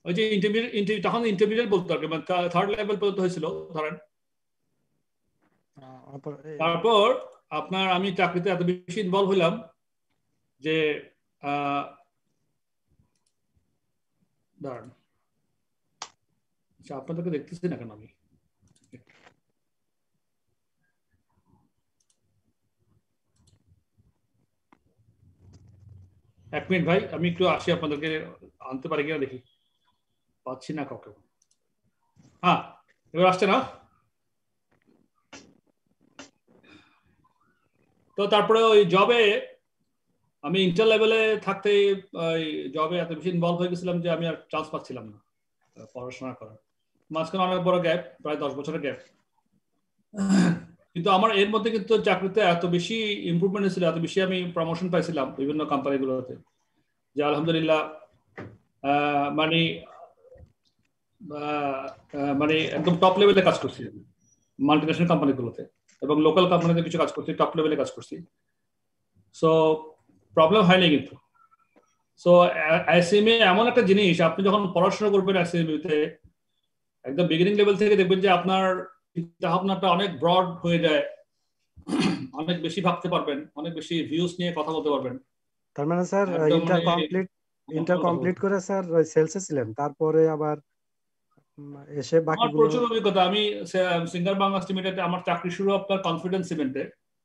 ওই যে ইন্টারমিডিয়েট তখন ইন্টারমিডিয়েট বলতো আর কি, মানে থার্ড লেভেল পর্যন্ত হয়েছিল ধরেন। তারপর আপনার আমি চাকরিতে এত বেশি ইনভলভ হইলাম যে দাঁড়ান, আচ্ছা আপনাদেরকে দেখতেছি না কেন আমি, এক মিনিট ভাই, আমি একটু আসি, আপনাদেরকে আনতে পারি কিনা দেখি, পাচ্ছি না কাউকে। হ্যাঁ এবার আসছে না? তো তারপরে ওই জবে আমি ইন্টার লেভেলে থাকতে জবে এত বেশি ইনভলভ হয়ে গেছিলাম যে আমি আর চান্স পাচ্ছিলাম না পড়াশোনা করার। মাঝখানে অনেক বড় গ্যাপ, প্রায় 10 বছরের গ্যাপ। কিন্তু আমার এর মধ্যে কিন্তু চাকরিতে এত বেশি ইমপ্রুভমেন্ট হয়েছিল, এত বেশি আমি প্রমোশন পাইছিলাম বিভিন্ন কোম্পানিগুলোতে, যে আলহামদুলিল্লাহ মানে মানে একদম টপ লেভেলে কাজ করছি মাল্টিন্যাশনাল কোম্পানিগুলোতে, এবং লোকাল কোম্পানিতে কিছু কাজ করছি, টপ লেভেলে কাজ করছি। সো প্রবলেম হয়নি কিন্তু। সো আইসিএমএ এমন একটা জিনিস, আপনি যখন পড়াশোনা করবেন আইসিএমএতে একদম বিগিনিং লেভেল থেকে, দেখবেন যে আপনার চিন্তা ভাবনাটা অনেক ব্রড হয়ে যায়, অনেক বেশি ভাবতে পারবেন, অনেক বেশি ভিউজ নিয়ে কথা বলতে পারবেন। তার মানে স্যার ইন্টার কমপ্লিট করে স্যার সেলসে ছিলেন, তারপরে আবার এসে আমার প্রচুর অভিজ্ঞতা। আমি সিঙ্গার বাংলাদেশ লিমিটেডে আমার চাকরি শুরু আপনার কনফিডেন্স সিমেন্টে,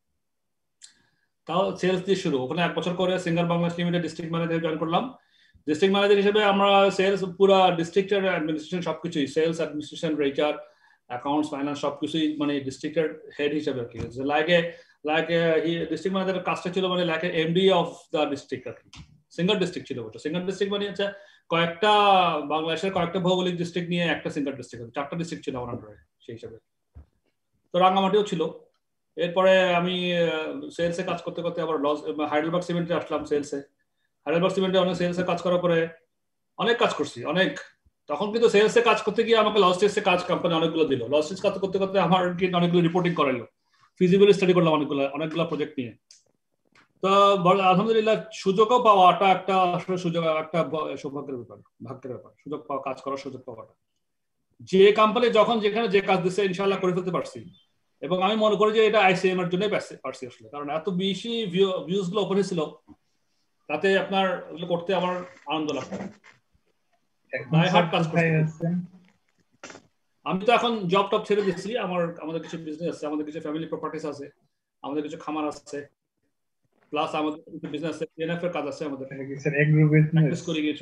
তাও সেলস দিয়ে শুরু। ওখানে 1 বছর করে Singer Bangladesh limited district manager join করলাম। ডিস্ট্রিক্ট ম্যানেজার হিসেবে আমরা সেলস পুরো ডিস্ট্রিক্টের অ্যাডমিনিস্ট্রেশন সবকিছুই, sales administration, HR, accounts, finance সবকিছুই, মানে ডিস্ট্রিক্টের হেড হিসেবে আর কি। ডিস্ট্রিক্ট ম্যানেজারের কাজটা ছিল মানে like MD of the district আর কি। সিঙ্গার ডিস্ট্রিক্ট ছিল ওটা। সিঙ্গার ডিস্ট্রিক্ট মানে হচ্ছে কয়েকটা বাংলাদেশের কয়েকটা ভৌগোলিক ডিস্ট্রিক্ট নিয়ে একটা সিঙ্গার ডিস্ট্রিক্ট, 4টা ডিস্ট্রিক্ট ছিল আমার আন্ডারে সেই হিসাবে। তো রাঙ্গামাটিও ছিল। এরপরে আমি সেলসে কাজ করতে করতে আবার হাইডেলবার্গ সিমেন্টে আসলাম সেলসে। হাইডেলবার্গ সিমেন্টে অনেক সেলসে কাজ করার পরে অনেক কাজ করছি, অনেক। তখন কিন্তু সেলসে কাজ করতে গিয়ে আমাকে লজিস্টিক্সে কাজ কোম্পানি অনেকগুলো দিল। লজিস্টিক্স কাজ করতে করতে আমার কিন্তু অনেকগুলো রিপোর্টিং করাইলো, ফিজিবিলিটি স্টাডি করলাম অনেকগুলো প্রজেক্ট নিয়ে। তো আলহামদুলিল্লাহ সুযোগও পাওয়াটা একটা আসলে সুযোগ, একটা সৌভাগ্যের ব্যাপার, ভাগ্যের ব্যাপার। সুযোগ পাওয়া, কাজ করার সুযোগ পাওয়াটা, যে কোম্পানি যখন যেখানে যে কাজ দিচ্ছে ইনশাআল্লাহ করে ফেলতে পারছি। এবং আমি মনে করি যে এটা আইসিএম এর জন্যই পারছি আসলে, কারণ এত বেশি ভিউজ গুলো ওপেন ছিল, তাতে আপনার ওগুলো করতে আমার আনন্দ লাগতো। আমি তো এখন জব টপ ছেড়ে দিচ্ছি। আমাদের কিছু বিজনেস আছে, আমাদের কিছু ফ্যামিলি প্রপার্টিস আছে, আমাদের কিছু খামার আছে, প্লাস আমাদের কিছু বিজনেস আছে, এনএফ এর কাজ আছে আমাদের। করে গেছো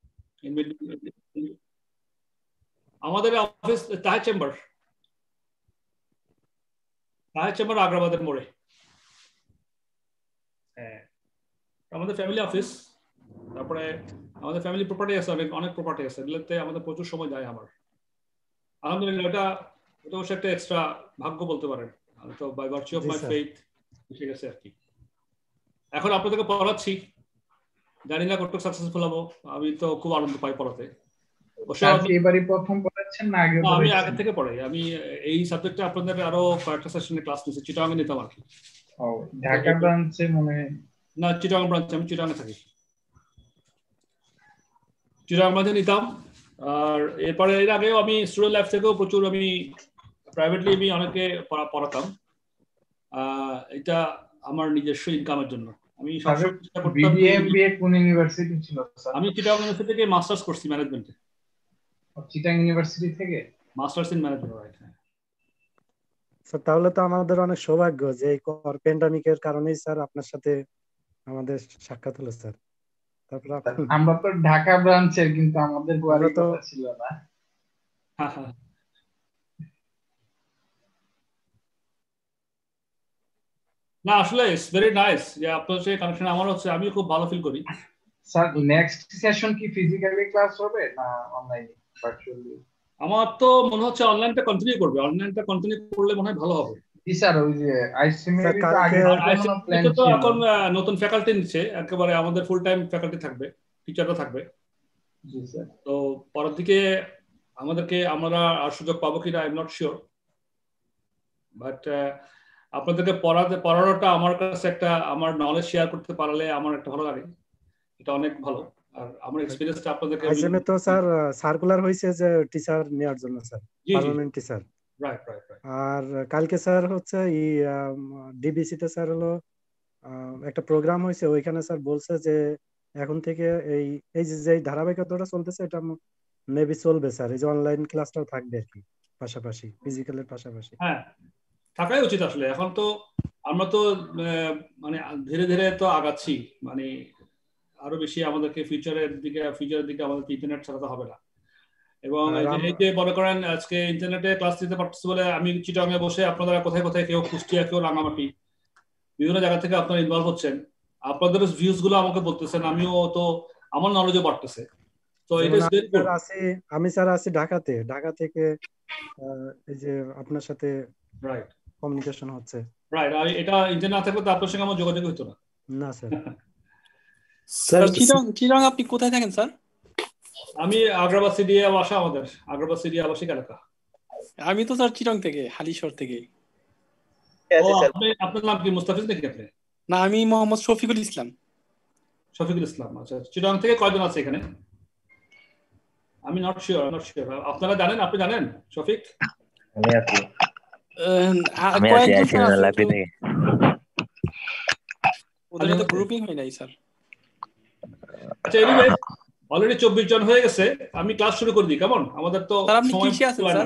আমাদের অফিস তাহের চেম্বার আগ্রাবাদের মোড়ে। হ্যাঁ, আমাদের ফ্যামিলি অফিস। তারপরে আমাদের ফ্যামিলি প্রপার্টি আছে, অনেক প্রপার্টি আছে, এগুলোতে আমাদের প্রচুর সময় যায় আমার। আলহামদুলিল্লাহ এটা অবশ্যই একটা এক্সট্রা ভাগ্য বলতে পারেন, তো by virtue of my faith এসে গেছে আর কি। এখন আপনাদেরকে পড়াচ্ছি, জানি না কতটুকু সাকসেসফুল হবো। আমি তো খুব আনন্দ পাই পড়াতে। এবারই প্রথম পড়াচ্ছেন না আগে? আমি আগে থেকে পড়াই। আমি এই সাবজেক্টে আপনাদের আরো কয়েকটা সেশনে ক্লাস নিয়েছি, চিটাগাঙে নিতাম আর কি। ও, ঢাকা ব্রাঞ্চে মনে হয় না, চিটাগাং ব্রাঞ্চে। আমি চিটাগাঙে থাকি, চিটাগাং ব্রাঞ্চে নিতাম। আর এরপরে এর আগেও আমি স্টুডেন্ট লাইফ থেকেও প্রচুর আমি প্রাইভেটলি আমি অনেকে পড়াতাম। এটা আমার নিজস্ব ইনকামের জন্য। আমি সবসময় চেষ্টা করতাম। বিবিএ কোন ইউনিভার্সিটি ছিল স্যার? আমি চিটাগাং ইউনিভার্সিটি থেকে মাস্টার্স করছি ম্যানেজমেন্টে। চিটাগাং ইউনিভার্সিটি থেকে masters in management, right? Sir তাহলে তো আমাদের অনেক সৌভাগ্য যে এই প্যান্ডামিকের কারণেই স্যার আপনার সাথে আমাদের সাক্ষাৎ হলো স্যার। তারপর আমরা তো ঢাকা ব্রাঞ্চের, কিন্তু আমাদের গোয়ারি তো কথা ছিল না। না আসলে ইটস ভেরি নাইস যে আপনার সাথে কানেকশন আমার হচ্ছে, আমি খুব ভালো ফিল করি। স্যার নেক্সট সেশন কি ফিজিক্যালি ক্লাস হবে না অনলাইনে ভার্চুয়ালি? আমার তো মনে হচ্ছে অনলাইনটা কন্টিনিউ করবে। অনলাইনটা কন্টিনিউ করলে মনে হয় ভালো হবে। জি স্যার, ওই যে আইসিএমএ এর আগে প্ল্যান তো ছিল। এখন নতুন ফ্যাকাল্টি নিচ্ছে, একেবারে আমাদের ফুল টাইম ফ্যাকাল্টি থাকবে, টিচাররা থাকবে। জি স্যার। তো পরের দিকে আমরা আর সুযোগ পাবো কিনা I am not sure, but আপনাদেরকে পড়ানোটা আমার কাছে একটা, আমার নলেজ শেয়ার করতে পারলে আমার একটা ভালো লাগে, এটা অনেক ভালো। আর আমার এক্সপেরিয়েন্সটা আপনাদেরকে আইসিএম এ তো স্যার সার্কুলার হয়েছে যে টিচার নেওয়ার জন্য স্যার, জি জি permanent teacher. Right right right আর কালকে স্যার হচ্ছে ডিবিসি তে স্যার হলো একটা প্রোগ্রাম হয়েছে, ওইখানে স্যার বলছে যে এখন থেকে এই এই যে ধারাবাহিকতাটা চলতেছে এটা মেবি চলবে স্যার, এই যে অনলাইন ক্লাসটাও থাকবে আর কি, পাশাপাশি ফিজিক্যালের পাশাপাশি। হ্যাঁ থাকাই উচিত আসলে। এখন তো আমরা তো মানে ধীরে ধীরে তো আগাচ্ছি, মানে আরো বেশি আমাদেরকে ফিউচারের দিকে আমাদের ইন্টারনেট ছাড়াতে হবে না। এবং আর এই যে মনে করেন আজকে ইন্টারনেটে ক্লাস দিতে পারতেছি বলে আমি চিটাগাঙে বসে, আপনারা কোথায় কোথায়, কেউ কুষ্টিয়া, কেউ রাঙামাটি, বিভিন্ন জায়গা থেকে আপনারা ইনভলভ হচ্ছেন, আপনাদের ভিউজ গুলো আমাকে বলতেছেন, আমিও তো আমার নলেজও বাড়তেছে। তো ইট ইজ ভেরি গুড। আমি স্যার আছি ঢাকাতে, ঢাকা থেকে এই যে আপনার সাথে রাইট কমিউনিকেশন হচ্ছে। রাইট, আর এটা ইন্টারনেট না থাকলে তো আপনার সঙ্গে আমার যোগাযোগ হতো না। না স্যার। স্যার চিরাং আপনি কোথায় থাকেন স্যার? আমি আগ্রাবাদ সিডিএ বাসা, আমাদের আগ্রাবাদ সিডিএ আবাসিক এলাকা। আমি তো স্যার চিরাং থেকে, হালিশহর থেকে। আপনার নাম কি মুস্তাফিজ নাকি আপনি? না, আমি মোহাম্মদ শফিকুল ইসলাম। শফিকুল ইসলাম, আচ্ছা। চিটাগাং থেকে কয়জন আছে এখানে? আমি নট শিওর। আপনারা জানেন? আপনি জানেন শফিক? আমি আছি। কয়েকজন স্যার আছে, ওদের তো গ্রুপিং হয় নাই স্যার। আচ্ছা, এনিওয়ে অলরেডি 24 জন হয়ে গেছে, আমি ক্লাস শুরু করে দিই কেমন? আমাদের তো স্যার আপনি কিসে আছেন স্যার?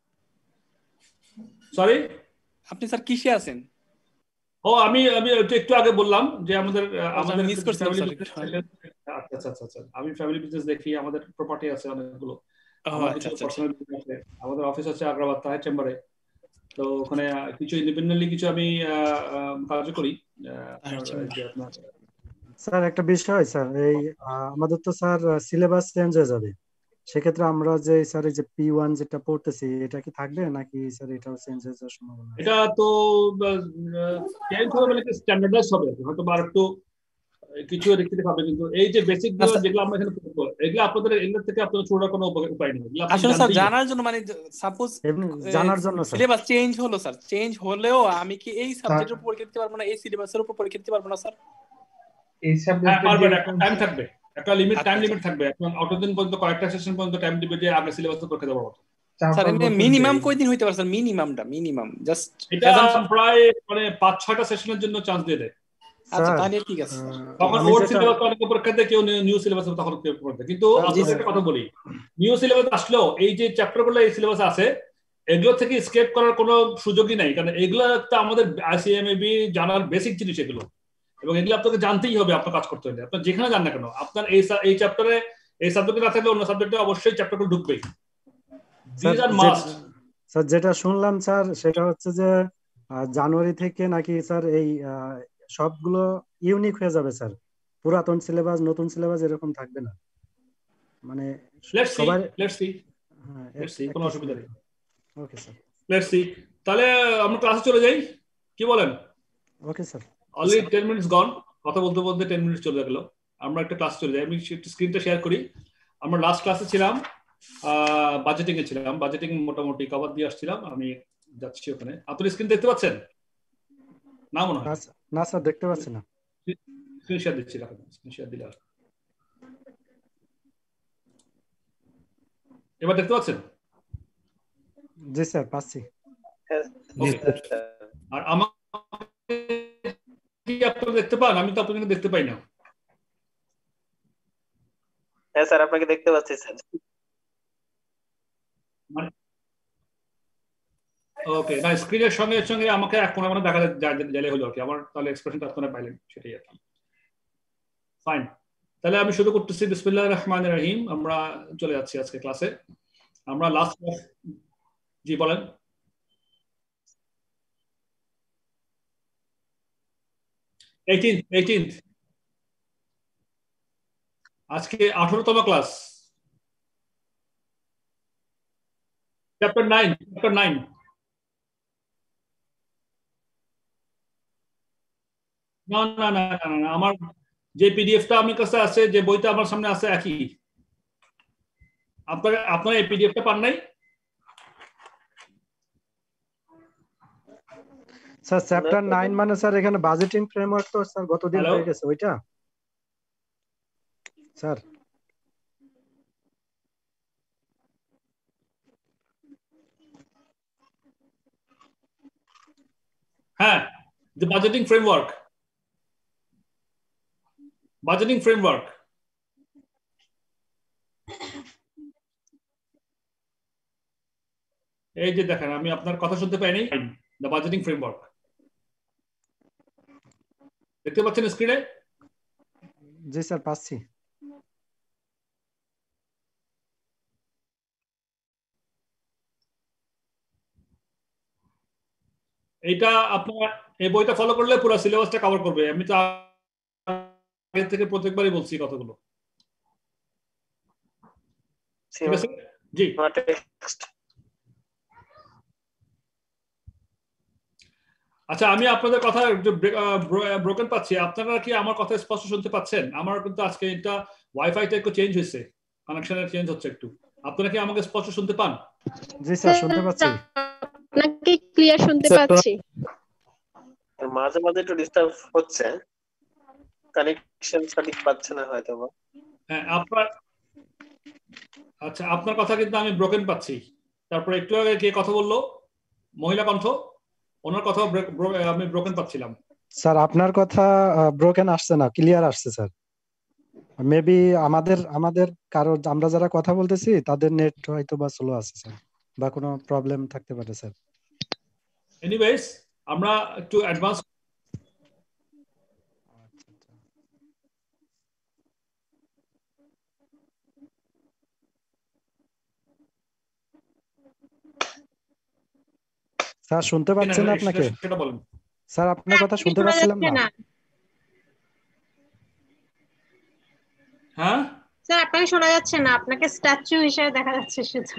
সরি, আপনি স্যার কিসে আছেন? ও আমি একটু আগে বললাম যে আমাদের মিস করছিলাম স্যার। আচ্ছা আচ্ছা আচ্ছা, আমি ফ্যামিলি বিজনেস দেখি, আমাদের প্রপার্টি আছে অনেকগুলো, আমাদের অফিস আছে আগ্রাবাদ তাহের চেম্বারে। তো ওখানে কিছু ইন্ডিপেন্ডেন্টলি কিছু আমি কাজ করি। স্যার একটা বিষয় স্যার, এই আমাদের তো স্যার সিলেবাস চেঞ্জ হয়ে যাবে, সেক্ষেত্রে আমরা যে স্যার এই যে P1 যেটা পড়তেছি এটা কি থাকবে নাকি স্যার এটাও চেঞ্জ হয়ে যাওয়ার সম্ভাবনা? এটা তো চেঞ্জ হবে মানে স্ট্যান্ডার্ডাইজ হবে, হয়তো আর একটু কিছু রিক্সিতে হবে, কিন্তু এই যে বেসিক যেগুলো আমরা এখানে পড়বো এগুলো আপনাদের এগুলোর থেকে আপনাদের ছোড়ার কোনো উপায় নেই। আসলে স্যার জানার জন্য, মানে সাপোজ জানার জন্য সিলেবাস চেঞ্জ হলো স্যার, চেঞ্জ হলেও আমি কি এই সাবজেক্টের উপর পরীক্ষা দিতে পারবো না, এই সিলেবাসের উপর পরীক্ষা দিতে পারবো না স্যার? এই সাবজেক্টের একটা টাইম থাকবে, একটা টাইম লিমিট থাকবে। এখন অতদিন পর্যন্ত কয়েকটা সেশন পর্যন্ত টাইম দিবে যে আগে সিলেবাসে পরীক্ষা দেওয়ার মতো। স্যার মিনিমাম কয়দিন হইতে পারে স্যার? মিনিমাম জাস্ট এটা প্রায় মানে 5-6টা সেশনের জন্য চান্স দিয়ে দেয়। আচ্ছা তাহলে ঠিক আছে। তখন ওল্ড সিলেবাস অনেকে পরীক্ষা দেয়, কেউ নিউ সিলেবাস তখন পরীক্ষা দেয়। কিন্তু আপনাদের একটা কথা বলি, নিউ সিলেবাস আসলেও এই যে চ্যাপ্টারগুলো এই সিলেবাসে আছে এগুলো থেকে স্কেপ করার কোনো সুযোগই নাই, কারণ এগুলো তো আমাদের আইসিএমএবি জানার বেসিক জিনিস এগুলো, এবং এগুলো আপনাকে জানতেই হবে আপনার কাজ করতে হলে। আপনার যেখানে যান না কেন, আপনার এই চ্যাপ্টারে এই সাবজেক্টে না থাকলে অন্য সাবজেক্টে অবশ্যই চ্যাপ্টারগুলো ঢুকবেই। স্যার যেটা শুনলাম স্যার সেটা হচ্ছে যে জানুয়ারি থেকে নাকি স্যার এই সবগুলো ইউনিক হয়ে যাবে স্যার, পুরাতন সিলেবাস নতুন সিলেবাস এরকম থাকবে না, মানে সবাই লেটস সি কোনো অসুবিধা নেই। Okay sir, let's see. তাহলে আমরা ক্লাসে চলে যাই, কি বলেন? Okay sir. Already 10 minutes gone, কথা বলতে বলতে 10 মিনিট চলে গেল। আমরা একটা ক্লাস চলে যাই, আমি স্ক্রিনটা শেয়ার করি। আমরা লাস্ট ক্লাসে ছিলাম বাজেটিং এ ছিলাম, বাজেটিং মোটামুটি কভার দিয়ে আসছিলাম। আমি যাচ্ছি ওখানে। আপনি স্ক্রিন দেখতে পাচ্ছেন না? মনে হয় না স্যার, দেখতে পাচ্ছি না। স্ক্রিন শেয়ার দিচ্ছি, রাখুন স্ক্রিন শেয়ার দিলে। এবার দেখতে পাচ্ছেন? জি স্যার পাচ্ছি। আর আমাকে কি আপনারা দেখতে পান? আমি তো আপনাকে দেখতে পাই না। হ্যাঁ স্যার, আপনাকে দেখতে পাচ্ছি স্যার। ওকে, না স্ক্রিনের সঙ্গে সঙ্গে আমাকে এক কোণে দেখা গেলে হলো আর কি, আমার তাহলে এক্সপ্রেশনটা আপনারা পাইলেন, সেটাই আর কি। ফাইন, তাহলে আমি শুরু করতেছি। বিসমিল্লাহির রহমানির রহিম। আমরা চলে যাচ্ছি আজকে ক্লাসে। আমরা লাস্ট ক্লাস, জি বলেন। 18th আজকে 18তম ক্লাস, চ্যাপ্টার 9। না না না না, আমার যে পিডিএফটা আমার কাছে আছে, যে বইটা আমার সামনে আছে একই। আপনারা এই পিডিএফটা পান নাই? স্যার চ্যাপ্টার 9 মানে স্যার এখানে বাজেটিং ফ্রেমওয়ার্ক তো স্যার গতদিন হয়ে গেছে ওইটা স্যার। হ্যাঁ, the budgeting framework. Budgeting framework. এই যে দেখেন, আমি আপনার কথা শুনতে পাইনি। The budgeting framework. দেখতে পাচ্ছেন স্ক্রিনে? জি স্যার, পাচ্ছি। এইটা আপনার এই বইটা ফলো করলে পুরো সিলেবাসটা কভার করবে। আমি তো আগে থেকে প্রত্যেকবারই বলছি কথাগুলো। ঠিক আছে? জি। আচ্ছা, আমি আপনাদের কথা ব্রোকেন পাচ্ছি। আপনারা কি আমার কথা স্পষ্ট শুনতে পাচ্ছেন? আমার কিন্তু আজকে এটা ওয়াইফাইটা একটু চেঞ্জ হয়েছে, কানেকশনের চেঞ্জ হচ্ছে একটু। আপনারা কি আমাকে স্পষ্ট শুনতে পান? জি স্যার, শুনতে পাচ্ছি। আপনাকে ক্লিয়ার শুনতে পাচ্ছি। মাঝে মাঝে একটু ডিস্টার্ব হচ্ছে, কানেকশন সঠিক পাচ্ছে না হয়তো বা। হ্যাঁ, আচ্ছা, আপনার কথা কিন্তু আমি ব্রোকেন পাচ্ছি। তারপরে একটু আগে কে কথা বললো, মহিলা কণ্ঠ, ওনার কথা আমি ব্রোকেন পাচ্ছিলাম। স্যার আপনার কথা ব্রোকেন আসছে না, ক্লিয়ার আসছে স্যার। মেবি আমাদের কারো, আমরা যারা কথা বলতেছি তাদের নেট হয়তো বা স্লো আছে স্যার, বা কোনো প্রবলেম থাকতে পারে স্যার। এনিওয়েজ, আমরা একটু অ্যাডভান্স স্যার শুনতে পাচ্ছেন আপনাকে? সেটা বলেন স্যার, আপনার কথা শুনতে পাচ্ছিলাম না। হ্যাঁ স্যার, আপনাকে শোনা যাচ্ছে না, আপনাকে স্ট্যাচু হিসেবে দেখা যাচ্ছে শুধু।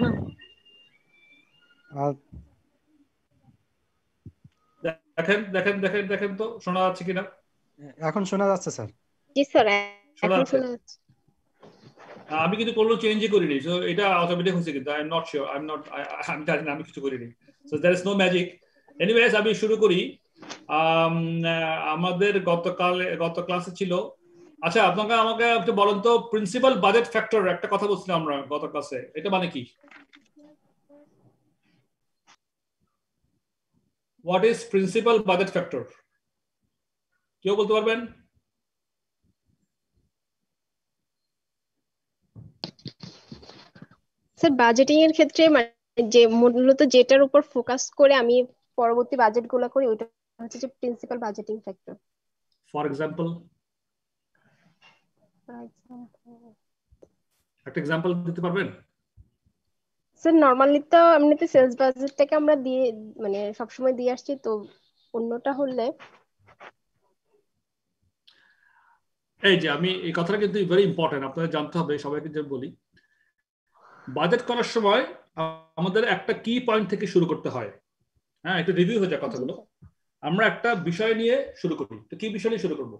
দেখেন দেখেন দেখেন দেখেন তো শোনা যাচ্ছে কিনা? এখন শোনা যাচ্ছে স্যার। জি স্যার, শোনা এখন যাচ্ছে। শোনা যাচ্ছে। আমি কিন্তু কোনো চেঞ্জই করিনি, সো এটা অটোমেটিক হচ্ছে, কিন্তু আই এম নট শিওর, আমি জানি না, আমি কিছু করিনি। So there is no magic. Anyways, আমি শুরু করি। আমাদের গত ক্লাসে ছিল, আচ্ছা আপনাকে আমাকে একটু বলেন তো, প্রিন্সিপাল বাজেট ফ্যাক্টর একটা কথা বলছিলাম আমরা গত ক্লাসে, এটা মানে কি? What is principal budget factor? কেউ বলতে পারবেন? স্যার, বাজেটিং এর ক্ষেত্রে মানে যে মূলত যেটার উপর ফোকাস করে আমি পরবর্তী বাজেট গুলো করি, ওটা হচ্ছে যে principal budgeting factor. For example, একটা এক্সাম্পল দিতে পারবেন? স্যার, নরমালি তো এমনিতে সেলস বাজেটটাকে আমরা দিয়ে মানে সবসময় দিয়ে আসছি, তো অন্যটা হলে এই যে আমি এই কথাটা কিন্তু ভেরি ইম্পর্টেন্ট, আপনাদের জানতে হবে, সবাইকে যে বলি, বাজেট করার সময় আমাদের একটা কি পয়েন্ট থেকে শুরু করতে হয়। হ্যাঁ, একটু রিভিউ হয়ে যায় কথাগুলো। আমরা একটা বিষয় নিয়ে শুরু করি, তো কি বিষয় নিয়ে শুরু করব?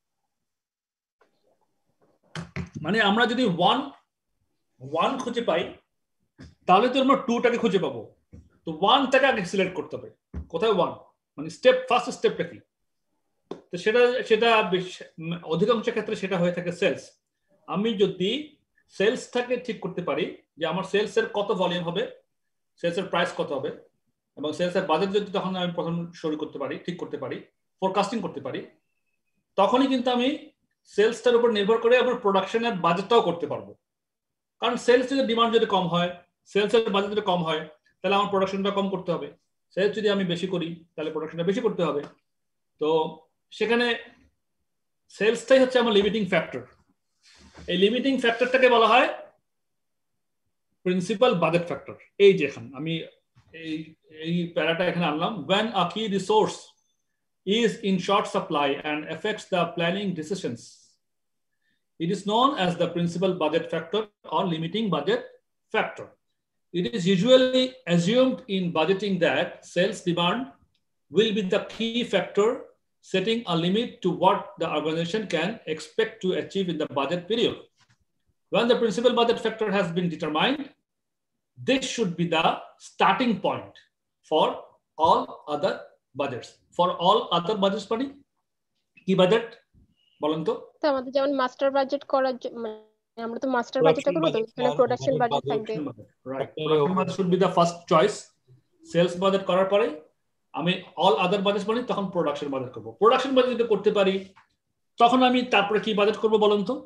মানে আমরা যদি ওয়ান খুঁজে পাই, তাহলে তো আমরা টুটাকে খুঁজে পাবো। তো ওয়ানটাকে আগে সিলেক্ট করতে হবে, কোথায় ওয়ান, মানে ফার্স্ট স্টেপটা কি। তো সেটা অধিকাংশ ক্ষেত্রে সেটা হয়ে থাকে সেলস। আমি যদি সেলসটাকে ঠিক করতে পারি যে আমার সেলসের কত ভলিউম হবে, সেলসের প্রাইস কত হবে, এবং সেলসের বাজেট যদি তখন আমি প্রথম শুরু করতে পারি, ঠিক করতে পারি, ফোরকাস্টিং করতে পারি, তখনই কিন্তু আমি সেলসটার উপর নির্ভর করে আমার প্রোডাকশনের বাজেটটাও করতে পারবো। কারণ সেলস যদি ডিমান্ড যদি কম হয়, সেলসের বাজেট যদি কম হয়, তাহলে আমার প্রোডাকশনটা কম করতে হবে। সেলস যদি আমি বেশি করি, তাহলে প্রোডাকশনটা বেশি করতে হবে। তো সেখানে সেলসটাই হচ্ছে আমার লিমিটিং ফ্যাক্টর। এই লিমিটিং ফ্যাক্টরটাকে বলা হয় প্রিন্সিপাল বাজেট ফ্যাক্টর। এই যে এখানে আমি এই প্যারাটা এখানে আনলাম, when a key resource is in short supply and affects the planning decisions, it is known as the principal budget factor or limiting budget factor. It is usually assumed in budgeting that sales demand will be the key factor, setting a limit to what the organization can expect to achieve in the budget period. When the principal budget factor has been determined, this should be the starting point for all other budgets. For all other budgets মানে কি budget বলেন তো? তো আমাদের যেমন master budget করার মানে আমরা তো মাস্টার বাজেটটা করব, তো এখানে প্রোডাকশন বাজেট থাকবে। Right, production budget should be the first choice। Sales budget করার পরে আমি অল আদার বাজেট মানে তখন প্রোডাকশন বাজেট করব। প্রোডাকশন বাজেট যদি করতে পারি তখন আমি তারপরে কি বাজেট করব বলুন তো?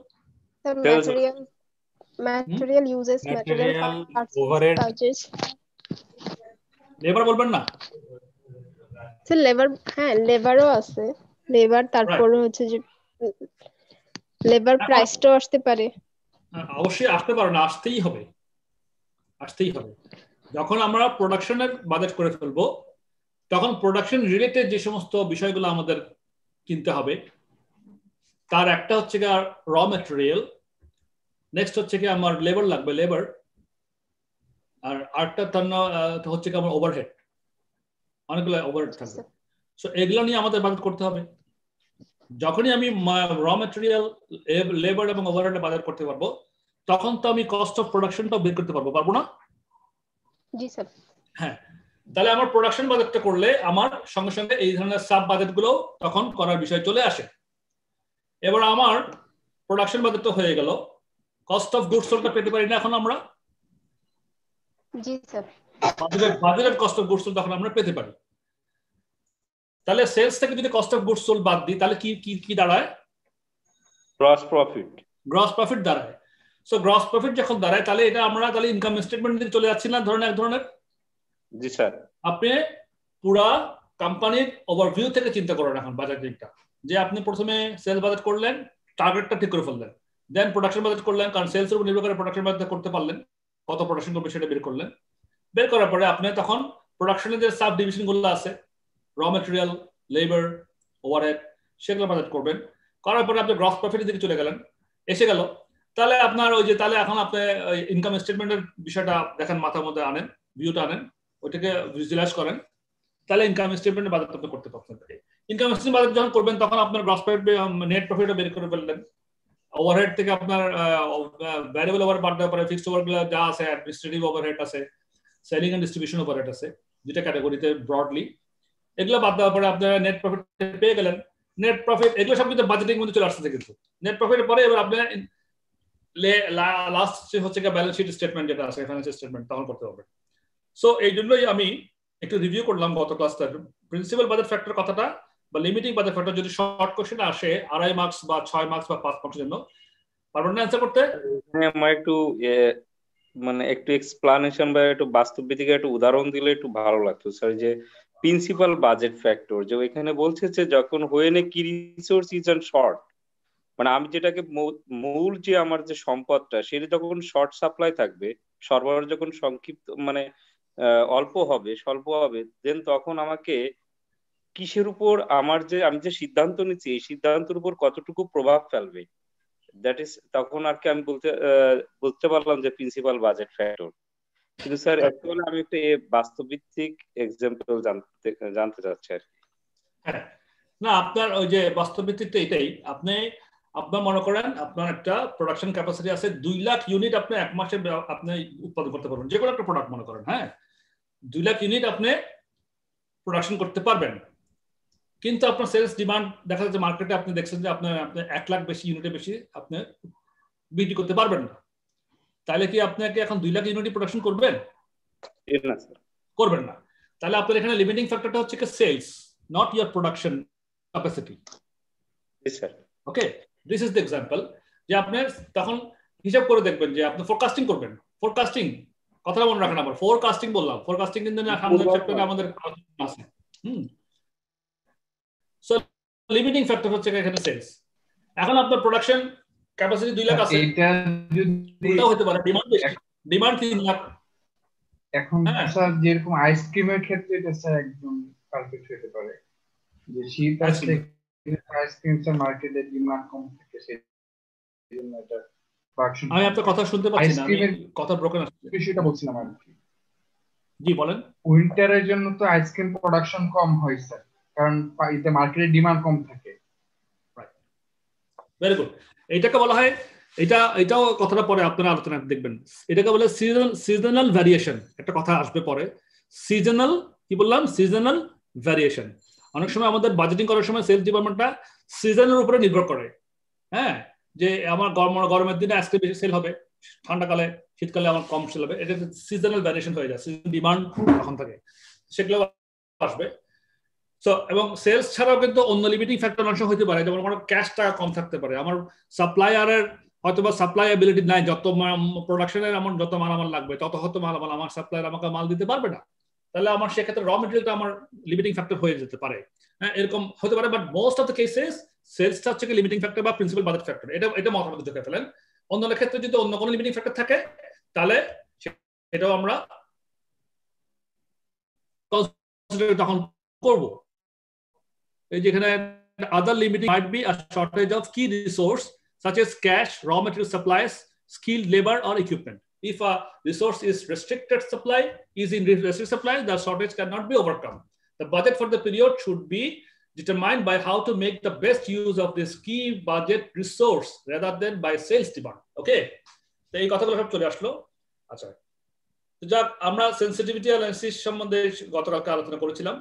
Material uses, material parts, overhead, labour বলবেন না? স্যার লেবার, হ্যাঁ লেবারও আছে, লেবার তারপরে হচ্ছে যে লেবার প্রাইসটাও আসতে পারে। অবশ্যই আসতে পারে না, আসতেই হবে, আসতেই হবে। যখন আমরা প্রোডাকশনের বাজেট করে ফেলবো তখন প্রোডাকশন রিলেটেড যে সমস্ত বিষয়গুলো আমাদের কিনতে হবে তার একটা হচ্ছে কি র ম্যাটেরিয়াল, নেক্সট হচ্ছে কি আমার লেবার লাগবে, লেবার, আর আরেকটা তার হচ্ছে কি আমার ওভারহেড, অনেকগুলো ওভারহেড থাকবে। সো এগুলো নিয়ে আমাদের বাজেট করতে হবে। যখনই আমি র ম্যাটেরিয়াল, লেবার এবং ওভারহেড বাজেট করতে পারবো তখন তো আমি কস্ট অফ প্রোডাকশনটাও বের করতে পারবো না? জি স্যার। হ্যাঁ, তাহলে আমার প্রোডাকশন বাজেটটা করলে আমার সঙ্গে সঙ্গে এই ধরনের সাব বাজেটগুলো তখন করার বিষয় চলে আসে। এবার আমার প্রোডাকশন বাজেটটা হয়ে গেল, কস্ট অফ গুডস সোল্ডটা পেতে পারি না এখন আমরা? জি sir. Budgeted cost of goods sold তখন আমরা পেতে পারি। তাহলে সেলস থেকে যদি কস্ট অফ গুডস সোল্ড বাদ দিই তাহলে কি কি কি দাঁড়ায়? Gross profit. গ্রস প্রফিট দাঁড়ায়। সো গ্রস প্রফিট যখন দাঁড়ায় তাহলে এটা আমরা তাহলে ইনকাম স্টেটমেন্ট দিকে চলে যাচ্ছি না ধরনের এক ধরনের? জি স্যার। আপনি পুরা কোম্পানির ওভারভিউ থেকে চিন্তা করেন এখন বাজেটিংটা, যে আপনি প্রথমে সেলস বাজেট করলেন, টার্গেটটা ঠিক করে ফেললেন, দেন প্রোডাকশন বাজেট করলেন, কারণ সেলস এর উপর নির্ভর করে প্রোডাকশন বাজেট করতে পারলেন, কত প্রোডাকশন করবে সেটা বের করলেন। বের করার পরে আপনি তখন প্রোডাকশনের যে সাব ডিভিশন গুলো আছে, র ম্যাটেরিয়াল, লেবার, ওভারহেড, সেগুলো বাজেট করবেন। করার পরে আপনি গ্রস প্রফিটের দিকে চলে গেলেন, এসে গেল। তাহলে আপনার ওই যে তাহলে এখন আপনি ইনকাম স্টেটমেন্টের বিষয়টা দেখেন, মাথার মধ্যে আনেন, ভিউটা আনেন, ওইটাকে ভিজুয়ালাইজ করেন, তাহলে ইনকাম স্টেটমেন্টের বাজেট আপনি করতে পারছেন। ইনকাম স্টেটমেন্ট বাজেট যখন করবেন তখন আপনার গ্রস প্রফিট, নেট প্রফিটও বের করে ফেললেন। ওভারহেড থেকে আপনার ভ্যারিয়েবল ওভার বাদ দেওয়ার পরে ফিক্সড ওভারগুলো যা আছে, অ্যাডমিনিস্ট্রেটিভ ওভারহেড আছে, সেলিং এন্ড ডিস্ট্রিবিউশন ওভারহেড আছে, যেটা ক্যাটাগরিতে ব্রডলি, এগুলো বাদ দেওয়ার পরে আপনারা নেট প্রফিট পেয়ে গেলেন। নেট প্রফিট এগুলো সব কিন্তু বাজেটিং মধ্যে চলে আসছে। কিন্তু নেট প্রফিটের পরে এবার আপনার লাস্ট হচ্ছে ব্যালেন্স শিট স্টেটমেন্ট যেটা আছে, ফাইন্যান্সিয়াল স্টেটমেন্ট তখন করতে হবে। সো এই জন্যই আমি একটু রিভিউ করলাম গত ক্লাসটা প্রিন্সিপাল বাজেট ফ্যাক্টর কথাটা বা লিমিটিং বাজেট ফ্যাক্টর। যদি শর্ট কোশ্চেন আসে 2.5 মার্কস বা 6 মার্কস বা 5 মার্কসের জন্য, পারবেন না অ্যানসার করতে? আমার একটু মানে একটু এক্সপ্লানেশন বা একটু বাস্তবভিত্তিক একটু উদাহরণ দিলে একটু ভালো লাগতো স্যার। যে প্রিন্সিপাল বাজেট ফ্যাক্টর যে এখানে বলছে যে যখন হোয়েন এ কি রিসোর্স ইজ অন শর্ট, মানে আমি যেটাকে মূল যে আমার যে সম্পদটা সেটা যখন শর্ট সাপ্লাই থাকবে, সরবরাহ যখন সংক্ষিপ্ত মানে অল্প হবে, স্বল্প হবে, দেন তখন আমাকে কিসের উপর আমার যে আমি যে সিদ্ধান্ত নিচ্ছি এই সিদ্ধান্তের উপর কতটুকু প্রভাব ফেলবে, দ্যাট ইজ তখন আর কি আমি বলতে পারলাম যে প্রিন্সিপাল বাজেট ফ্যাক্টর। কিন্তু স্যার অ্যাকচুয়ালি আমি একটা বাস্তবভিত্তিক এক্সাম্পল জানতে চাচ্ছি আর কি। হ্যাঁ, না আপনার ওই যে বাস্তবভিত্তিকটা এটাই, আপনার মনে করেন আপনার একটা প্রোডাকশন ক্যাপাসিটি আছে 2 লাখ ইউনিট, আপনি এক মাসে আপনি উৎপাদন করতে পারবেন, যে কোনো একটা প্রোডাক্ট মনে করেন। হ্যাঁ, 2 লাখ ইউনিট আপনি প্রোডাকশন করতে পারবেন, কিন্তু আপনার সেলস ডিমান্ড দেখা যাচ্ছে মার্কেটে আপনি দেখছেন যে আপনার 1 লাখ বেশি ইউনিটে বেশি আপনি বিক্রি করতে পারবেন না। তাহলে কি আপনাকে এখন 2 লাখ ইউনিট প্রোডাকশন করবেন? না স্যার, করবেন না। তাহলে আপনার এখানে লিমিটিং ফ্যাক্টরটা হচ্ছে sales, not your production capacity. Okay, this is the example. যে আপনি তখন হিসাব করে দেখবেন যে আপনি ফোরকাস্টিং করবেন। ফোরকাস্টিং কথাটা মনে রাখেন, আবার ফোরকাস্টিং বললাম, ফোরকাস্টিং কিন্তু আমাদের আছে। সো লিমিটিং ফ্যাক্টর হচ্ছে এখানে সেলস। এখন আপনার প্রোডাকশন ক্যাপাসিটি 2 লাখ আছে, এটা যদি হতে পারে ডিমান্ড 3 লাখ। এখন স্যার যেরকম আইসক্রিমের ক্ষেত্রে এটা স্যার একদম পারফেক্ট হতে পারে, যে শীত আসলে আইসক্রিম স্যার মার্কেটে ডিমান্ড কম থাকে, সেই জন্য এটা প্রোডাকশন। আমি আপনার কথা শুনতে পাচ্ছি না, কথা ব্রোকেন আসছে। বিষয়টা বলছিলাম আর কি। জি বলেন। উইন্টারের জন্য তো আইসক্রিম প্রোডাকশন কম হয় স্যার, কারণ এতে মার্কেটে ডিমান্ড কম থাকে। Very good. এইটাকে বলা হয়, এটাও কথাটা পরে আপনারা আলোচনা দেখবেন, এটাকে বলে সিজনাল ভ্যারিয়েশন। একটা কথা আসবে পরে, সিজনাল, কি বললাম, সিজনাল ভ্যারিয়েশন। অনেক সময় আমাদের বাজেটিং করার সময় সেলস ডিপার্টমেন্টটা সিজনের উপরে নির্ভর করে। হ্যাঁ, যে আমার গরমের দিনে আজকে বেশি সেল হবে, ঠান্ডাকালে শীতকালে আমার কম সেল হবে। এটা সিজনাল ভ্যারিয়েশন হয়ে যায়, সিজন ডিমান্ড তখন থাকে, সেগুলো আসবে। সো এবং সেলস ছাড়াও কিন্তু অন্য লিমিটিং ফ্যাক্টর অংশ হতে পারে, যেমন আমার ক্যাশ টাকা কম থাকতে পারে, আমার সাপ্লায়ারের হয়তো বা সাপ্লাই অ্যাবিলিটি নাই, যত প্রোডাকশনের আমার যত মালামাল লাগবে তত হয়তো মালামাল আমার সাপ্লায়ার আমাকে মাল দিতে পারবে না, তাহলে আমার সেক্ষেত্রে র মেটেরিয়ালটা আমার লিমিটিং ফ্যাক্টর হয়ে যেতে পারে। হ্যাঁ, এরকম হতে পারে, but most of the cases সেলসটা হচ্ছে লিমিটিং ফ্যাক্টর বা প্রিন্সিপাল বাজেট ফ্যাক্টর। এটা মতামত দেখে ফেলেন। অন্য ক্ষেত্রে যদি অন্য কোনো লিমিটিং ফ্যাক্টর থাকে তাহলে এটাও আমরা তখন করব। এই যেখানে other limiting might be a shortage of key resource such as cash, raw material supplies, skilled labor or equipment. If a resource is restricted supply, is in restricted supply, the shortage cannot be overcome. The budget for the period should be determined by how to make the best use of this key budget resource rather than by sales demand. Okay, তো এই কথাগুলো সব চলে আসলো। আচ্ছা, যাক, আমরা sensitivity analysis সম্বন্ধে গতকালকে আলোচনা করেছিলাম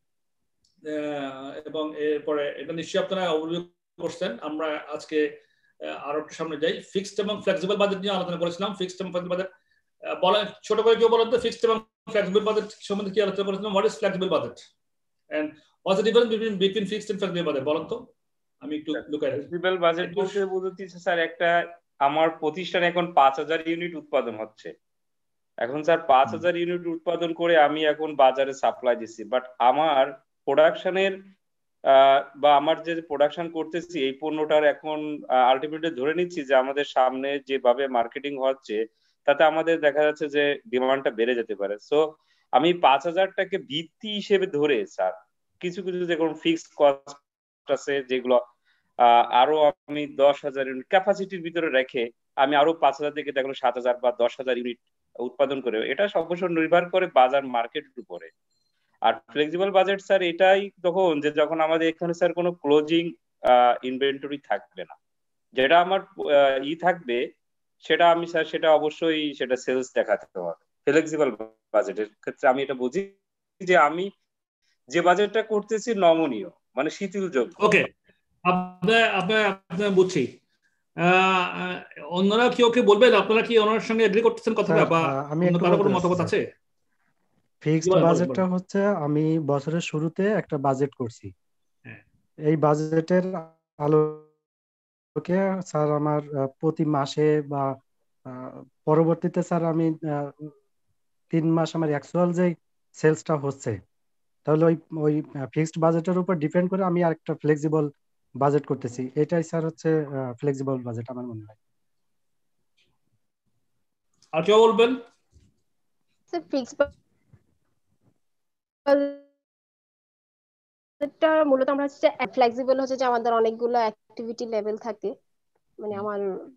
এবং এরপরে এটা নিশ্চয়ই আপনারা ওভারভিউ করছেন। আমরা আজকে আরো একটু সামনে যাই। ফিক্সড এবং ফ্লেক্সিবল বাজেট নিয়ে আলোচনা করেছিলাম। ফিক্সড এবং ফ্লেক্সিবল বাজেট বলেন, ছোট করে কেউ বলেন তো ফিক্সড এবং ফ্লেক্সিবল বাজেট সম্বন্ধে কি আলোচনা করেছিলাম? What is flexible budget and what's the difference between fixed and flexible budget? বলেন তো, আমি একটু লুকাই রাখি। ফ্লেক্সিবল বাজেট বলতে বুঝাচ্ছি স্যার, একটা আমার প্রতিষ্ঠানে এখন 5000 ইউনিট উৎপাদন হচ্ছে, এখন স্যার 5000 ইউনিট উৎপাদন করে আমি এখন বাজারে সাপ্লাই দিচ্ছি, বাট আমার প্রোডাকশনের বা আমার যে প্রোডাকশন করতেছি এই পণ্যটার এখন আলটিমেটলি ধরে নিচ্ছি যে আমাদের সামনে যেভাবে মার্কেটিং হচ্ছে তাতে আমাদের দেখা যাচ্ছে যে ডিমান্ডটা বেড়ে যেতে পারে। সো আমি 5000টাকে ভিত্তি হিসেবে ধরে স্যার কিছু কিছু যে কোনো ফিক্সড কস্ট আছে যেগুলো আরো আমি 10,000 ইউনিট ক্যাপাসিটির ভিতরে রেখে আমি আরো 5000 থেকে দেখলো 7000 বা 10,000 ইউনিট উৎপাদন করে, এটা অবশ্য নির্ভর করে বাজার মার্কেটের উপরে। আর ফ্লেক্সিবল বাজেট স্যার এটাই তখন যে যখন আমাদের এখানে স্যার কোনো ক্লোজিং ইনভেন্টরি থাকবে না, যেটা আমার থাকবে সেটা আমি স্যার সেটা অবশ্যই সেটা সেলস দেখাতে হবে। ফ্লেক্সিবল বাজেটের ক্ষেত্রে আমি এটা বুঝি যে আমি যে বাজেটটা করতেছি নমনীয়, মানে শিথিলযোগ্য। ওকে, আপনার বুঝছি। অন্যরা কি ওকে বলবেন? আপনারা কি ওনার সঙ্গে এগ্রি করতেছেন কথাটা, বা অন্য কারো কোনো মতামত আছে? ফিক্সড বাজেটটা হচ্ছে আমি বছরের শুরুতে একটা বাজেট করছি, এই বাজেটের আলোকে স্যার আমার প্রতি মাসে বা পরবর্তীতে স্যার আমি 3 মাস আমার অ্যাকচুয়াল যে সেলসটা হচ্ছে, তাহলে ওই ফিক্সড বাজেটের উপর ডিপেন্ড করে আমি আরেকটা ফ্লেক্সিবল বাজেট করতেছি। এটাই স্যার হচ্ছে ফ্লেক্সিবল বাজেট আমার মনে হয়। আর কেউ বলবেন? স্যার ফিক্সড বাজেটটা মূলত আমরা হচ্ছে ফ্লেক্সিবল হচ্ছে যে আমাদের অনেকগুলো অ্যাক্টিভিটি লেভেল থাকে, মানে আমার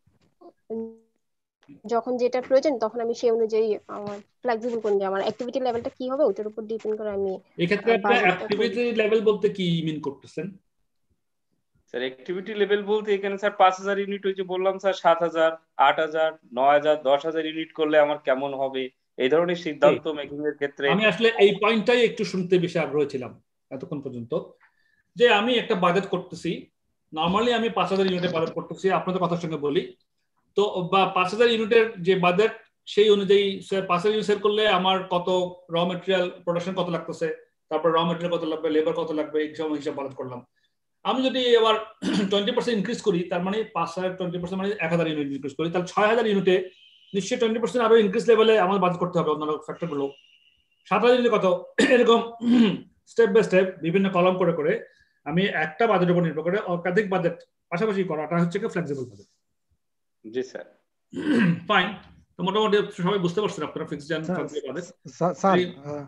যখন যেটা প্রয়োজন তখন আমি সেই অনুযায়ী আমার ফ্লেক্সিবল করে নিই, আমার অ্যাক্টিভিটি লেভেলটা কি হবে ওটার উপর ডিপেন্ড করে আমি। এক্ষেত্রে একটা অ্যাক্টিভিটি লেভেল বলতে কি মিন করতেছেন স্যার? অ্যাক্টিভিটি লেভেল বলতে এখানে স্যার 5000 ইউনিট হয়েছে বললাম স্যার, 7000, 8000, 9000, 10000 ইউনিট করলে আমার কেমন হবে, এই ধরনের সিদ্ধান্ত মেকিং এর ক্ষেত্রে আমি আসলে এই পয়েন্টটাই একটু শুনতে বেশি আগ্রহী ছিলাম এতক্ষণ পর্যন্ত, যে আমি একটা বাজেট করতেছি, নরমালি আমি 5000 ইউনিটের বাজেট করতেছি, আপনাদের কথার সঙ্গে বলি তো, বা 5000 ইউনিটের যে বাজেট সেই অনুযায়ী 5000 ইউনিট সেল করলে আমার কত র মেটেরিয়াল প্রোডাকশন কত লাগতেছে, তারপর র মেটেরিয়াল কত লাগবে, লেবার কত লাগবে, এই সব হিসাব বাজেট করলাম। আমি যদি এবার 20% ইনক্রিজ করি, তার মানে 5000 20% মানে 1000 ইউনিট ইনক্রিজ করি, তাহলে 6000 ইউনিটে নিশ্চয়ই 20% আরো ইনক্রিজ লেভেলে আমার বাজেট করতে হবে অন্যান্য ফ্যাক্টর গুলো। 7000 ইউনিট কত, এরকম স্টেপ বাই স্টেপ বিভিন্ন কলম করে করে আমি একটা বাজেটের উপর নির্ভর করে একাধিক বাজেট পাশাপাশি করাটা হচ্ছে কি ফ্লেক্সিবল বাজেট। জি স্যার, ফাইন। তো মোটামুটি সবাই বুঝতে পারছেন আপনারা fixed and flexible budget. Sir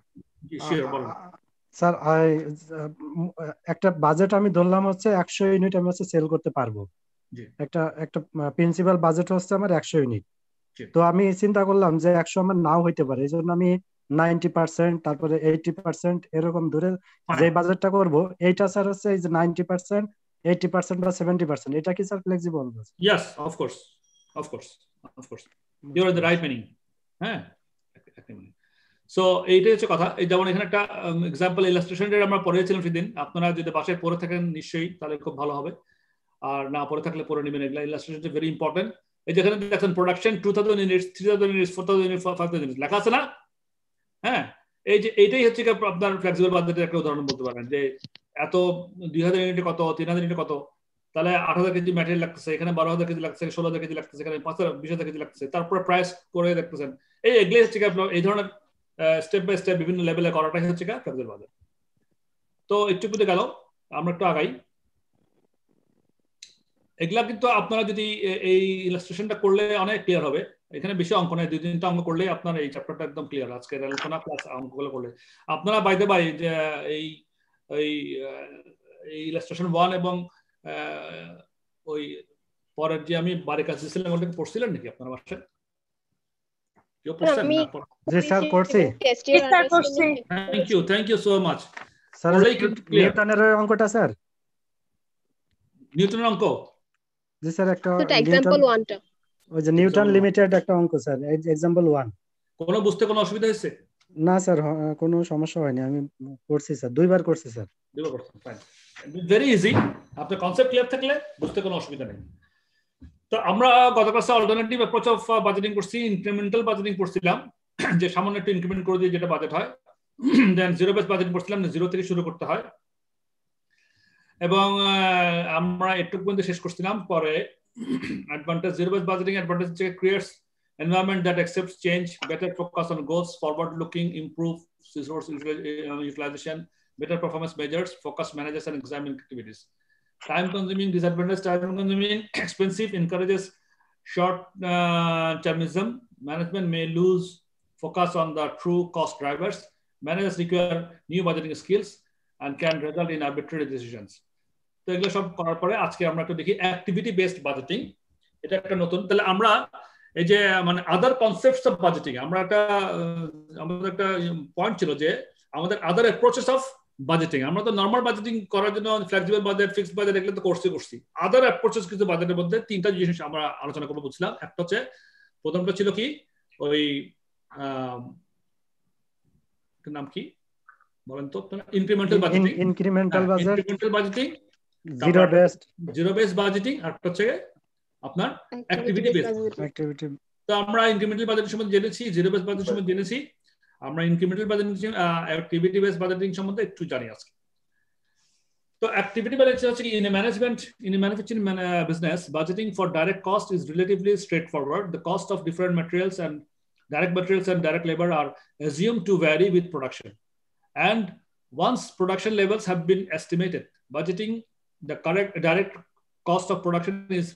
sir একটা বাজেট আমি ধরলাম হচ্ছে 100 ইউনিট আমি হচ্ছে সেল করতে পারবো, একটা প্রিন্সিপাল বাজেট হচ্ছে আমার 100 ইউনিট। তো আমি চিন্তা করলাম যে 100 আমার নাও হইতে পারে, এই জন্য আমি 90% তারপরে 80% এরকম ধরে যে বাজেটটা করব, এইটা স্যার হচ্ছে এই যে 90%, 80% বা 70%, এটা কি sir flexible? Yes, of course, of course, of course, you are the right meaning. হ্যাঁ, সো এইটাই হচ্ছে কথা। এই যেমন এখানে একটা এক্সাম্পল ইলাস্ট্রেশন আমরা পড়েছিলাম সেদিন, আপনারা যদি বাসায় পড়ে থাকেন নিশ্চয়ই তাহলে খুব ভালো হবে, আর না পড়ে থাকলে পড়ে নেবেন। এগুলা ইলাস্ট্রেশন ইজ ভেরি ইম্পর্টেন্ট। এই যেখানে দেখেন production 2000 units, 3000 units, 4000 units, 5000 units লেখা আছে না? হ্যাঁ, এই যে এইটাই হচ্ছে আপনার ফ্লেক্সিবল বাজেটের একটা উদাহরণ বলতে পারেন, যে এত 2000 ইউনিটে কত, 3000 ইউনিটে কত, তাহলে 8000 কেজি ম্যাটেরিয়াল লাগতেছে, এখানে 12000 কেজি লাগতেছে, 16000 কেজি লাগতেছে, এখানে 20,000 কেজি লাগতেছে, তারপরে প্রাইস করে দেখতেছেন। এগুলো হচ্ছে এই ধরনের স্টেপ বাই স্টেপ বিভিন্ন লেভেলে করাটাই হচ্ছে ফ্লেক্সিবল বাজেট। তো একটু গেল, আমরা একটু আগাই। এগুলা কিন্তু আপনারা যদি এই ইলাস্ট্রেশনটা করলে অনেক ক্লিয়ার হবে। এখানে বেশি অঙ্ক নেই, 2-3টা অঙ্ক করলে আপনার এই চ্যাপ্টারটা একদম ক্লিয়ার। আজকের আলোচনা প্লাস অঙ্কগুলো করলে আপনারা বাইদে বাই যে এই ইলাস্ট্রেশন 1 এবং ওই পরের যে আমি বারে কাজ দিয়েছিলাম ওটা পড়ছিলেন নাকি আপনারা বাসায়? কেউ পড়ছেন না? জি স্যার পড়ছি। Thank you so much. Sir নিউটনের অঙ্কটা স্যার, নিউটনের অঙ্ক? জি স্যার একটা एग्जांपल 1টা ওই যে নিউটন লিমিটেড একটা অঙ্ক স্যার, एग्जांपल 1। কোনো বুঝতে কোনো অসুবিধা হয়েছে? না স্যার কোনো সমস্যা হয়নি, আমি করছি স্যার, 2বার করছি স্যার। 2বার করছেন, ফাইন, ভেরি ইজি। আপনার কনসেপ্ট ক্লিয়ার থাকলে বুঝতে কোনো অসুবিধা নেই। তো আমরা গত ক্লাসে অল্টারনেটিভ অ্যাপ্রোচ অফ বাজেটিং করছি, ইনক্রিমেন্টাল বাজেটিং করছিলাম, যে সামান্য একটু ইনক্রিমেন্ট করে দিয়ে যেটা বাজেট হয়। দেন জিরো বেস বাজেট করছিলাম, জিরো থেকে শুরু করতে হয়। এবং আমরা একটু পর্যন্ত শেষ করছিলাম। পরে advantage, zero base budgeting advantage হচ্ছে creates environment that accepts change, better focus on goals, forward looking, improve resource utilization, better performance measures, focus managers and examining activities. Time consuming, disadvantage, time consuming, expensive, encourages short termism. Management may lose focus on the true cost drivers. Managers require new budgeting skills and can result in arbitrary decisions. তো এগুলো সব করার পরে আজকে আমরা একটু দেখি activity based budgeting. এটা একটা নতুন, তাহলে আমরা এই যে মানে আদার কনসেপ্টস অফ বাজেটিং, আমরা আমাদের একটা পয়েন্ট ছিল যে আমাদের আদার অ্যাপ্রোচেস অফ বাজেটিং। আমরা তো নরমাল বাজেটিং করার জন্য ফ্লেক্সিবল বাজেট, ফিক্সড বাজেট এগুলো তো করছি। আদার অ্যাপ্রোচেস কিছু বাজেটের মধ্যে 3টা জিনিস আমরা আলোচনা করবো বুঝলাম। একটা হচ্ছে, প্রথমটা ছিল কি, ওই নাম কি বলেন তো, incremental budgeting, incremental budgeting, zero base budgeting, আর হচ্ছে আপনার অ্যাক্টিভিটি বেসড। তো আমরা ইনক্রিমেন্টাল বাজেটিং সম্বন্ধে জেনেছি, জিরো বেস বাজেটিং সম্বন্ধে জেনেছি। আমরা incremental budgeting, activity based budgeting সম্বন্ধে একটু জানি আজকে। তো অ্যাক্টিভিটি বাজেট হচ্ছে কি, in a manufacturing business, budgeting for direct cost is relatively straightforward. The cost of different materials and direct labor are assumed to vary with production, and once production levels have been estimated, budgeting the correct direct cost of production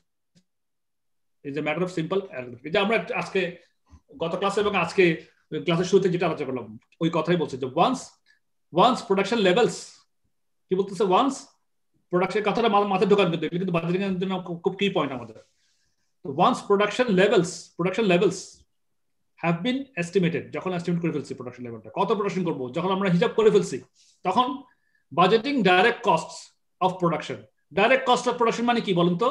is a matter of simple arithmetic. এটা আমরা আজকে গত ক্লাসে এবং আজকে ক্লাসের শুরুতে যেটা আলোচনা করলাম ওই কথাই বলছে, যে once production levels, কি বলতেছে, once production, কথাটা মাথায় ঢোকান, কিন্তু বাজেটিং এর জন্য খুব কি পয়েন্ট আমাদের। once production levels have been estimated, যখন এস্টিমেট করে ফেলছি প্রোডাকশন লেভেলটা, কত প্রোডাকশন করব, যখন আমরা হিসাব করে ফেলছি, তখন budgeting direct costs of production. Direct cost of production মানে কি বলুন তো?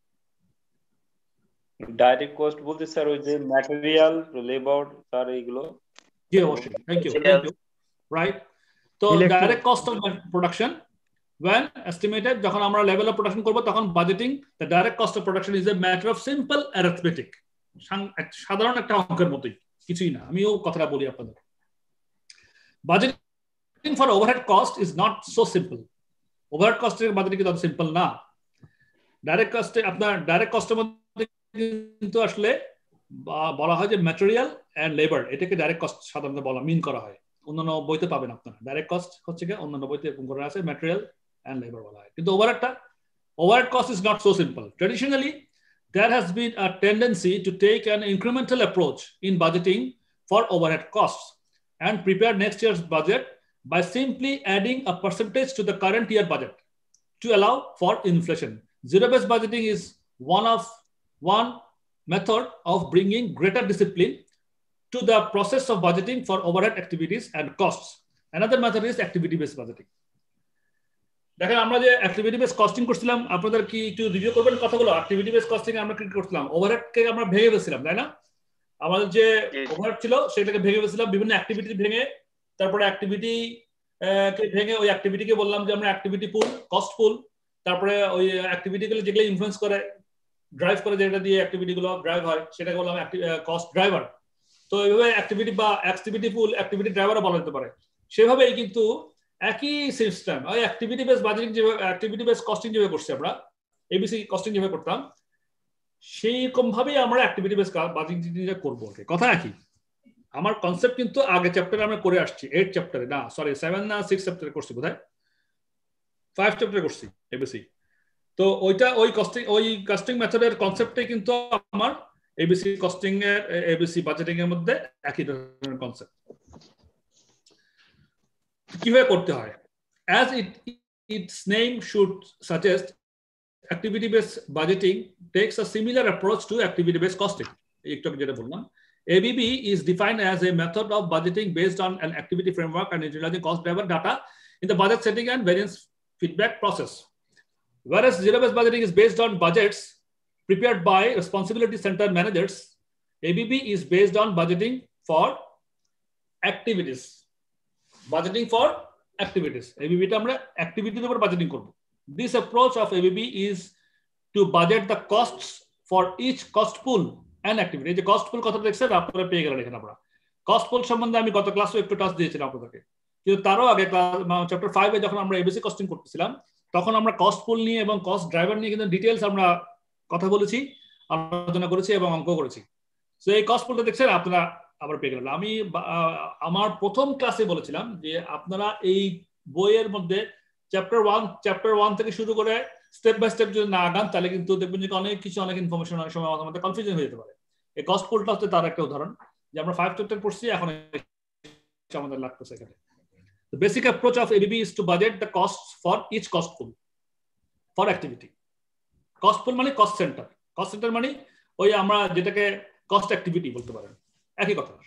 ডাইরেক্ট কস্ট বলতে স্যার ওই যে ম্যাটেরিয়াল, লেবার, স্যার এইগুলো। জি অবশ্যই, থ্যাংক ইউ, রাইট। তো direct cost of production when estimated, যখন আমরা লেভেল অফ প্রোডাকশন করব, তখন budgeting the direct cost of production is a matter of simple arithmetic. সাধারণ একটা অঙ্কের মতোই, কিছুই না। আমিও কথাটা বলি আপনাদের, budgeting for overhead cost is not so simple. Overhead কস্টের বাজেটিং কিন্তু সিম্পল না। ডাইরেক্ট কস্টে, আপনার ডাইরেক্ট কস্টের মধ্যে কিন্তু আসলে বলা হয় যে ম্যাটেরিয়াল এন্ড লেবার, এটাকে ডাইরেক্ট কস্ট সাধারণত মিন করা হয়। অন্যান্য বইতে পাবেন আপনারা ডাইরেক্ট কস্ট হচ্ছে কি, অন্যান্য বইতে এরকম করা আছে ম্যাটেরিয়াল এন্ড লেবার বলা হয়। কিন্তু overhead cost is not so simple. Traditionally there has been a tendency to take an incremental approach in budgeting for overhead costs and prepare next year's budget by simply adding a percentage to the current year budget to allow for inflation. Zero-based budgeting is one method of bringing greater discipline to the process of budgeting for overhead activities and costs. Another method is activity-based budgeting. দেখেন, আমরা যে activity base costing করছিলাম, আপনাদের কি একটু review করবেন কথাগুলো? Activity base costing আমরা কি করছিলাম, ওভারহেডকে আমরা ভেঙে ফেলছিলাম, তাই না? আমাদের যে ওভারহেড ছিল সেটাকে ভেঙে ফেলছিলাম বিভিন্ন অ্যাক্টিভিটি ভেঙে। তারপরে অ্যাক্টিভিটি কে ভেঙে ওই অ্যাক্টিভিটিকে বললাম যে আমরা অ্যাক্টিভিটি পুল, কস্ট পুল। তারপরে ওই অ্যাক্টিভিটিগুলো যেগুলো ইনফ্লুয়েন্স করে, ড্রাইভ করে, যেটা দিয়ে অ্যাক্টিভিটিগুলো ড্রাইভ হয়, সেটাকে বললাম কস্ট ড্রাইভার। তো এইভাবে অ্যাক্টিভিটি বা অ্যাক্টিভিটি পুল, অ্যাক্টিভিটি ড্রাইভারও বলা যেতে পারে। সেভাবেই কিন্তু একই সিস্টেম, ওই অ্যাক্টিভিটি বেস বাজেটিং যেভাবে, অ্যাক্টিভিটি বেস কস্টিং যেভাবে করছি আমরা, এবিসি কস্টিং যেভাবে করতাম, সেই রকম ভাবেই আমরা অ্যাক্টিভিটি বেস বাজেটিং করবো। কথা একই। আমার কনসেপ্ট কিন্তু আগে চ্যাপ্টারে আমরা করে আসছি, 8 চ্যাপ্টারে না, সরি 7 না 6 চ্যাপ্টারে করছি, বোধহয় 5 চ্যাপ্টারে করছি এবিসি। তো ওইটা ওই কস্টিং মেথডের কনসেপ্টটাই কিন্তু আমার এবিসি কস্টিং এর, এবিসি বাজেটিং এর মধ্যে একই ধরনের কনসেপ্ট। কিভাবে করতে হয়? As its name should suggest, activity based budgeting takes a similar approach to activity based costing. একটু যেটা বললাম, ABB is defined as a method of budgeting based on an activity framework and utilizing cost driver data in the budget setting and variance feedback process. Whereas zero-based budgeting is based on budgets prepared by responsibility center managers, ABB is based on budgeting for activities. Budgeting for activities. ABB টা আমরা activities উপর budgeting করব. This approach of ABB is to budget the costs for each cost pool and activity. এই যে cost pool কথাটা দেখছেন আপনারা পেয়ে গেলেন এখানে। আমরা cost pool সম্বন্ধে আমি গত ক্লাসে একটু টাচ দিয়েছিলাম আপনাদেরকে, কিন্তু তারও আগে চ্যাপ্টার 5 এ যখন আমরা এবিসি কস্টিং করতেছিলাম তখন আমরা কস্ট পুল নিয়ে এবং কস্ট ড্রাইভার নিয়ে কিন্তু ডিটেইলস আমরা কথা বলেছি, আলোচনা করেছি এবং অঙ্ক করেছি। সো এই কস্ট পুলটা দেখছেন আপনারা আবার পেয়ে গেলেন। আমি আমার প্রথম ক্লাসে বলেছিলাম যে আপনারা এই বইয়ের মধ্যে চ্যাপ্টার 1 থেকে শুরু করে স্টেপ বাই স্টেপ যদি না আগান তাহলে কিন্তু দেখবেন যে অনেক কিছু, অনেক ইনফরমেশন অনেক সময় আমাদের কনফিউশন হয়ে যেতে পারে। এই কস্ট পুলটা হচ্ছে তার একটা উদাহরণ, যে আমরা 5 চ্যাপ্টার পড়ছি, এখন আমাদের লাগতেছে এখানে। The basic approach of ABB is to budget the costs for each cost pool for activity. Cost pool মানে cost center. Cost center মানে ওই আমরা যেটাকে cost activity বলতে পারেন, একই কথা।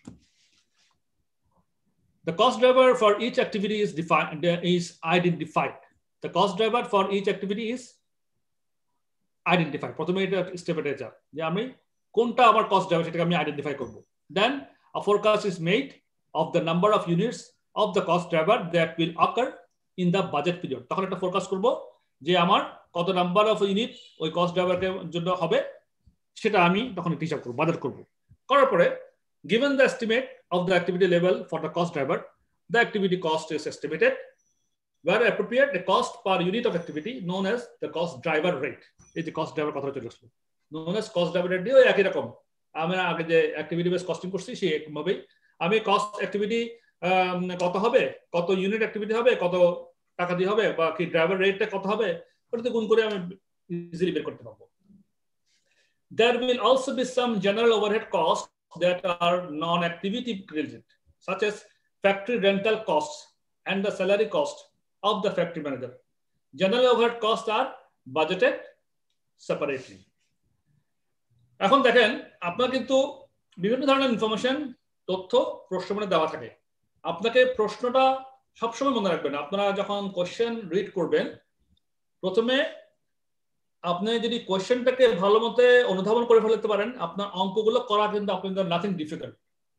The cost driver for each activity is identified. The cost driver for each activity is identified. প্রথমে এটা স্টেপে যা যে আমি কোনটা আমার cost driver সেটাকে আমি আইডেন্টিফাই করব। Then a forecast is made of the number of units of the cost driver that will occur in the budget period. তখন একটা ফোরকাস্ট করব যে আমার কত নাম্বার অফ ইউনিট ওই কস্ট ড্রাইভারের জন্য হবে, সেটা আমি তখন হিসাব করব, বাজেট করব। করার পরে given the estimate of the activity level for the cost driver, the activity cost is estimated. Where appropriate, the cost per unit of activity known as the cost driver rate. এই যে cost driver কথা চলে আসলো, known as cost driver rate দিয়েও একই রকম। আমরা আগে যে অ্যাক্টিভিটি বেস কস্টিং করছি সেই একভাবেই আমি কস্ট অ্যাক্টিভিটি কত হবে, কত ইউনিট অ্যাক্টিভিটি হবে, কত টাকা দিয়ে হবে, বা কি ড্রাইভার রেটটা কত হবে, ওটাতে গুণ করে আমি ইজিলি বের করতে পারবো। There will also be some general overhead costs that are non-activity related, such as factory rental costs and the salary cost of the factory manager. General overhead costs are budgeted separately. এখন দেখেন আপনার কিন্তু বিভিন্ন ধরনের information, তথ্য প্রশ্ন মনে দেওয়া থাকে। আপনাকে প্রশ্নটা সবসময় মনে রাখবেন। আপনারা যখন কোশ্চেন রিড করবেন, প্রথমে আপনি যদি কোশ্চেনটাকে ভালো মতে অনুধাবন করে ফেলতে পারেন, আপনার অঙ্কগুলো করা কিন্তু আপনাদের নাথিং ডিফিকাল্ট।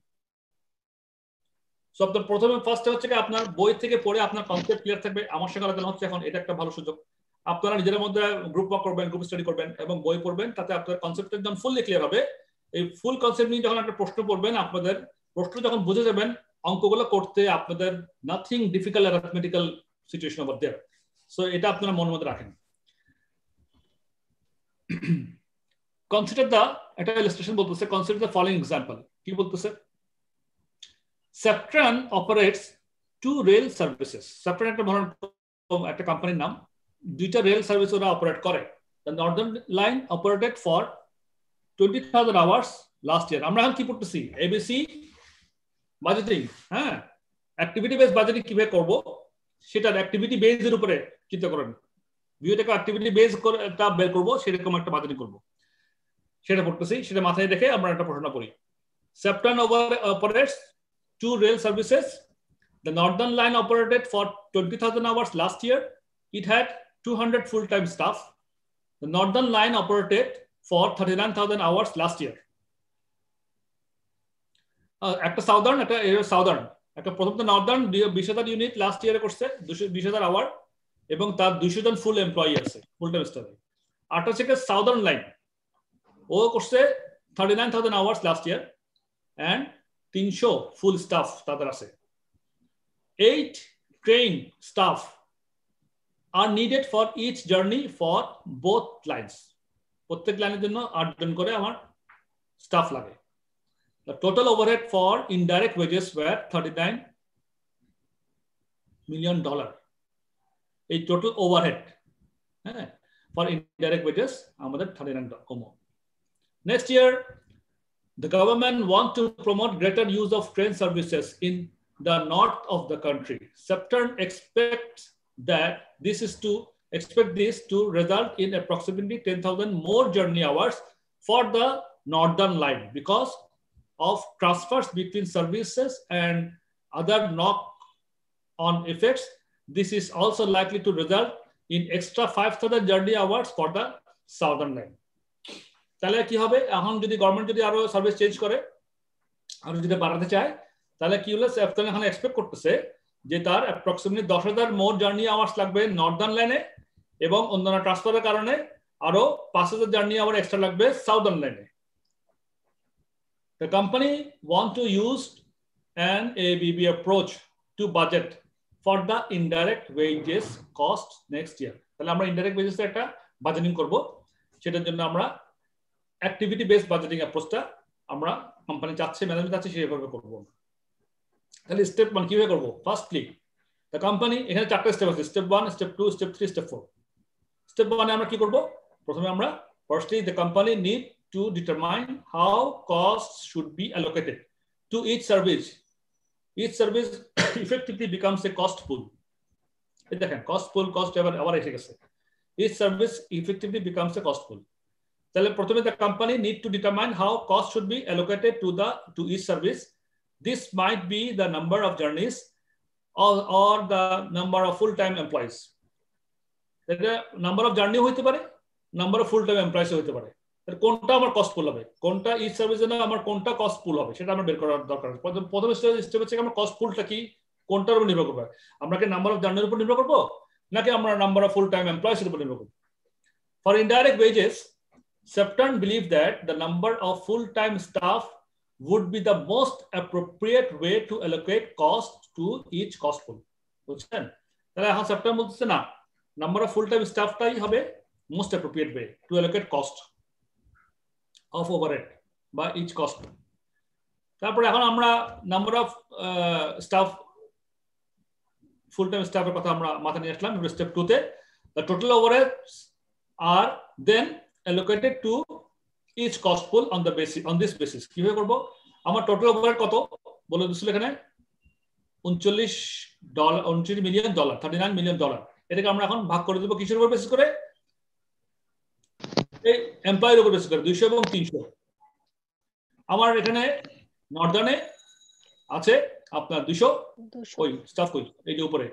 সো আপনার প্রথমে ফার্স্টে হচ্ছে কি আপনার বই থেকে পড়ে আপনার কনসেপ্ট ক্লিয়ার থাকবে। আমার সঙ্গে আলোচনা হচ্ছে এখন, এটা একটা ভালো সুযোগ। আপনারা নিজেদের মধ্যে গ্রুপ ওয়ার্ক করবেন, গ্রুপ স্টাডি করবেন এবং বই পড়বেন, তাতে আপনার কনসেপ্ট একদম ফুললি ক্লিয়ার হবে। এই ফুল কনসেপ্ট নিয়ে যখন একটা প্রশ্ন পড়বেন, আপনাদের প্রশ্ন যখন বুঝে যাবেন, অঙ্কগুলো করতে আপনাদের nothing difficult arithmetical situation over there. So এটা আপনারা মনের মধ্যে রাখেন। কনসিডার দা, এটা ইলাস্ট্রেশন বলতেছে, কনসিডার দা ফলোইং এক্সাম্পল। কি বলতেছে? Septran operates 2 rail services. Septran একটা কোম্পানির নাম, দুইটা রেল সার্ভিস ওরা অপারেট করে। The Northern Line operated for 20,000 hours last year. আমরা এখন কি পড়তেছি? ABC budgeting. হ্যাঁ, অ্যাক্টিভিটি বেস বাজেটিং কিভাবে করব সেটা অ্যাক্টিভিটি বেসের উপরে চিন্তা করেন। ভিউটাকে অ্যাক্টিভিটি বেস করে একটা বের করব, সেরকম একটা বাজেটিং করব, সেটা পড়তেছি। সেটা মাথায় রেখে আমরা একটা প্রশ্ন পড়ি। Septran operates 2 rail services. The Northern Line operated for 20,000 hours last year. It had 200 full-time staff. The Northern Line operated for 39,000 hours last year. একটা সাউদার্ন, একটা প্রথমত নর্দার্ন 20,000 ইউনিট লাস্ট ইয়ারে করছে, 20,000 আওয়ার, এবং তার 200 জন ফুল এমপ্লয়ি আছে, ফুল টাইম স্টাফ। আর হচ্ছে southern line, ও করছে 39,000 hours last year, and 300 full staff তাদের আছে 8 trained staff are needed for each journey for both lines প্রত্যেক লাইনের জন্য 8 জন করে আমার স্টাফ লাগে the total overhead for indirect wages were $39 million এই total overhead for indirect wages আমাদের 39 কম next year the government want to promote greater use of train services in the north of the country. Septern expects that this to result in approximately 10,000 more journey hours for the northern line because of transfers between services and other knock-on effects. This is also likely to result in extra 5,000 journey hours for the southern line. তাহলে কি হবে এখন যদি government যদি আরো service change করে আর যদি বাড়াতে চায় তাহলে কি হলো সেপ্টেন এখানে এক্সপেক্ট করতেছে যে তার অ্যাপ্রক্সিমেটলি 10,000 মোর জার্নি আওয়ার্স লাগবে নর্দার্ন লাইনে এবং অন্যান্য ট্রান্সফারের কারণে আরো 5,000 জার্নি আওয়ার এক্সট্রা লাগবে সাউদার্ন লাইনে The company want to use an ABB approach to budget for the indirect wages cost next year. তাহলে আমরা ইনডাইরেক্ট ওয়েজেস একটা বাজেটিং করব সেটার জন্য আমরা অ্যাক্টিভিটি বেসড বাজেটিং অ্যাপ্রোচটা আমরা কোম্পানি চাচ্ছে ম্যানেজমেন্ট চাচ্ছে সেইভাবে করব তাহলে স্টেপ 1 কিভাবে করব ফার্স্টলি দ্য কোম্পানি এখানে চারটা স্টেপ আছে step 1 step 2 step 3 step 4 step 1 এ আমরা কি করব প্রথমে আমরা firstly the company need to determine how costs should be allocated to each service. Each service effectively becomes a cost pool. Cost pool, cost ever each service effectively becomes a cost pool. The company need to determine how cost should be allocated to each service. This might be the number of journeys or the number of full-time employees. The number of journey hoite pare, number of full-time employees hoite pare. কোনটা আমার cost পুল হবে কোনটা each সার্ভিসের জন্য আমার কোনটা cost পুল হবে সেটা আমরা বের করার দরকার প্রথম স্টেপ হচ্ছে আমার কস্ট পুলটা কি কোনটার উপর নির্ভর করবে আমরা কি নাম্বার অফ জার্নির উপর নির্ভর করব নাকি আমরা number of full time employees এর উপর নির্ভর করব for indirect wages Septern believe that the number of full time staff would be the most appropriate way to allocate cost to each cost pool বুঝছেন তাহলে এখন Septern বলতেছে না number of full time স্টাফটাই হবে most appropriate way to allocate cost of overhead by each cost. তারপরে এখন আমরা number of staff full time স্টাফের কথা আমরা মাথা নিয়ে আসলাম স্টেপ 2 তে the total overheads are then allocated to each cost pool on this basis কিভাবে করব আমার টোটাল ওভারহেড কত বলে দিছিল এখানে $29 মিলিয়ন $39 মিলিয়ন এটাকে আমরা এখন ভাগ করে দেব কিসের উপর বেসিস করে এমপ্লয়ের উপর বেসিস করে 200 এবং 300 আমার এখানে নর্দার্নে আছে আপনার 200 ওই স্টাফ কই এই যে উপরে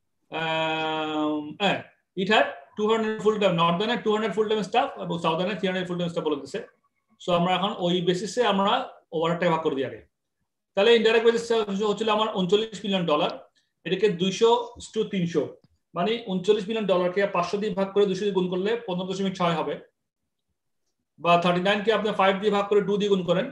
it had 200 ফুল টাইম নর্দার্নে 200 ফুল টাইম স্টাফ এবং সাউদার্নে 300 ফুল টাইম স্টাফ বলে দিয়েছে সো আমরা এখন ওই বেসিসে আমরা ওভারহেডটা ভাগ করে দিই আগে তাহলে ইনডাইরেক্ট ওয়েজেস হচ্ছিল আমার $39 মিলিয়ন এটাকে 200/300 মানে $39 মিলিয়ন কে 500 দিয়ে ভাগ করে 200 দিয়ে গুণ করলে 15.6 হবে বা 39 কে আপনি 5 দিয়ে ভাগ করে 2 দিয়ে গুণ করেন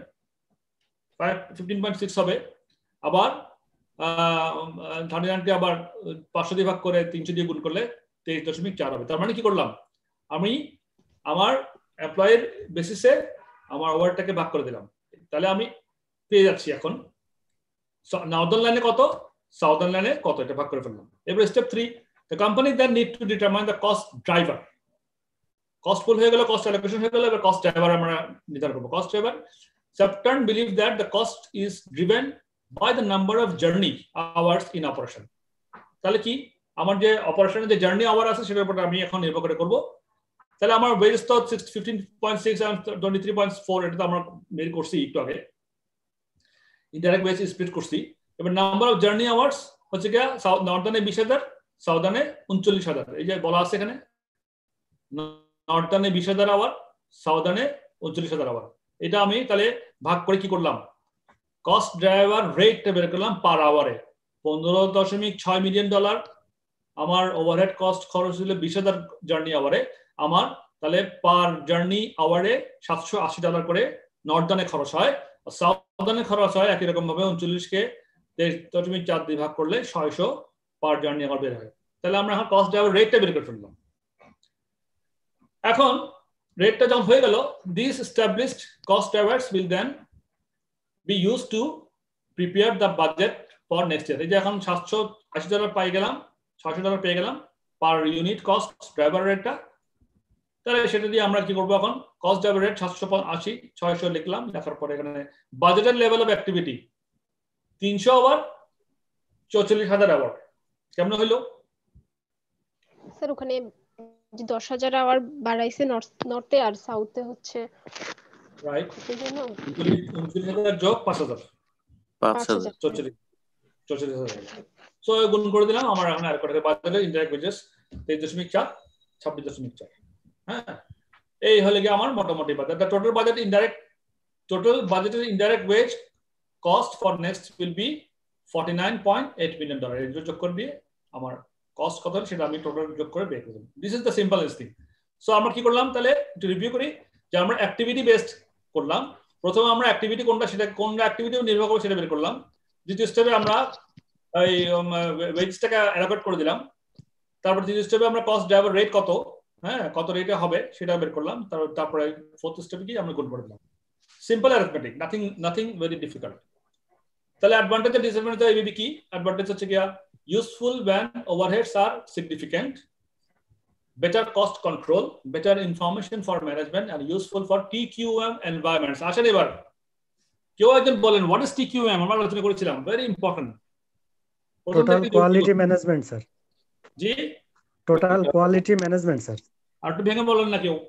15.6 হবে আবার 39 কে আবার 500 দিয়ে ভাগ করে 300 দিয়ে গুণ করলে 23.4 হবে তার মানে কি করলাম আমি আমার এমপ্লয়ের বেসিসে আমার ওভারটাকে ভাগ করে দিলাম তাহলে আমি পেয়ে যাচ্ছি এখন নর্দার্ন লাইনে কত সাউদার্ন লাইনে কত এটা ভাগ করে ফেললাম এবার step 3 the company then need to determine the cost driver cost pool হয়ে গেল cost allocation হয়ে গেল এবার cost driver আমরা নির্ধারণ করব cost driver Septern believe that the cost is driven by the number of journey hours in operation তাহলে কি আমার যে অপারেশনের যে জার্নি আওয়ার আছে সেটার উপর আমি এখন নির্ভর করে করব তাহলে আমার ওয়েজ তো 15.6 and 23.4 এটা তো আমরা বের করছি একটু আগে ইনডাইরেক্ট ওয়েজ স্প্লিট করছি এবার নাম্বার অফ জার্নি আওয়ার্স হচ্ছে কি নর্দার্নে 20,000 সাউদার্নে 39,000 এই যে বলা আছে এখানে নর্দার্নে 20,000 আওয়ার সাউদার্নে 39,000 আওয়ার এটা আমি তাহলে ভাগ করে কি করলাম কস্ট ড্রাইভার রেটটা বের করলাম পার আওয়ারে $15.6 মিলিয়ন আমার ওভারহেড কস্ট খরচ হলো 20,000 জার্নি আওয়ারে আমার তাহলে পার জার্নি আওয়ারে $780 করে নর্দার্নে খরচ হয় সাউদার্নে খরচ হয় একই রকম ভাবে 39কে 23.4 দিয়ে ভাগ করলে 600 পার জার্নি আমার বের হয়। তাহলে আমরা এখন কস্ট ড্রাইভার রেটটা বের করে ফেললাম। এখন রেটটা যখন হয়ে গেল, this established cost drivers will then be use to prepare the budget for next year. এই যে এখন $780 পাই গেলাম, $600 পেয়ে গেলাম পার ইউনিট কস্ট ড্রাইভার রেটটা। তাহলে সেটা দিয়ে আমরা কি করবো, এখন কস্ট ড্রাইভার রেট 780, 600 লিখলাম। লেখার পরে এখানে বাজেটের level of activity 300 hour, 44,000 hour. কেমন হইলো স্যার? ওখানে যে 10,000 আওয়ার বাড়াইছে নর্থে আর সাউথে হচ্ছে রাইট 39,000 যোগ 5,000 44,000। সো গুণ করে দিলাম। আমার এখন আর করে বাজেটের ইনডাইরেক্ট ওয়েজেস 23.4 26.4। হ্যাঁ, এই হলে কি আমার মোটামুটি বাজেট। দ্য টোটাল বাজেটের indirect wage cost for next will be $49.8 million। এই যোগ করে দিয়ে আমার কস্ট কত সেটা আমি টোটাল যোগ করে বের করে দেব। This is the simplest thing. So আমরা কি করলাম তাহলে একটু রিভিউ করি যে আমরা অ্যাক্টিভিটি বেসড করলাম। প্রথমে আমরা অ্যাক্টিভিটি কোনটা সেটা কোন অ্যাক্টিভিটি নির্ভর করে সেটা বের করলাম। দ্বিতীয় স্টেপে আমরা এই ওয়েজটাকে অ্যালোকেট করে দিলাম। তারপর তৃতীয় স্টেপে আমরা কস্ট ড্রাইভার রেট কত, হ্যাঁ কত রেটে হবে সেটা বের করলাম। তারপরে ফোর্থ স্টেপে কি আমরা গুণ করে দিলাম। Simple arithmetic, nothing very difficult. তাহলে অ্যাডভান্টেজ আর ডিসঅ্যাডভান্টেজ এবিবি কি? অ্যাডভান্টেজ হচ্ছে কি useful when overheads are significant, better cost control, better information for management, and useful for TQM environments. আসলে এবার কেউ একজন বলেন what is TQM? আমরা আলোচনা করেছিলাম, very important. Total quality management sir. জি, টোটাল কোয়ালিটি ম্যানেজমেন্ট স্যার। আর একটু ভেঙে বলেন না কেউ।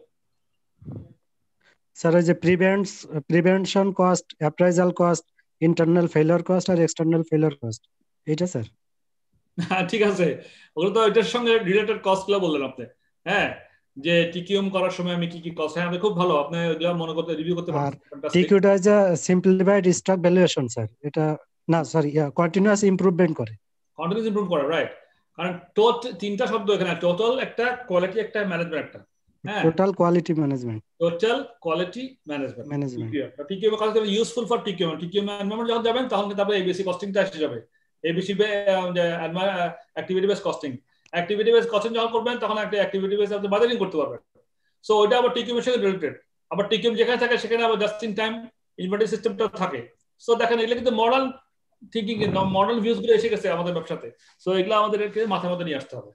স্যার এই যে prevention cost, appraisal cost, internal failure cost আর এক্সটার্নাল ফেলিওর কস্ট, এইটা স্যার? ঠিক আছে, ওগুলো তো এটার সঙ্গে রিলেটেড কস্ট গুলো বললেন আপনি। হ্যাঁ, যে টিকিউম করার সময় আমি কি কি কস্ট, হ্যাঁ খুব ভালো, আপনি এগুলো মনে করতে রিভিউ করতে পারেন। টিকিউটা is a simplified stock valuation sir. এটা না সরি, কন্টিনিউয়াস ইমপ্রুভমেন্ট করে, কন্টিনিউয়াস ইমপ্রুভ করে, রাইট। কারণ তিনটা শব্দ এখানে, টোটাল একটা, কোয়ালিটি একটা, ম্যানেজমেন্ট একটা। হ্যাঁ, total quality management, total quality management. TQM এর কথা ইউজফুল ফর টিকিউম এনভায়রনমেন্ট যখন যাবেন তখন তারপরে এবিসি কস্টিংটা এসে যাবে। ABC activity base costing, activity base costing যখন করবেন তখন একটা অ্যাক্টিভিটি বেস আপনি বাজেটিং করতে পারবেন। সো ওইটা আবার টিকিউম এর সাথে রিলেটেড। আবার টিকিউম যেখানে থাকে সেখানে আবার জাস্ট ইন টাইম ইনভেন্টরি সিস্টেমটা থাকে। সো দেখেন এগুলো কিন্তু মডার্ন থিংকিং, মডার্ন ভিউজ গুলো এসে গেছে আমাদের ব্যবসাতে। সো এগুলো আমাদেরকে মাথার মধ্যে নিয়ে আসতে হবে।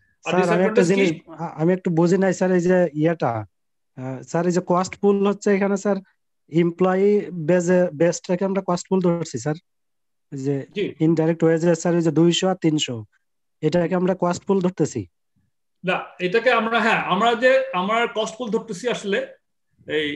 আমি একটু বুঝি নাই স্যার, এই যে ইয়েটা স্যার, এই যে কস্ট পুল হচ্ছে এখানে স্যার, এমপ্লয়ি বেসটাকে আমরা কস্ট পুল ধরছি স্যার। যে ইনডাইরেক্ট ওয়েজেস স্যার, এই যে 200 আর 300, এটাকে আমরা কস্ট পুল ধরতেছি না? এটাকে আমরা, হ্যাঁ আমরা কস্ট পুল ধরতেছি আসলে এই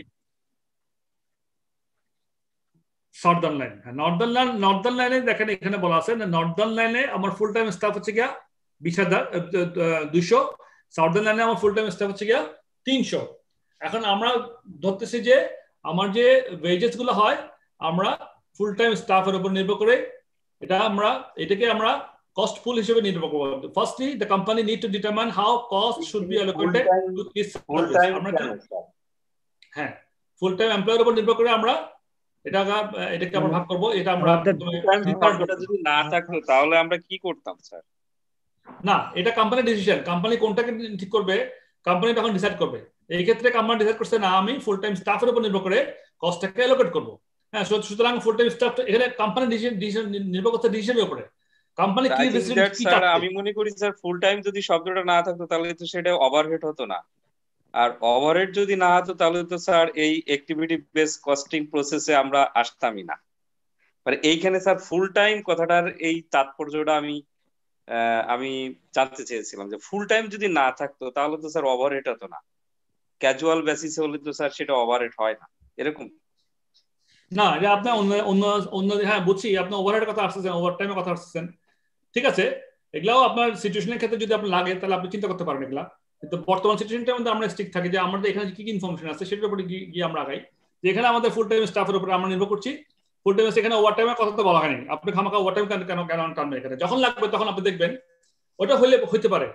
সাউদার্ন লাইন। হ্যাঁ, নর্দার্ন লাইনে দেখেন এখানে বলা আছে না, নর্দার্ন লাইনে আমার ফুল টাইম স্টাফ হচ্ছে গিয়া 20,200, সাউদার্ন লাইনে আমার ফুল টাইম স্টাফ হচ্ছে গিয়া 300। এখন আমরা ধরতেছি যে আমার যে ওয়েজেস গুলো হয় আমরা ফুল টাইম স্টাফের উপর নির্ভর করে এটাকে আমরা কস্ট পুল হিসেবে নির্ভর করব। Firstly the company need to determine how cost should be allocated to this service. আমরা হ্যাঁ ফুল টাইম এমপ্লয়ের উপর নির্ভর করে আমরা এটাকে আমরা ভাগ করব। এটা আমরা যদি না থাকতো তাহলে আমরা কি করতাম স্যার? না, এটা কোম্পানি ডিসিশন। কোম্পানি কোনটাকে ঠিক করবে কোম্পানি তখন ডিসাইড করবে। এই ক্ষেত্রে কোম্পানি ডিসাইড করছে না আমি ফুল টাইম স্টাফের উপর নির্ভর করে কস্টটাকে অ্যালোকেট করব। হ্যাঁ, সুতরাং ফুল টাইম স্টাফ এখানে কোম্পানি ডিসিশন নির্ভর করছে ডিসিশনের উপরে। কোম্পানি কি ডিসিশন, আমি মনে করি স্যার ফুল টাইম যদি শব্দটা না থাকতো তাহলে তো সেটা ওভারহেড হতো না। আর ওভারহেড যদি না হতো তাহলে তো স্যার এই অ্যাক্টিভিটি বেস কস্টিং প্রসেসে আমরা আসতামই না। মানে এইখানে স্যার ফুল টাইম কথাটার এই তাৎপর্যটা আমি জানতে চেয়েছিলাম যে ফুল টাইম যদি না থাকতো তাহলে তো স্যার ওভারহেড হতো না। ক্যাজুয়াল বেসিস হলে তো স্যার সেটা ওভারহেড হয় না, এরকম না? যে আপনি অন্য হ্যাঁ বুঝছি, আপনি ওভারহেডের কথা আসছেন, ওভারটাইমের কথা আসছেন, ঠিক আছে। এগুলাও আপনার সিচুয়েশনের ক্ষেত্রে যদি আপনার লাগে তাহলে আপনি চিন্তা করতে পারেন এগুলা। কিন্তু বর্তমান সিচুয়েশনটার মধ্যে আমরা স্টিক থাকি যে আমাদের এখানে কি কি ইনফরমেশন আছে সেটার উপরে গিয়ে আমরা আগাই। যে এখানে আমাদের ফুল টাইম স্টাফের উপরে আমরা নির্ভর করছি। ফুল টাইম এখানে ওভারটাইমের কথা তো বলা হয়নি। আপনি খামাখা ওভারটাইম কেন টানবেন এখানে? যখন লাগবে তখন আপনি দেখবেন ওটা হইতে পারে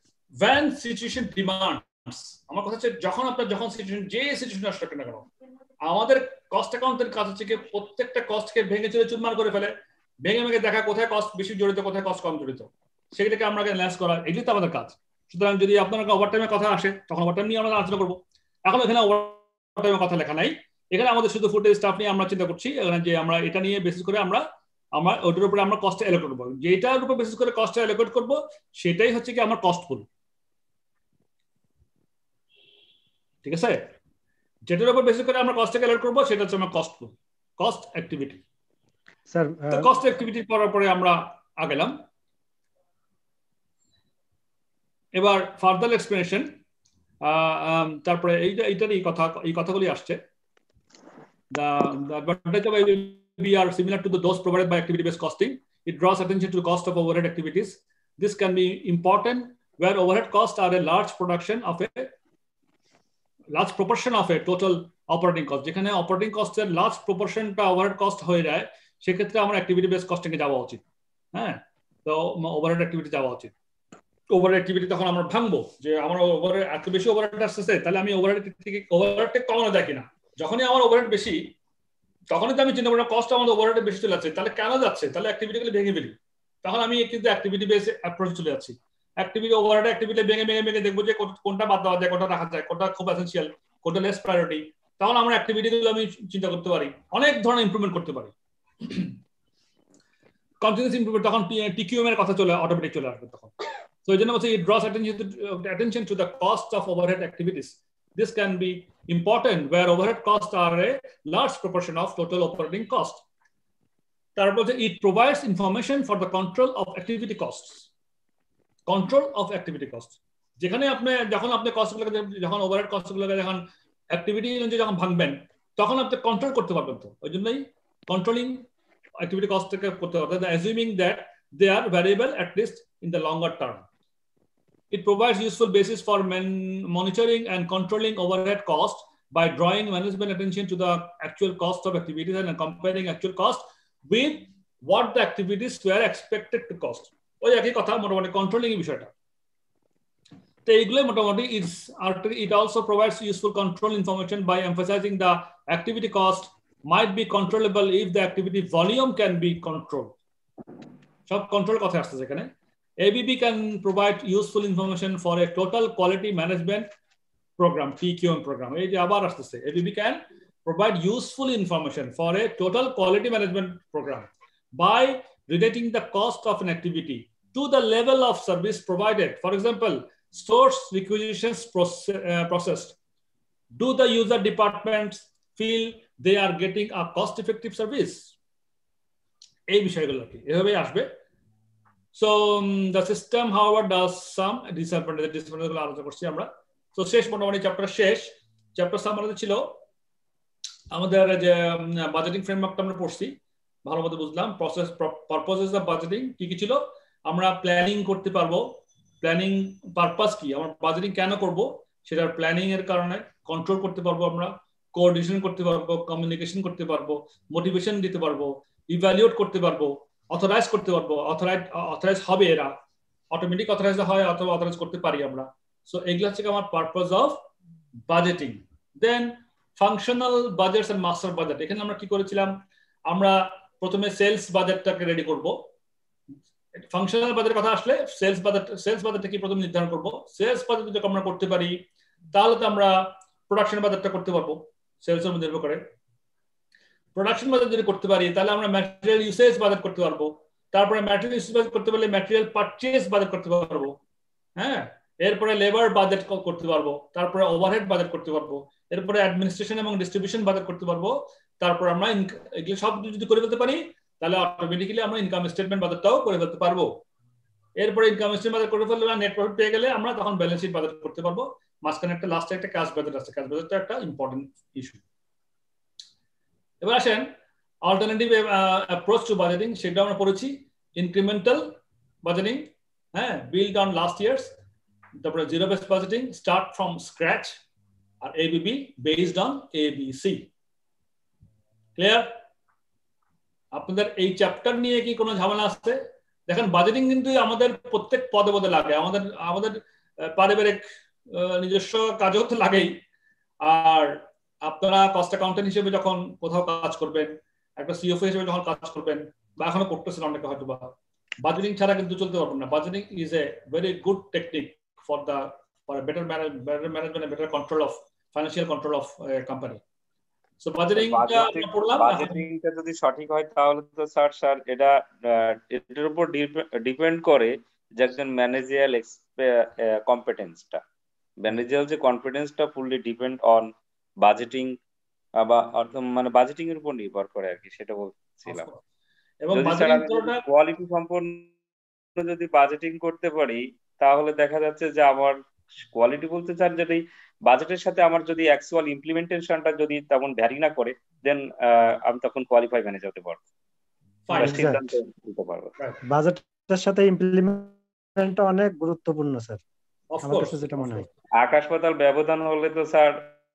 when situation demands। আমার কথা হচ্ছে যখন সিচুয়েশন যে সিচুয়েশন আসলে কেন আমাদের কস্ট অ্যাকাউন্টের কাজ হচ্ছে কি প্রত্যেকটা কস্টকে ভেঙে চুরে চুরমার করে ফেলে, ভেঙে দেখা কোথায় কস্ট বেশি জড়িত কোথায় কস্ট কম জড়িত সেটাকে আমরা ল্যান্স করা, এগুলি তো আমাদের কাজ। সুতরাং যদি আপনার ওভারটাইমের কথা আসে তখন ওভারটাইম নিয়ে আমরা আলোচনা করবো। এখন এখানে ওভারটাইমের কথা লেখা নাই, এখানে আমাদের শুধু ফুটেজ স্টাফ নিয়ে আমরা চিন্তা করছি যে আমরা এটা নিয়ে বেসিস করে আমরা ওটার উপরে আমরা কস্ট অ্যালোকেট করবো, যেটার উপর বেসিস করে কস্ট অ্যালোকেট করবো সেটাই হচ্ছে কি আমার কস্ট পুল। ঠিক আছে, যেটার উপর বেসিস করে আমরা কস্ট অ্যালোকেট করবো সেটা হচ্ছে আমার cost pool, cost activity. Sir cost activity করার পরে আমরা আগেলাম। এবার ফার্দার এক্সপ্লেনেশন, তারপরে এইটারই কথা, এই কথাগুলি আসছে। The advantage of ABB are similar to those provided by activity-based costing. It draws attention to the cost of overhead activities. This can be important where overhead costs are a large proportion of a total operating cost. যেখানে operating কস্টের large প্রপোর্শনটা overhead cost হয়ে যায়, সেক্ষেত্রে আমার activity base costing এ যাওয়া উচিত। হ্যাঁ, তো ওভারহেড অ্যাক্টিভিটি যাওয়া উচিত। ওভারহেড অ্যাক্টিভিটি তখন আমরা ভাঙবো যে আমার ওভারহেড এত বেশি ওভারহেড আসছে, তাহলে আমি ওভারহেডটা কমানো যায় কিনা। যখনই আমার ওভারহেড বেশি তখনই তো আমি চিন্তা করবো কস্ট আমাদের ওভারহেড বেশি চলে যাচ্ছে, তাহলে কেন যাচ্ছে, তাহলে অ্যাক্টিভিটিগুলো ভেঙে ফেলি। তখন আমি কিন্তু অ্যাক্টিভিটি বেস অ্যাপ্রোচ চলে যাচ্ছি। অ্যাক্টিভিটি ওভারহেড অ্যাক্টিভিটি ভেঙে দেখবো যে কোনটা বাদ দেওয়া যায়, কোনটা রাখা যায়, কোনটা খুব এসেনশিয়াল, কোনটা লেস প্রায়োরিটি। তখন আমরা অ্যাক্টিভিটিগুলো আমি চিন্তা করতে পারি, অনেক ধরনের ইমপ্রুভমেন্ট করতে পারি। কন্টিনিউয়াস ইমপ্রুভমেন্ট তখন টিকিউএম এর কথা অটোমেটিক চলে আসবে তখন। So it draws attention to the cost of overhead activities. This can be important where overhead costs are a large proportion of total operating cost. It provides information for the control of activity costs. Control of activity costs. যখন আপনি কস্টগুলোকে, যখন overhead কস্টগুলোকে যখন activity অনুযায়ী যখন ভাঙবেন তখন আপনি control করতে পারবেন। তো ওই জন্যই কন্ট্রোলিং অ্যাক্টিভিটি কস্ট থেকে করতে পারবেন, assuming that they are variable at least in the longer term. It provides useful basis for monitoring and controlling overhead costs by drawing management attention to the actual cost of activities and comparing actual cost with what the activities were expected to cost. ওই একই কথা মোটামুটি controlling এর বিষয়টা। তো এইগুলো মোটামুটি it also provides useful control information by emphasizing the activity cost might be controllable if the activity volume can be controlled. সব কন্ট্রোল কথা আসছে এখানে। ABB can provide useful information for a total quality management program, TQM program. এই যে আবার আসছে, ABB can provide useful information for a total quality management program by relating the cost of an activity to the level of service provided. For example, source requisitions processed. Do the user departments feel they are getting a cost-effective service? এই বিষয়গুলো কি এভাবেই আসবে। So the system, however, does some disadvantages গুলো আলোচনা করছি আমরা। তো শেষ মোটামুটি চ্যাপ্টার শেষ। চ্যাপ্টার সামারিতে ছিল আমাদের যে বাজেটিং ফ্রেমওয়ার্কটা আমরা পড়ছি, ভালোমতো বুঝলাম। প্রসেস পারপোজেস অফ বাজেটিং কি কি ছিল, আমরা প্ল্যানিং করতে পারবো, প্ল্যানিং পারপাস কি, আমরা বাজেটিং কেন করব সেটার প্ল্যানিং এর কারণে কন্ট্রোল করতে পারবো, আমরা কোঅর্ডিনেশন করতে পারবো, কমিউনিকেশন করতে পারবো, মোটিভেশন দিতে পারবো, ইভ্যালুয়েট করতে পারবো, অথরাইজ করতে পারবো। অথরাইজ হবে, এরা অটোমেটিক অথরাইজ হয় অথবা অথরাইজ করতে পারি আমরা। সো এগুলো হচ্ছে আমার purpose of budgeting. Then functional budgets and master budget. এখানে আমরা কি করেছিলাম, আমরা প্রথমে সেলস বাজেটটাকে রেডি করব। ফাংশনাল বাজেটের কথা আসলে সেলস বাজেটটা কি প্রথমে নির্ধারণ করব। সেলস বাজেট যদি আমরা করতে পারি তাহলে তো আমরা প্রোডাকশন বাজেটটা করতে পারবো, সেলসের উপর নির্ভর করে। প্রোডাকশন বাজেট যদি করতে পারি তাহলে আমরা ম্যাটেরিয়াল ইউসেজ বাজেট করতে পারবো। তারপরে ম্যাটেরিয়াল ইউসেজ বাজেট করতে পারলে ম্যাটেরিয়াল পারচেজ বাজেট করতে পারবো। হ্যাঁ, এরপরে লেবার বাজেট করতে পারবো, তারপরে ওভারহেড বাজেট করতে পারবো, এরপরে অ্যাডমিনিস্ট্রেশন এবং ডিস্ট্রিবিউশন বাজেট করতে পারবো। তারপর আমরা এগুলো সব যদি করে ফেলতে পারি তাহলে অটোমেটিক্যালি আমরা ইনকাম স্টেটমেন্ট বাজেটটাও করে ফেলতে পারবো। এরপরে ইনকাম স্টেটমেন্ট বাজেট করে ফেললে নেট প্রফিট পেয়ে গেলে আমরা তখন ব্যালেন্স শিট বাজেট করতে পারবো। মাঝখানে একটা লাস্টে একটা ক্যাশ বাজেট আছে, ক্যাশ বাজেটটা একটা ইম্পর্টেন্ট ইস্যু। এবার আসেন অল্টারনেটিভ অ্যাপ্রোচ টু বাজেটিং, সেটা আমরা পড়েছি ইনক্রিমেন্টাল বাজেটিং, হ্যাঁ, বিল্ড অন লাস্ট ইয়ার্স। তারপরে zero based budgeting, start from scratch, আর ABB based on ABC। Clear? আপনাদের এই চ্যাপ্টার নিয়ে কি কোনো ঝামেলা আছে? দেখেন বাজেটিং কিন্তু আমাদের প্রত্যেক পদে পদে লাগে, আমাদের পারিবারিক নিজস্ব কাজেও তো লাগেই, আর আপনারা কস্ট অ্যাকাউন্টেন্ট হিসেবে যখন কোথাও কাজ করবেন, একটা সিএফও হিসেবে যখন কাজ করবেন, বা এখনো করতেছেন অনেকে হয়তো, বা বাজেটিং ছাড়া কিন্তু চলতে পারবেন না। Budgeting is a very good technique for better management, better control of financial control of company. So বাজেটিংটা আমরা পড়লাম। বাজেটিংটা যদি সঠিক হয় তাহলে তো স্যার এটা এটার উপর ডিপেন্ড করে যে একজন ম্যানেজারিয়াল কম্পিটেন্সটা, ম্যানেজারিয়াল যে কনফিডেন্সটা ফুললি ডিপেন্ড অন বাজেটিং, বা মানে বাজেটিং এর উপর নির্ভর করে আর কি, সেটা বলছিলাম। এবং কোয়ালিটি সম্পন্ন যদি বাজেটিং করতে পারি তাহলে দেখা যাচ্ছে যে আমার কোয়ালিটি বলতে চান যদি বাজেটের সাথে আমার যদি অ্যাকচুয়াল ইমপ্লিমেন্টেশনটা যদি তেমন ভ্যারি না করে, দেন আমি তখন কোয়ালিফাই ম্যানেজার হতে পারবো, সিদ্ধান্ত নিতে পারবো। বাজেটের সাথে ইমপ্লিমেন্টটা অনেক গুরুত্বপূর্ণ স্যার, আমার কাছে যেটা মনে হয়। আকাশ পাতাল ব্যবধান হলে তো স্যার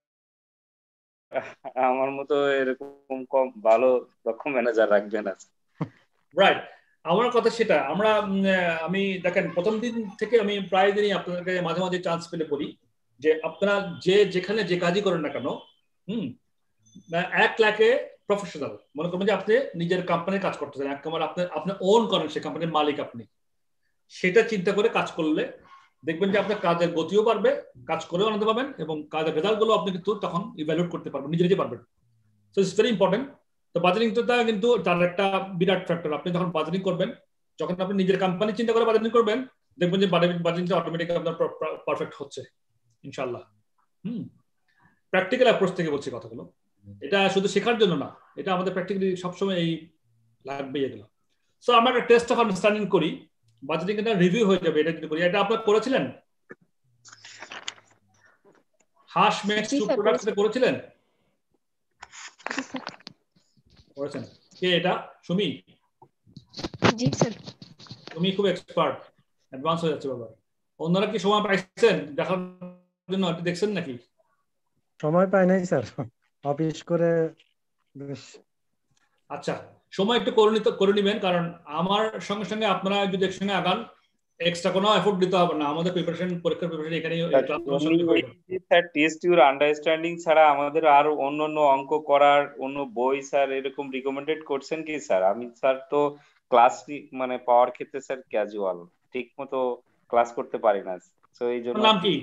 আমার মতো এরকম কম ভালো দক্ষ ম্যানেজার রাখবেন না। রাইট, আমার কথা সেটা। আমি দেখেন প্রথম দিন থেকে আমি প্রায় দিনই আপনাদেরকে মাঝে মাঝে চান্স পেলে বলি যে আপনারা যেখানে যে কাজই করেন না কেন, 1 লাখে প্রফেশনাল মনে করবেন যে আপনি নিজের কোম্পানির কাজ করতেছেন, একেবারে আপনি ওন করেন, সে কোম্পানির মালিক আপনি। সেটা চিন্তা করে কাজ করলে দেখবেন যে আপনার কাজের গতিও বাড়বে, কাজ করেও আনন্দ পাবেন, এবং কাজের রেজাল্ট গুলো আপনি কিন্তু তখন ইভ্যালুয়েট করতে পারবেন, নিজে পারবেন। So it's very important. তো বাজেটিংটা কিন্তু তার একটা বিরাট ফ্যাক্টর। আপনি যখন বাজেটিং করবেন, যখন আপনি নিজের কোম্পানি চিন্তা করে বাজেটিং করবেন, দেখবেন যে বাজেটিংটা অটোমেটিক আপনার পারফেক্ট হচ্ছে ইনশাআল্লাহ। প্র্যাকটিক্যাল অ্যাপ্রোচ থেকে বলছি কথাগুলো, এটা শুধু শেখার জন্য না, এটা আমাদের প্র্যাকটিক্যালি সবসময় এই লাগবে এগুলো। সো আমরা একটা টেস্ট অফ আন্ডারস্ট্যান্ডিং করি, বাজেটিং এটা রিভিউ হয়ে যাবে, এটা যদি করি। এটা আপনারা করেছিলেন? হাশ ম্যাক্স টু প্রোডাক্টস করেছিলেন? করেছেন? কে এটা? সুমি? জি স্যার। তুমি খুব এক্সপার্ট, অ্যাডভান্স হয়ে যাচ্ছে বাবা। অন্যরা কি সময় পাইছেন দেখার জন্য? আপনি দেখছেন নাকি? সময় পাই নাই স্যার, অফিস করে। আচ্ছা, সময় একটু করে নিবেন, কারণ আমার সঙ্গে সঙ্গে আপনারা যদি একসঙ্গে আগান, এক্সট্রা কোনো এফোর্ট দিতে হবে না। আমাদের প্রিপারেশন, পরীক্ষার প্রিপারেশন এখানেই স্যার টেস্ট ইউর আন্ডারস্ট্যান্ডিং ছাড়া আমাদের আর অন্য অঙ্ক করার অন্য বই স্যার এরকম রিকমেন্ডেড করছেন কি স্যার? আমি স্যার তো ক্লাস মানে পাওয়ার ক্ষেত্রে স্যার ক্যাজুয়াল, ঠিক মতো ক্লাস করতে পারি না, তো এই জন্য। নাম কি?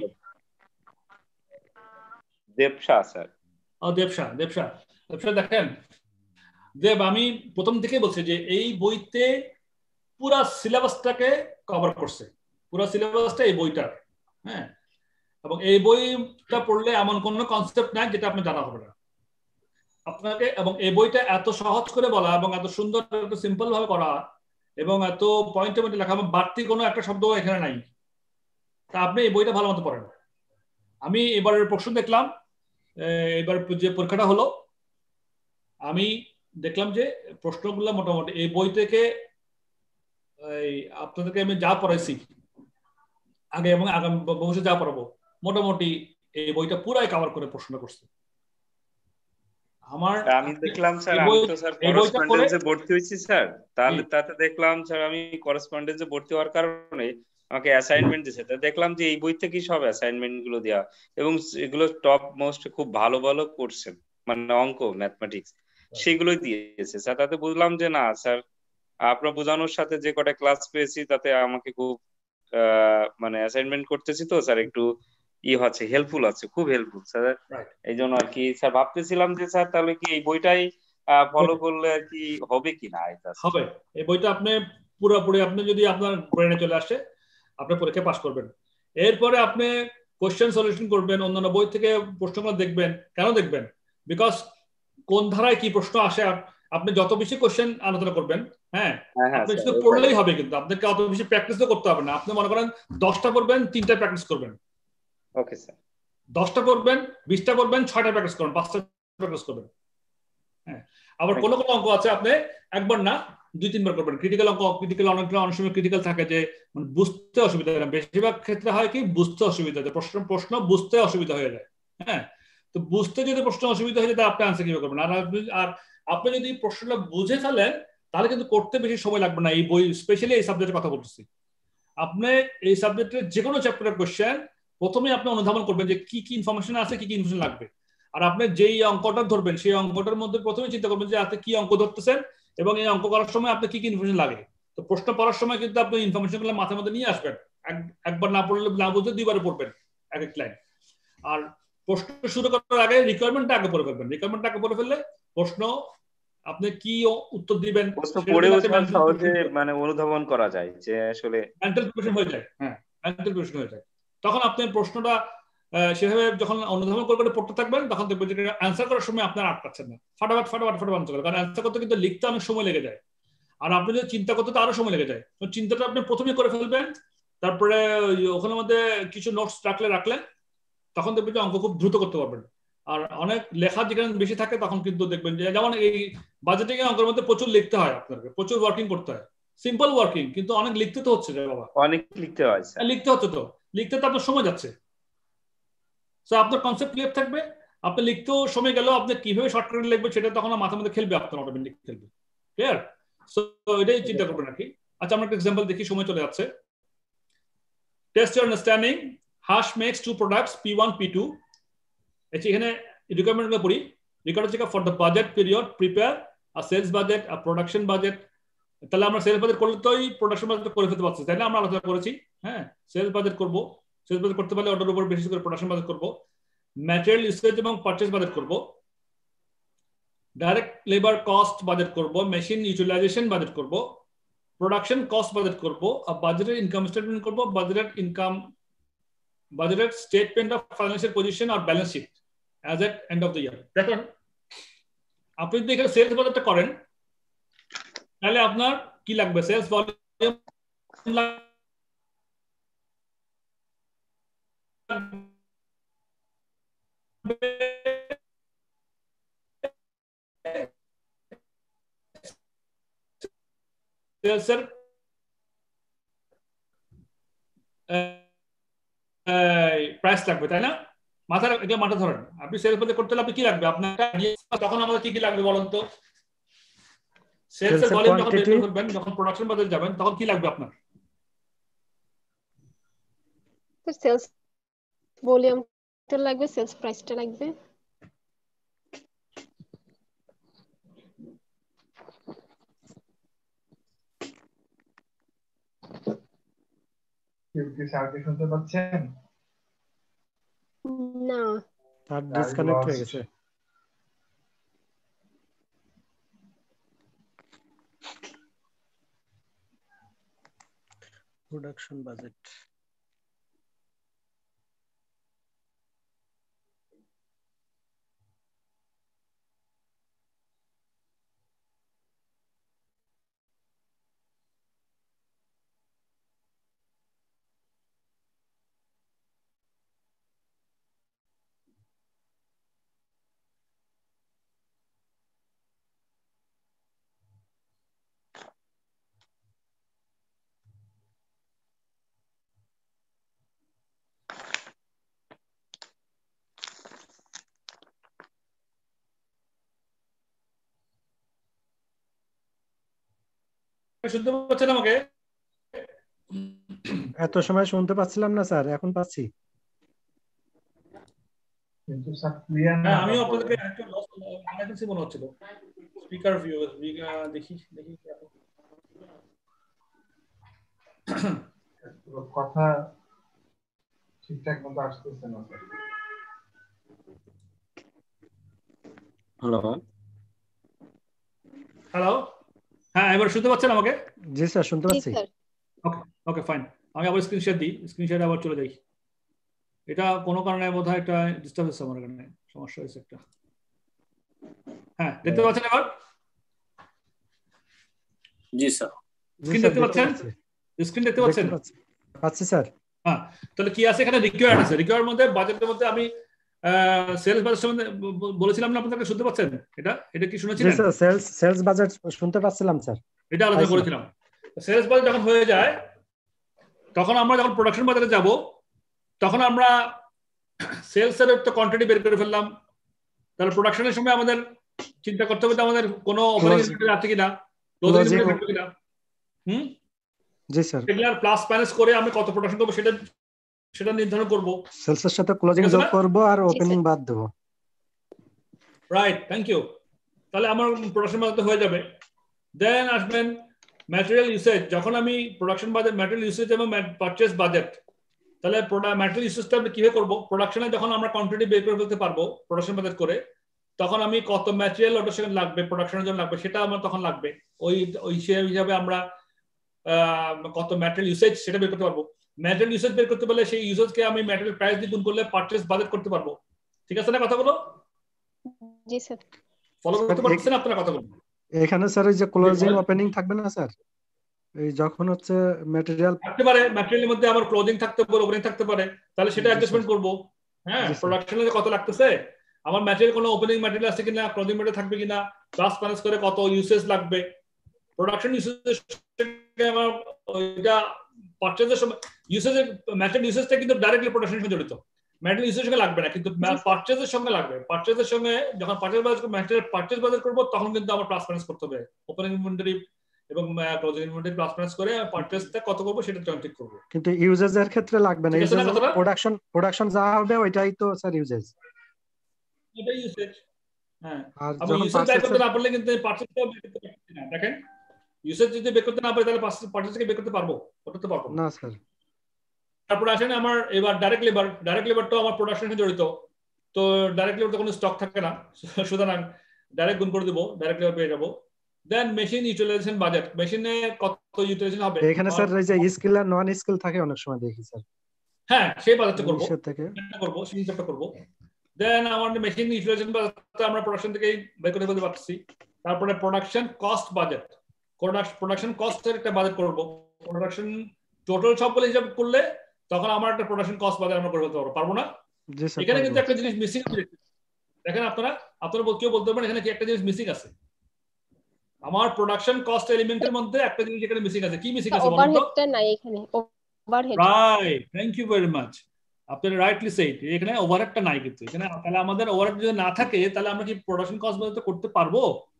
দেবশা স্যার। ও দেবশা। দেখেন দেব, আমি প্রথম থেকে বলছি যে এই বইতে পুরা সিলেবাসটাকে কভার করছে, পুরা সিলেবাসটা এই বইটার। হ্যাঁ, এবং এই বইটা পড়লে এমন কোনো কনসেপ্ট নাই যেটা আপনি জানা হবে না আপনাকে। এবং এই বইটা এত সহজ করে বলা, এবং এত সুন্দর, এত সিম্পল ভাবে করা, এবং এত পয়েন্টে পয়েন্টে লেখা, বাড়তি কোনো একটা শব্দ এখানে নাই। তা আপনি এই বইটা ভালো মতো পড়েন। আমি এবারের প্রশ্ন দেখলাম, এবার যে পরীক্ষাটা হলো, আমি দেখলাম যে প্রশ্নগুলো মোটামুটি এই বই থেকে আপনাদেরকে আমি যা পড়াইছি আগে এবং আগামী ভবিষ্যতে যা পড়াবো, মোটামুটি এই বইটা পুরাই কভার করে প্রশ্ন করছে। আমি দেখলাম স্যার, আমি তো স্যার করেসপন্ডেন্সে ভর্তি হয়েছি স্যার, তাহলে তাতে দেখলাম স্যার আমি করেসপন্ডেন্সে ভর্তি হওয়ার কারণে আমাকে অ্যাসাইনমেন্ট দিয়েছে, দেখলাম যে এই বই থেকে সব অ্যাসাইনমেন্ট গুলো দেওয়া, এবং এগুলো টপ মোস্ট খুব ভালো ভালো করছেন, মানে অঙ্ক ম্যাথমেটিক্স সেগুলোই দিয়েছে স্যার। তাতে বুঝলাম যে না স্যার, আপনার বোঝানোর সাথে যে কটা ক্লাস পেয়েছি তাতে আমাকে খুব মানে অ্যাসাইনমেন্ট করতেছি তো স্যার, একটু হচ্ছে, হেল্পফুল আছে, খুব হেল্পফুল স্যার। এই জন্য আর কি স্যার ভাবতেছিলাম যে স্যার তাহলে কি এই বইটাই ফলো করলে আর কি হবে কি না? হবে। এই বইটা আপনি পুরোপুরি, আপনি যদি আপনার ব্রেনে চলে আসে, আপনি পরীক্ষা পাস করবেন। এরপরে আপনি কোশ্চেন সলিউশন করবেন, অন্যান্য বই থেকে প্রশ্নগুলো দেখবেন। কেন দেখবেন? বিকজ কোন ধারায় কি প্রশ্ন আসে, আপনি যত বেশি কোশ্চেন আলোচনা করবেন, হ্যাঁ, আপনি শুধু পড়লেই হবে, কিন্তু আপনাকে অত বেশি প্র্যাকটিস তো করতে হবে না। আপনি মনে করেন 10টা পড়বেন, 3টা প্র্যাকটিস করবেন। Okay sir. 10টা পড়বেন, 20টা পড়বেন, 6টা প্র্যাকটিস করবেন, 5টা প্র্যাকটিস করবেন। হ্যাঁ, আবার কোন কোন অঙ্ক আছে আপনি একবার না 2-3 বার করবেন। ক্রিটিক্যাল অঙ্ক, অনেক সময় ক্রিটিক্যাল থাকে যে মানে বুঝতে অসুবিধা হয়, বেশিরভাগ ক্ষেত্রে হয় কি বুঝতে অসুবিধা হয়, প্রশ্ন বুঝতে অসুবিধা হয়ে যায়। হ্যাঁ, তো বুঝতে যদি প্রশ্ন অসুবিধা হয়ে যায়, আপনি আনসার কিভাবে করবেন? আর আপনি যদি প্রশ্নটা বুঝে ফেলেন তাহলে কিন্তু করতে বেশি সময় লাগবে না। এই বই স্পেশালি এই সাবজেক্টের কথা বলতেছি। আপনি এই সাবজেক্টের যে কোনো চ্যাপ্টারের কোশ্চেন প্রথমে আপনি অনুধাবন করবেন যে কি কি ইনফরমেশন আছে, কি কি ইনফরমেশন লাগবে। আর আপনি যেই অঙ্কটা ধরবেন সেই অঙ্কটার মধ্যে প্রথমে চিন্তা করবেন যে আপনি কি অঙ্ক ধরতেছেন এবং এই অঙ্ক করার সময় আপনার কি কি ইনফরমেশন লাগে। তো প্রশ্ন পড়ার সময় কিন্তু আপনি ইনফরমেশন গুলো মাথার মধ্যে নিয়ে আসবেন, একবার না পড়লে না বুঝলে দুইবারে পড়বেন এক এক লাইন। আর প্রশ্ন শুরু করার আগে রিকোয়ারমেন্টটা আগে পড়ে ফেলবেন, রিকোয়ারমেন্টটা আগে পড়ে ফেললে প্রশ্ন আপনি কি উত্তর দিবেন প্রশ্ন পড়েও সহজে মানে অনুধাবন করা যায় যে আসলে মেন্টাল প্রিপারেশন হয়ে যায়। হ্যাঁ, মেন্টাল প্রিপারেশন হয়ে যায়। তখন আপনি প্রশ্নটা সেভাবে যখন অনুধাবন করে পড়তে থাকবেন তখন দেখবেন যে অ্যান্সার করার সময় আপনার আটকাচ্ছেন না, ফাটাফাট আনসার করেন। কারণ অ্যান্সার করতে কিন্তু লিখতে অনেক সময় লেগে যায়, আর আপনি যদি চিন্তা করতে তো আরো সময় লেগে যায়। তো চিন্তাটা আপনি প্রথমে করে ফেলবেন, তারপরে ওখানে মধ্যে কিছু নোটস রাখলেন, তখন দেখবেন যে অঙ্ক খুব দ্রুত করতে পারবেন। আর অনেক লেখা যেখানে বেশি থাকে তখন কিন্তু দেখবেন যে যেমন এই বাজেটিং অঙ্কের মধ্যে প্রচুর লিখতে হয়, আপনাকে প্রচুর ওয়ার্কিং করতে হয়, সিম্পল ওয়ার্কিং, কিন্তু অনেক লিখতে তো হচ্ছে রে বাবা, অনেক লিখতে হয়। লিখতে হচ্ছে তো, লিখতে তো আপনার সময় যাচ্ছে। সো আপনার কনসেপ্ট ক্লিয়ার থাকবে, আপনি লিখতেও সময় গেল, আপনি কিভাবে শর্টকাটে লিখবেন সেটা তখন মাথার মধ্যে খেলবে, আপনার অটোমেটিক খেলবে। ক্লিয়ার? সো এটাই চিন্তা করবেন নাকি। আচ্ছা, আমরা একটা এক্সাম্পল দেখি, সময় চলে যাচ্ছে। Test your understanding, Hash makes two products P1 P2। এখানে রিকোয়ারমেন্ট গুলো পড়ি। রিকোয়ারমেন্ট হচ্ছে for the budget period prepare a sales budget, a production budget. তাহলে আমরা সেলস বাজেট করলে তো প্রোডাকশন বাজেট করে ফেলতে পারছি, তাই না? আমরা আলোচনা করেছি। হ্যাঁ, সেলস বাজেট করব, সেলস বাজেট করতে পারলে অর্ডার উপর বেশি করে প্রোডাকশন বাজেট করব, ম্যাটেরিয়াল ইউসেজ এবং পারচেজ বাজেট করব, ডাইরেক্ট লেবার কস্ট বাজেট করব, মেশিন ইউটিলাইজেশন বাজেট করব, প্রোডাকশন কস্ট বাজেট করব, বাজেটের ইনকাম স্টেটমেন্ট করব, বাজেটের স্টেটমেন্ট অফ ফাইন্যান্সিয়াল পজিশন আর balance sheet as at end of the year. দেখুন, আপনি যদি এখানে সেলস বাজেটটা করেন তাহলে আপনার কি লাগবে? সেলস ভলিউম সেলসের প্রাইস লাগবে, তাই না? মাথা ধরেন, আপনি সেলস বাজেট করতে হলে আপনি কি লাগবে আপনার, তখন আমাদের কি কি লাগবে বলেন তো? সেলসের ভলিউম যখন বের করবেন, যখন প্রোডাকশন বাজেট যাবেন তখন কি লাগবে আপনার? সেলস ভলিউমটা লাগবে, সেলস প্রাইসটা লাগবে। কেউ কি স্যারকে শুনতে পাচ্ছেন? না, তার ডিসকানেক্ট হয়ে গেছে। প্রোডাকশন বাজেট, শুনতে পাচ্ছেন আমাকে? এত সময় শুনতে পাচ্ছিলাম না স্যার, এখন পাচ্ছি। কিন্তু স্যার ক্লিয়ার না। আমিও আপনাদেরকে একটা ইমার্জেন্সি মনে হচ্ছিল। স্পিকার ভিউ দেখি কথা ঠিকঠাক মতো আসতেছে না। হ্যালো হ্যালো, হ্যাঁ এবার শুনতে পাচ্ছেন আমাকে? জি স্যার, শুনতে পাচ্ছি। ওকে ওকে ফাইন, আমি আবার স্ক্রিন শেয়ার দিই, স্ক্রিন শেয়ারে আবার চলে যাই। এটা কোনো কারণে বোধহয় একটা ডিস্টার্ব হচ্ছে, আমার এখানে সমস্যা হয়েছে একটা। হ্যাঁ, দেখতে পাচ্ছেন এবার? জি স্যার। স্ক্রিন দেখতে পাচ্ছেন? স্ক্রিন দেখতে পাচ্ছেন? পাচ্ছি স্যার। হ্যাঁ, তাহলে কি আছে এখানে? রিকোয়ার্ড আছে। রিকোয়ার্ড মধ্যে বাজেটের মধ্যে আমি সেলস বাজেট সম্বন্ধে বলেছিলাম না আপনাদেরকে, শুনতে পাচ্ছেন? এটা কি শুনেছিলেন? জি স্যার, সেলস বাজেট শুনতে পাচ্ছিলাম স্যার, এটা আলোচনা করেছিলাম। সেলস বাজেট যখন হয়ে যায় তখন আমরা যখন প্রোডাকশন বাজারে যাব তখন আমরা সেলস এর তো কোয়ান্টিটি বের করে ফেললাম, তাহলে প্রোডাকশনের সময় আমাদের চিন্তা করতে হবে আমাদের কোনো অপারেটিং এক্সপেন্স আছে কিনা, ক্লোজিং এক্সপেন্স আছে কিনা। জি স্যার, এগুলার প্লাস মাইনাস করে আমি কত প্রোডাকশন করব সেটা নির্ধারণ করব। সেলস এর সাথে ক্লোজিং যোগ করব আর ওপেনিং বাদ দেব। Right, thank you. তাহলে আমার প্রোডাকশন বাজেট হয়ে যাবে। দেন আসবেন ম্যাটেরিয়াল ইউসেজ। যখন আমি প্রোডাকশন বাজেট, ম্যাটেরিয়াল ইউসেজ এবং পারচেজ বাজেট, তাহলে ম্যাটেরিয়াল ইউসেজটা আমি কিভাবে করবো? প্রোডাকশনে যখন আমরা কোয়ান্টিটি বের করে ফেলতে পারবো প্রোডাকশন বাজেট করে, তখন আমি কত ম্যাটেরিয়াল ওটার সঙ্গে লাগবে, প্রোডাকশনের জন্য লাগবে, সেটা আমার তখন লাগবে। ওই হিসাবে আমরা কত ম্যাটেরিয়াল ইউসেজ সেটা বের করতে পারবো। ম্যাটেরিয়াল ইউসেজ বের করতে পারলে সেই ইউসেজকে আমি ম্যাটেরিয়াল প্রাইস দিয়ে গুণ করলে পারচেজ বাজেট করতে পারবো। ঠিক আছে না কথাগুলো? জি স্যার। ফলো করতে পারছেন আপনারা কথাগুলো? এখানে স্যার ওই যে ক্লোজিং ওপেনিং থাকবে না স্যার? এই যখন হচ্ছে ম্যাটেরিয়াল থাকতে পারে, ম্যাটেরিয়ালের মধ্যে আবার ক্লোজিং থাকতে পারে, ওপেনিং থাকতে পারে, তাহলে সেটা অ্যাডজাস্টমেন্ট করব। হ্যাঁ, প্রোডাকশনে কত লাগতেছে, আমার ম্যাটেরিয়াল কোনো ওপেনিং ম্যাটেরিয়াল আছে কিনা, ক্লোজিং ম্যাটেরিয়াল থাকবে কিনা, প্লাস মাইনাস করে কত ইউসেজ লাগবে। প্রোডাকশন ইউসেজ আমার ওইটা পারচেজের সময় ইউসেজের ম্যাটেরিয়াল ইউসেজটা কিন্তু ডাইরেক্টলি প্রোডাকশনের সঙ্গে জড়িত। ম্যাটেরিয়াল ইউসেজের সঙ্গে লাগবে না, কিন্তু পারচেজের সঙ্গে লাগবে। পারচেজের সঙ্গে যখন পারচেজ বাজার ম্যাটেরিয়াল পারচেজ বাজার করব, তখন কিন্তু আমার প্লাস মাইনাস করতে হবে। ওপেনিং ইনভেন্টরি এবং ক্লোজিং ইনভেন্টরি প্লাস মাইনাস করে পারচেজটা কত করব সেটা ঠিক করব। কিন্তু ইউজেজের ক্ষেত্রে লাগবে না। প্রোডাকশন যা হবে ওইটাই তো স্যার ইউজেজ। এটাই ইউসেজ। হ্যাঁ, আর আমি যখন ইউসেজ বের করতে না পারলে কিন্তু পারচেজটা বের করতে পারছি না। দেখেন, ইউসেজ যদি বের করতে না পারি তাহলে পারচেজ থেকে বের করতে পারবো? ওটা তো পারবো না স্যার। তারপর আসেন আমার এবার ডাইরেক্ট লেবারটা আমার প্রোডাকশনের সাথে জড়িত। তো ডাইরেক্ট লেবার তো কোনো স্টক থাকে না, সুতরাং ডাইরেক্ট গুণ করে দেবো, ডাইরেক্ট লেবার পেয়ে যাবো। দেন মেশিন ইউটিলাইজেশন বাজেট, মেশিনে কত ইউটিলাইজেশন হবে এখানে স্যার এই যে স্কিল আর নন স্কিল থাকে অনেক সময় দেখি স্যার। হ্যাঁ, সেই বাজেটটা করব, সেই হিসাবটা করব। দেন আমার মেশিন ইউটিলাইজেশন বাজেটটা আমরা প্রোডাকশন থেকেই বের করে ফেলতে পারছি। তারপরে প্রোডাকশন কস্ট বাজেট, প্রোডাকশন কস্টের একটা বাজেট করব। প্রোডাকশন টোটাল সব বলে হিসাব করলে তখন আমার একটা প্রোডাকশন কস্ট বাজেট আমরা করে ফেলতে পারবো না? এখানে কিন্তু একটা জিনিস মিসিং আছে। দেখেন, আপনারা কেউ বলতে পারবেন এখানে কি একটা জিনিস মিসিং আছে? আমার প্রোডাকশন কস্ট এলিমেন্টের মধ্যে একটা জিনিস এখানে মিসিং আছে। কি মিসিং আছে বলুন তো? ওভারহেডটা নাই এখানে, overhead. Right, thank you very much, আপনি রাইটলি সেড। এখানে ওভারহেডটা নাই, কিন্তু এখানে তাহলে আমাদের ওভারহেড যদি না থাকে তাহলে আমরা কি প্রোডাকশন কস্ট বাজেট করতে পারবো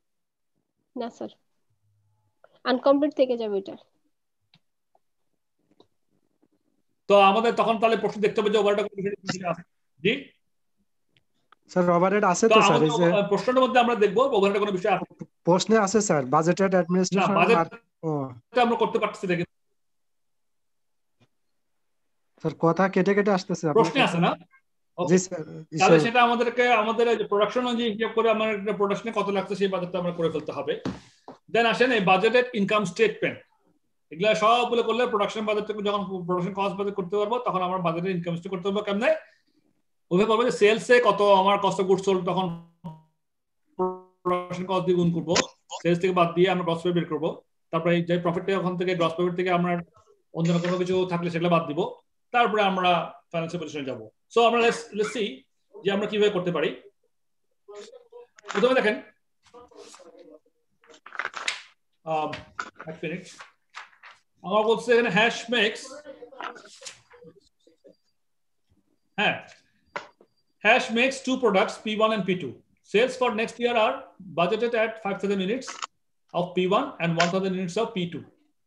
না স্যার, আনকমপ্লিট থেকে যাবে এটা। তো আমাদের তখন তাহলে প্রশ্ন দেখতে হবে যে ওভারহেড কোন বিষয়ে আছে। জি স্যার, ওভারহেড আছে তো স্যার। এই যে প্রশ্নের মধ্যে আমরা দেখব ওভারহেড কোন বিষয় আছে। প্রশ্নে আছে স্যার, বাজেটেড অ্যাডমিনিস্ট্রেশন। না, বাজেট আমরা করতে পারতেছি না স্যার, কথা কেটে কেটে আসতেছে। প্রশ্নে আছে না? জি স্যার। তাহলে সেটা আমাদের প্রোডাকশন অনুযায়ী হিসাব করে আমার প্রোডাকশনে কত লাগছে সেই বাজেটটা আমরা করে ফেলতে হবে। দেন আসেন এই বাজেটেড ইনকাম স্টেটমেন্ট, এগুলা সবগুলো করলে প্রোডাকশন বাজেট থেকে যখন প্রোডাকশন কস্ট বাজেট করতে পারবো, তখন আমার বাজেটের ইনকাম স্টেটমেন্ট করতে পারবো কেমনে? ওইভাবে পাবো যে সেলসে কত আমার কস্ট অফ গুডস সোল্ড, তখন প্রোডাকশন কস্ট দিয়ে গুণ করবো, সেলস থেকে বাদ দিয়ে আমরা গ্রস প্রফিট বের করবো। তারপরে যে প্রফিটটা ওখান থেকে গ্রস প্রফিট থেকে আমরা অন্য কোনো কিছু থাকলে সেগুলো বাদ দিব, তারপরে আমরা ফাইন্যান্সিয়াল পজিশনে যাব। সো আমরা লেটস সি যে আমরা কিভাবে করতে পারি। প্রথমে দেখেন, এক মিনিট, আমার বলছে এখানে হ্যাশ মেক্স, হ্যাঁ, Hash makes two products P1 and P2. Sales for next year are budgeted at 5,000 units of P1 and 1,000 units of P2.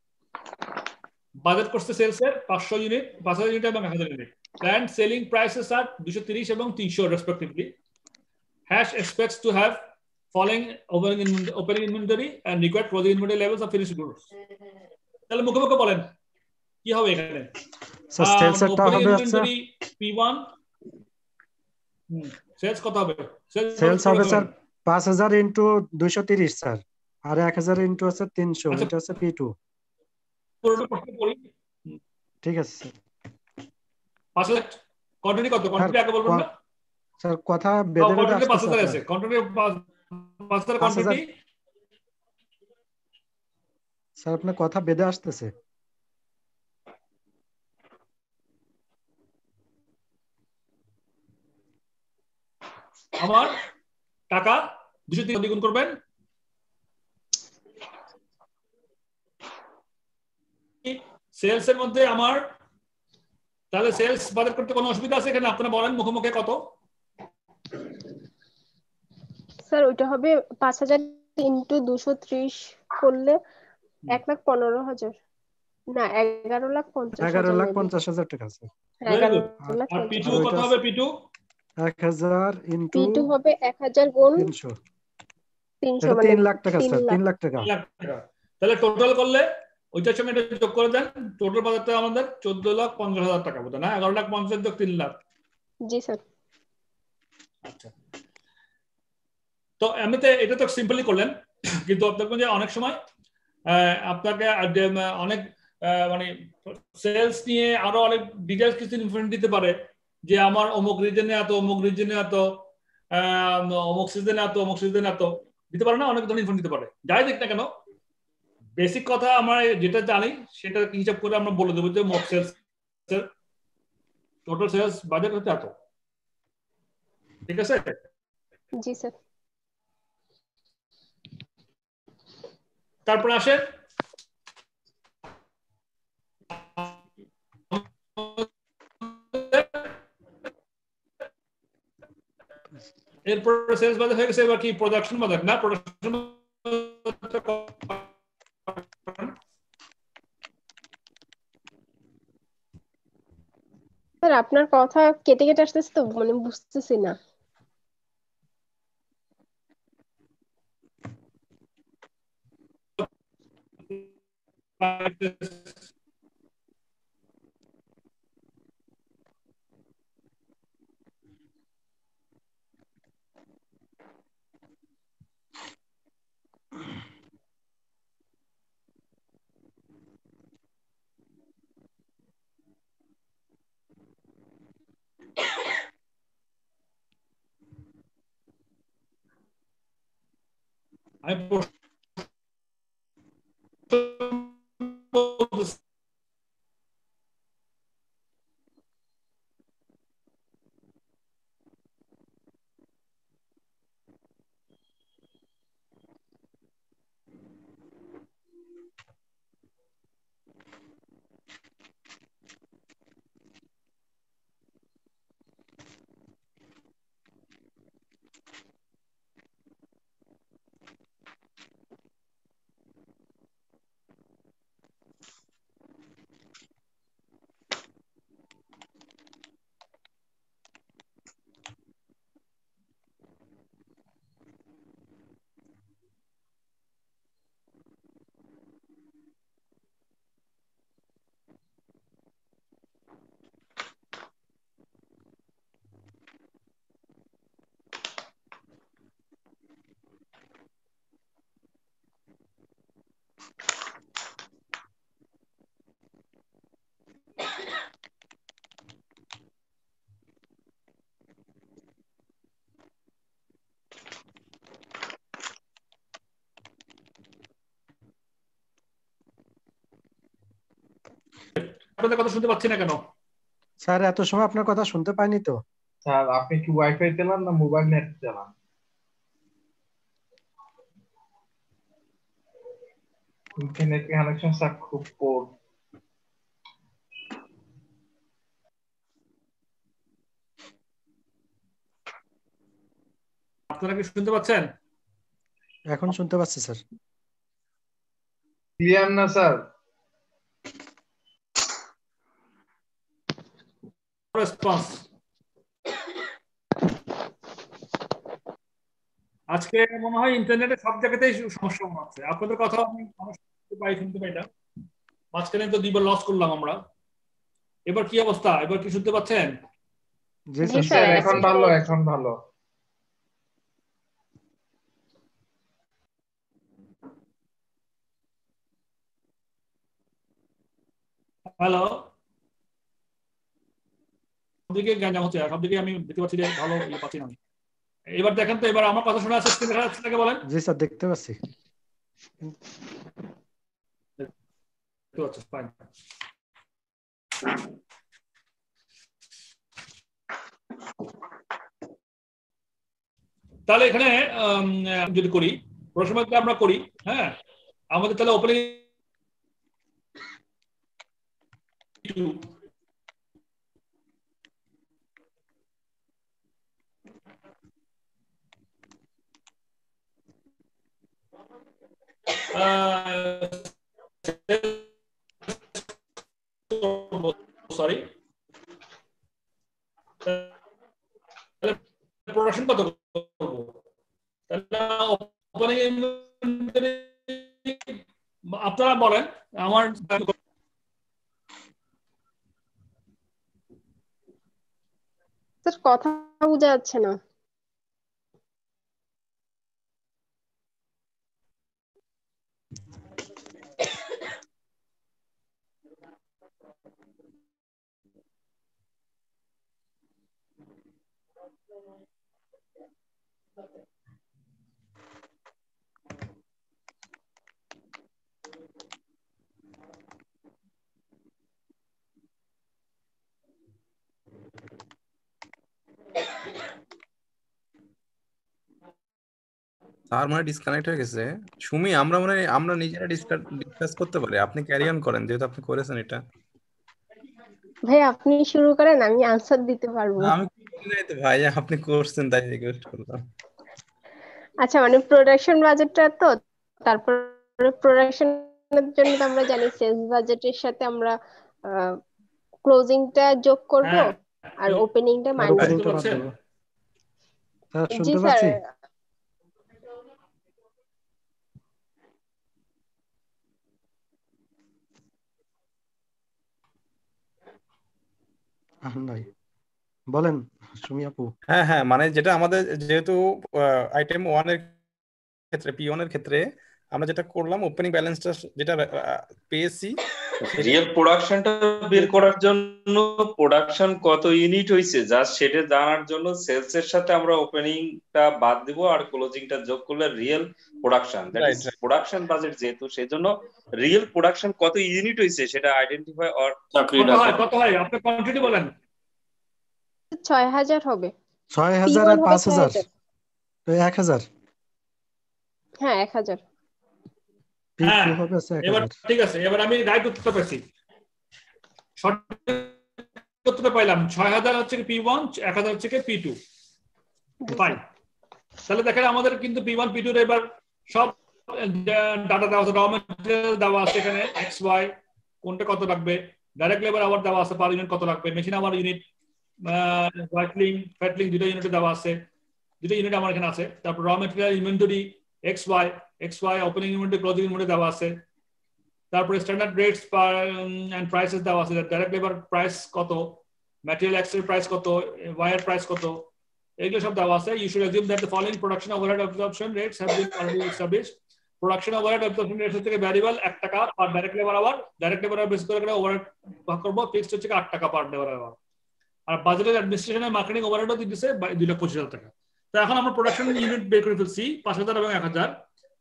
বাজেট করছে সেলস এর 500 ইউনিট, 5,000 ইউনিট এবং 1,000 ইউনিট। প্ল্যান্ড সেলিং প্রাইসেস আর 230 এবং 300 respectively. Hash expects to have following opening inventory and required closing inventory levels of finished goods. তাহলে মুখে মুখে বলেন কি হবে এখানে? সেলসটা হবে আচ্ছা P1 সেলস কত হবে? সেলস হবে স্যার 5,000 ইনটু 230 স্যার, আর 1,000 ইনটু আছে 300, এটা হচ্ছে P2। পুরোটা প্রশ্ন করি, ঠিক আছে স্যার। 5,000 কোয়ান্টিটি কত? কোয়ান্টিটি আগে বলবেন না স্যার? কথা বেদে বেদে আসছে। 5,000 আছে কোয়ান্টিটি, 5,000 কোয়ান্টিটি স্যার, আপনার কথা বেদে আসতেছে। আমার টাকা 230 দ্বিগুণ করবেন, সেলস এর মধ্যে আমার, তাহলে সেলস বাজেট করতে কোনো অসুবিধা আছে এখানে? আপনারা বলেন মুখে মুখে কত? স্যার ওইটা হবে 5,000 ইনটু 230 করলে 1,15,000, না 11,50,000 11,50,000 টাকা স্যার। আর P2 কত হবে? P2 1000 ইনটু P2 হবে 1000 গুণ 300 300 এটা মানে 3 লাখ টাকা 3 স্যার, লাখ 3 লাখ টাকা। 3 লাখ টাকা। তাহলে টোটাল করলে ওইটার সঙ্গে এটা যোগ করে দেন, টোটাল বাজারটা আমাদের 14,50,000 টাকা বোধ না, 11,50,000 যোগ 3 লাখ। জি স্যার। আচ্ছা, তো এমনিতে এটা তো সিম্পলি করলেন, কিন্তু দেখবেন যে অনেক সময় আপনাকে অনেক মানে সেলস নিয়ে আরো অনেক ডিটেইলস কিছু ইনফরমেশন দিতে পারে, যে আমার অমুক রিজনে এত, অমুক রিজনে এত, অমুক সিজনে এত, অমুক সিজনে এত দিতে পারে না, অনেক ধরনের ইনফরমেশন দিতে পারে। যাই দেখ না কেন, বেসিক কথা আমরা যেটা জানি সেটা হিসাব করে আমরা বলে দেবো যে মোট সেলস, টোটাল সেলস বাজেট হচ্ছে এত। ঠিক আছে? জি স্যার। তারপর আসেন এরপর সেলস বাজেট হয়ে গেছে, এবার কি প্রোডাকশন বাজেট না? প্রোডাকশন স্যার আপনার কথা কেটে কেটে আসতেছে তো, মানে বুঝতেছি না। আপনাদের কথা শুনতে পাচ্ছি না কেন? স্যার এত সময় আপনার কথা শুনতে পাইনি তো। স্যার আপনি কি ওয়াইফাই চালান না মোবাইল নেট চালান? ইন্টারনেট কানেকশন স্যার খুব পোর। আপনারা কি শুনতে পাচ্ছেন? এখন শুনতে পাচ্ছি স্যার। ক্লিয়ার না স্যার? রেসপন্স আজকে মনে হয় ইন্টারনেটে সব জায়গাতেই সমস্যা মনে হচ্ছে। আপনাদের কথা আমি শুনতে পাই না, মাঝখানে তো দুইবার লস করলাম আমরা। এবার কি অবস্থা? এবার কি শুনতে পাচ্ছেন? জি জি স্যার। স্যার, এখন ভালো, এখন ভালো। হ্যালো, সবদিকে গ্যাঞ্জাম হচ্ছে, সবদিকে আমি দেখতে পাচ্ছি যে ভালো ইয়ে পাচ্ছি না আমি। এবার দেখেন তো, এবার আমার কথা শোনা যাচ্ছে? স্ক্রিনে দেখা যাচ্ছে নাকি বলেন? জি স্যার দেখতে পাচ্ছি। দেখতে পাচ্ছি, ফাইন। তাহলে এখানে যদি করি, প্রশ্ন আমরা করি, হ্যাঁ, আমাদের তাহলে ওপেনিং সরি, আমার স্যার কথা বোঝা যাচ্ছে না। স্যার মানে ডিসকানেক্ট হয়ে গেছে। সুমি, আমরা নিজেরা ডিসকাস করতে পারি, আপনি ক্যারি অন করেন যেহেতু আপনি করেছেন এটা। ভাই আপনি শুরু করেন, আমি আনসার দিতে পারবো। আমি করি নাই তো ভাই, আপনি করছেন তাই রিকোয়েস্ট করলাম। আচ্ছা মানে প্রোডাকশন বাজেটটা তো, তারপরে প্রোডাকশনের জন্য তো আমরা জানি সেলস বাজেটের সাথে আমরা ক্লোজিংটা যোগ করব হ্যাঁ আর ওপেনিংটা আর মাইনাস বুঝতে ওপেনিংটা বাদ পারছেন? দেবো। স্যার জি শুনতে স্যার। পাচ্ছি? ভাই বলেন সুমি আপু। হ্যাঁ হ্যাঁ, মানে যেটা আমাদের যেহেতু আইটেম 1 এর ক্ষেত্রে, P1 এর ক্ষেত্রে আমরা যেটা করলাম, ওপেনিং ব্যালেন্সটা যেটা পেয়েছি রিয়েল প্রোডাকশনটা বের করার জন্য প্রোডাকশন কত ইউনিট হয়েছে জাস্ট সেটা জানার জন্য সেলস এর সাথে আমরা ওপেনিংটা বাদ দিব আর ক্লোজিংটা যোগ করলে real production, that is right. Production budget যেহেতু সেজন্য রিয়েল প্রোডাকশন কত ইউনিট হয়েছে সেটা আইডেন্টিফাই অর কত হয় আপনি কোয়ান্টিটি বলেন। 6000 হবে। 6000 P1 আর হবে 5000 6000। তো 1000। হ্যাঁ 1000। হ্যাঁ P2 হবে এবার 1000। ঠিক আছে, এবার আমি রাইট উত্তর পেয়েছি, সঠিক উত্তরটা পাইলাম। 6000 হচ্ছে কি P1, 1000 হচ্ছে কি P2। ফাইন, তাহলে দেখেন আমাদের কিন্তু P1 P2 এর এবার সব ডাটা দেওয়া আছে, র ম্যাটেরিয়াল দেওয়া আছে এখানে এক্স ওয়াই কোনটা কত লাগবে, ডাইরেক্ট লেবার আবার দেওয়া আছে পার ইউনিট কত লাগবে, মেশিন আবার ইউনিট, হোয়াইটলিং ফ্যাটলিং দুটো ইউনিটে দেওয়া আছে, দুটো ইউনিট আমার এখানে আছে। তারপর raw material inventory X Y opening inventory closing inventory দেওয়া আছে। তারপরে স্ট্যান্ডার্ড রেটস এন্ড প্রাইসেস দেওয়া আছে, ডাইরেক্ট লেবার প্রাইস কত, ম্যাটেরিয়াল এক্সের প্রাইস কত, ওয়ার প্রাইস কত, এগুলো সব দেওয়া আছে। You should assume that the following production overhead absorption rates have been already established. Production overhead absorption rates হচ্ছে ভ্যারিয়েবল 1 টাকা, আর ডাইরেক্ট লেবার আবার ডাইরেক্ট লেবার বেস করে ওভারহেড ভাগ করব, ফিক্সড হচ্ছে 8 টাকা পার লেবার আওয়ার। আর বাজেটের অ্যাডমিনিস্ট্রেশন আর মার্কেটিং ওভারহেডও দিতেছে 2,25,000 টাকা। তো এখন আমরা প্রোডাকশন ইউনিট বের করে ফেলছি 5000 এবং 1000।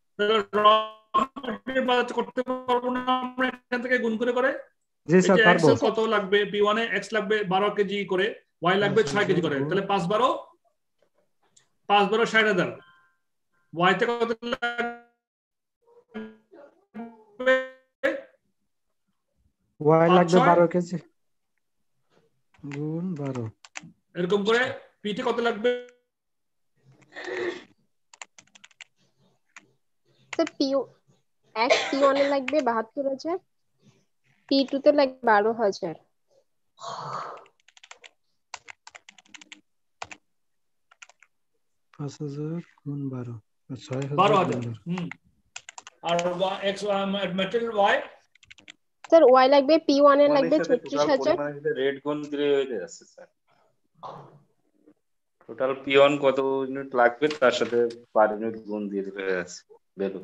বাজেট করতে পারবো না আমরা এখান থেকে গুণ করে করে। জি স্যার পারবো। এক্স কত লাগবে, P1 এ এক্স লাগবে 12 কেজি করে, ওয়াই লাগবে 6 কেজি করে, তাহলে 5 12 60,000। ওয়াইতে কত লাগবে, ওয়াই 5 লাগবে 6 12 কেজি গুণ 12, এরকম করে। পিতে কত লাগবে, স্যার P1 এ লাগবে 72,000, P2 তে লাগবে 12,000। 5000 গুণ 12 আর 6000 গুণ 12,000। 12। আর X material Y, sir Y লাগবে P1 এ মানে লাগবে সাথে টোটাল 36,000। পরিমাণের সাথে রেট গুণ দিলে হয়ে যাচ্ছে স্যার। টোটাল P1 কত ইউনিট লাগবে তার সাথে পার ইউনিট গুণ দিয়ে দিলে হয়ে যাচ্ছে ভ্যালু।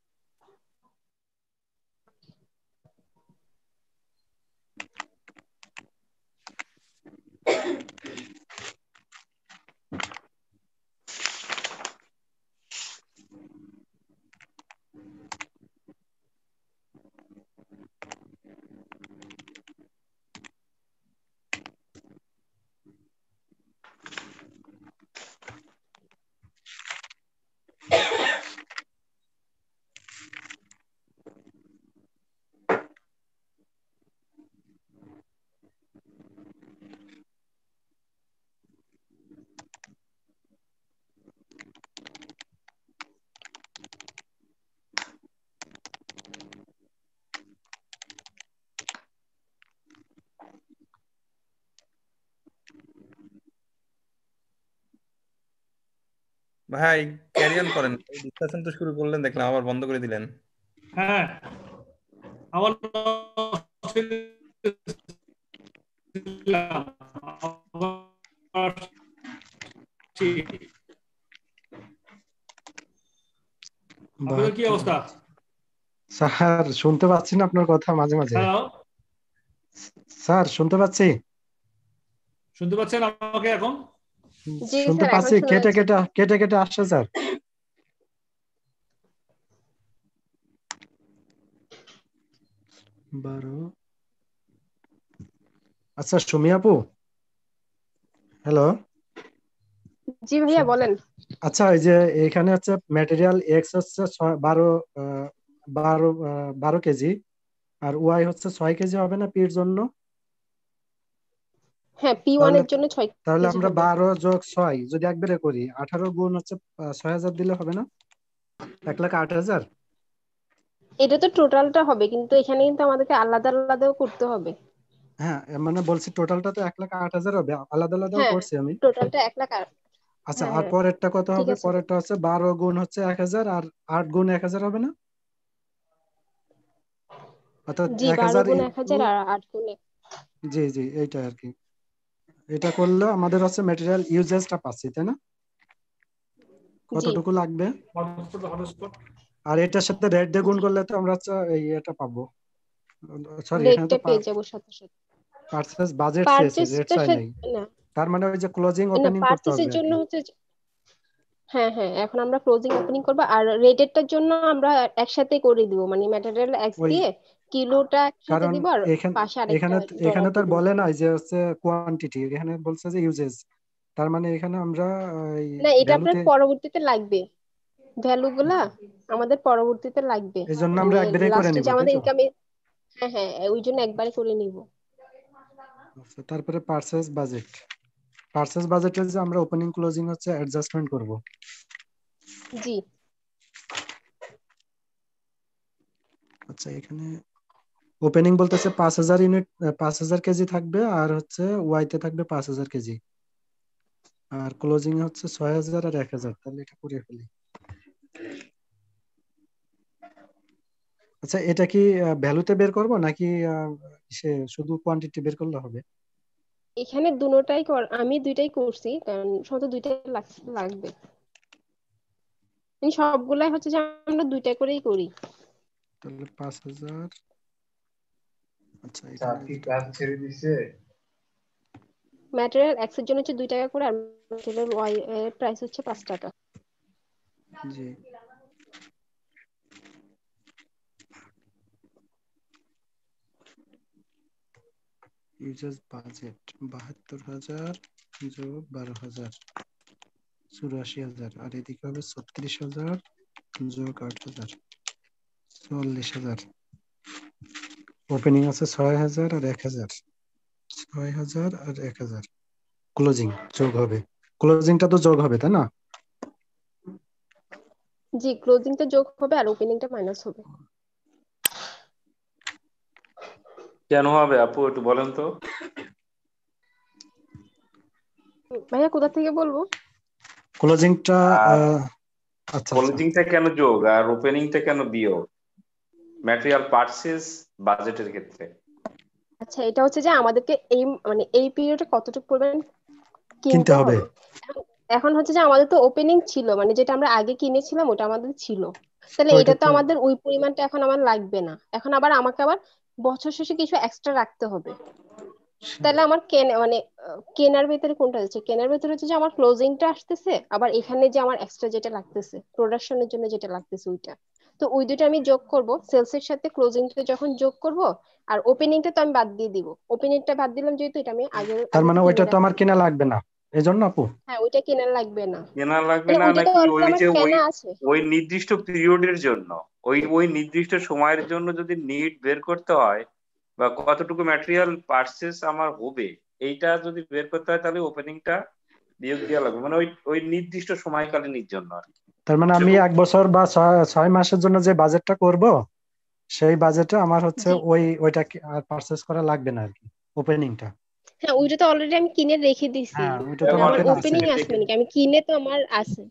ভাই ক্যারি অন করেন, ডিসকাশন তো শুরু করলেন দেখলাম আবার বন্ধ করে দিলেন। হ্যাঁ আমার আপনাদের কি অবস্থা? স্যার শুনতে পাচ্ছি না আপনার কথা মাঝে মাঝে। হ্যালো স্যার শুনতে পাচ্ছি। শুনতে পাচ্ছেন আমাকে এখন? জি শুনতে স্যার, এখন পাচ্ছি, শোনা কেটে যাচ্ছে। কেটে কেটে কেটে আসছে স্যার। আচ্ছা সুমি আপু, হ্যালো। জি ভাইয়া বলেন। আচ্ছা এই যে এখানে হচ্ছে ম্যাটেরিয়াল এক্স হচ্ছে 12 কেজি আর ওয়াই হচ্ছে 6 কেজি হবে না পির জন্য? হ্যাঁ, P1 তাহলে এর জন্য 6 তাহলে কেজি আমরা হবে। 12 যোগ 6 যদি একবারে করি 18 গুণ হচ্ছে 6000 দিলে হবে না? 1,08,000। এটা তো টোটালটা হবে, কিন্তু এখানে কিন্তু আমাদেরকে আলাদা আলাদাও করতে হবে। হ্যাঁ মানে বলছি টোটালটা তো 1,08,000 হবে, আলাদা আলাদাও হ্যাঁ, করছি আমি। টোটালটা 1 লাখ। আচ্ছা হ্যাঁ আর হ্যাঁ, পরেরটা কত ঠিক হবে? আছে। পরেরটা হচ্ছে 12 গুণ হচ্ছে 1000 আর 8 গুণ 1000 হবে না? অর্থাৎ জি, 12 1000 গুণ ইন্টু, 1000 আর 8 গুণ জি জি এইটা আর কি। এটা করলে আমাদের হচ্ছে ম্যাটেরিয়াল ইউজেসটা পাচ্ছি, তাই না? জি কতটুকু লাগবে? হটস্পট আর এটার সাথে রেট দিয়ে গুণ করলে তো আমরা হচ্ছে এই এটা পাবো। সরি এখানে রেটটা তো পেয়ে যাবো সাথে সাথে। পারচেজ বাজেট চেয়েছে, রেট পারচেসটা চাই নাই। না তার মানে ওই যে ক্লোজিং না, ওপেনিং করতে হবে পারচেসের আর জন্য কি। হচ্ছে হ্যাঁ হ্যাঁ, এখন আমরা ক্লোজিং ওপেনিং করবো, আর রেটেরটার জন্য আমরা একসাথে করে দিব, মানে ম্যাটেরিয়াল এক্স ওই দিয়ে কিলোটা একসাথে কারণ দিব, আর এখানে পাশে আরেকটা এখানে ডলার এখানে তো আর দিব। বলে নাই যে হচ্ছে কোয়ান্টিটি, এখানে বলছে যে ইউজেস। তার মানে এখানে আমরা এই না, এটা আপনার ভ্যালুতে, পরবর্তীতে লাগবে, ভ্যালু গুলা আমাদের পরবর্তীতে লাগবে, এই জন্য মানে আমরা একবারে করে লাস্টে নিব, যে তাই আমাদের তো? ইনকামে। হ্যাঁ হ্যাঁ, ওই জন্য একবারে করে নিব। আচ্ছা, তারপরে পারচেজ বাজেট। পারচেজ বাজেটের যে আমরা ওপেনিং ক্লোজিং হচ্ছে অ্যাডজাস্টমেন্ট করব। জি আচ্ছা এখানে ওপেনিং বলতেছে 5000 ইউনিট, 5000 কেজি থাকবে, আর হচ্ছে ওয়াইতে থাকবে 5000 কেজি, আর ক্লোজিং হচ্ছে 6000 আর 1000। তাহলে এটা করে ফেলি। আচ্ছা এটা কি ভ্যালুতে বের করব নাকি সে শুধু কোয়ান্টিটি বের করলে হবে? এখানে দুটোটাই আমি দুইটাই করছি, কারণ শুধু দুইটাই লাগবে, মানে সবগুলাই হচ্ছে যে আমরা দুইটা করেই করি। তাহলে 5000। আচ্ছা স্যার এখানে কি যেটা ক্লাস বলছে, ছেড়ে দিছে? ম্যাটেরিয়াল এক্স এর জন্য হচ্ছে 2 টাকা করে, আর ম্যাটেরিয়াল ওয়াই এর প্রাইস হচ্ছে 5 টাকা। জি ইউজার বাজেট 72,000 যোগ 12,000 84,000, আর এদিকে হবে 36,000 যোগ 8,000 44,000। ওপেনিং আছে 6,000 আর 1,000, 6,000 আর 1,000। ক্লোজিং যোগ হবে, ক্লোজিংটা তো যোগ হবে তাই না? জি, ক্লোজিংটা যোগ হবে আর ওপেনিংটা মাইনাস হবে। কেন হবে আপু একটু বলেন তো? ভাইয়া কোথা থেকে বলবো? ক্লোজিংটা আর আচ্ছা আচ্ছা ক্লোজিংটা কেন যোগ আর ওপেনিংটা কেন বিয়োগ ম্যাটেরিয়াল পারচেজ বাজেটের ক্ষেত্রে? আচ্ছা, এটা হচ্ছে যে আমাদেরকে এই মানে এই পিরিয়ডে কতটুকু পরিমাণ কিনতে কিনতে হবে। হবে। এখন হচ্ছে যে আমাদের তো ওপেনিং ছিল, মানে যেটা আমরা আগে কিনেছিলাম ওটা আমাদের ছিল, তাহলে ওইটা এটা তো তো আমাদের ওই পরিমাণটা এখন আমার লাগবে না। এখন আবার আমাকে আবার বছর শেষে কিছু এক্সট্রা রাখতে হবে। তাহলে আমার মানে কেনার ভেতরে কোনটা আছে? কেনার ভেতরে হচ্ছে যে আমার ক্লোজিংটা আসতেছে, আবার এখানে যে আমার এক্সট্রা যেটা লাগতেছে প্রোডাকশনের জন্য যেটা লাগতেছে ওইটা। তো ওই দুটো আমি যোগ করব, সেলস এর সাথে ক্লোজিংটা যখন যোগ করব, আর ওপেনিংটা তো আমি বাদ দিয়ে দিব। ওপেনিংটা বাদ দিলাম যেহেতু, এটা আমি আগে তার আগে মানে কিনে ওইটা তো আমার রাখছি। কেনা লাগবে না, এই জন্য আপু। হ্যাঁ, ওইটা কেনার লাগবে না, কেনা লাগবে মানে না ওইটা তো নাকি অলরেডি ওই আমার যে ওই কেনা আছে। ওই নির্দিষ্ট পিরিয়ডের জন্য ওই নির্দিষ্ট সময়ের জন্য যদি নিড বের করতে হয় বা কতটুকু ম্যাটেরিয়াল পারচেস আমার হবে এইটা যদি বের করতে হয় তাহলে ওপেনিংটা বিয়োগ দেওয়া লাগবে, মানে ওই নির্দিষ্ট সময়কালীনের জন্য আর কি। তার মানে আমি শুধু 1 বছর বা 6 মাসের জন্য যে বাজেটটা করব সেই বাজেটে আমার হচ্ছে জি ওইটা আর পারচেজ করা লাগবে না আর কি, ওপেনিংটা। হ্যাঁ, ওইটা তো অলরেডি আমি কিনে রেখে দিছি, হ্যাঁ ওইটা তো মানে আমার আমার কেনা আছে। ওপেনিং আসবে নাকি, আমি কিনে তো আমার আছে।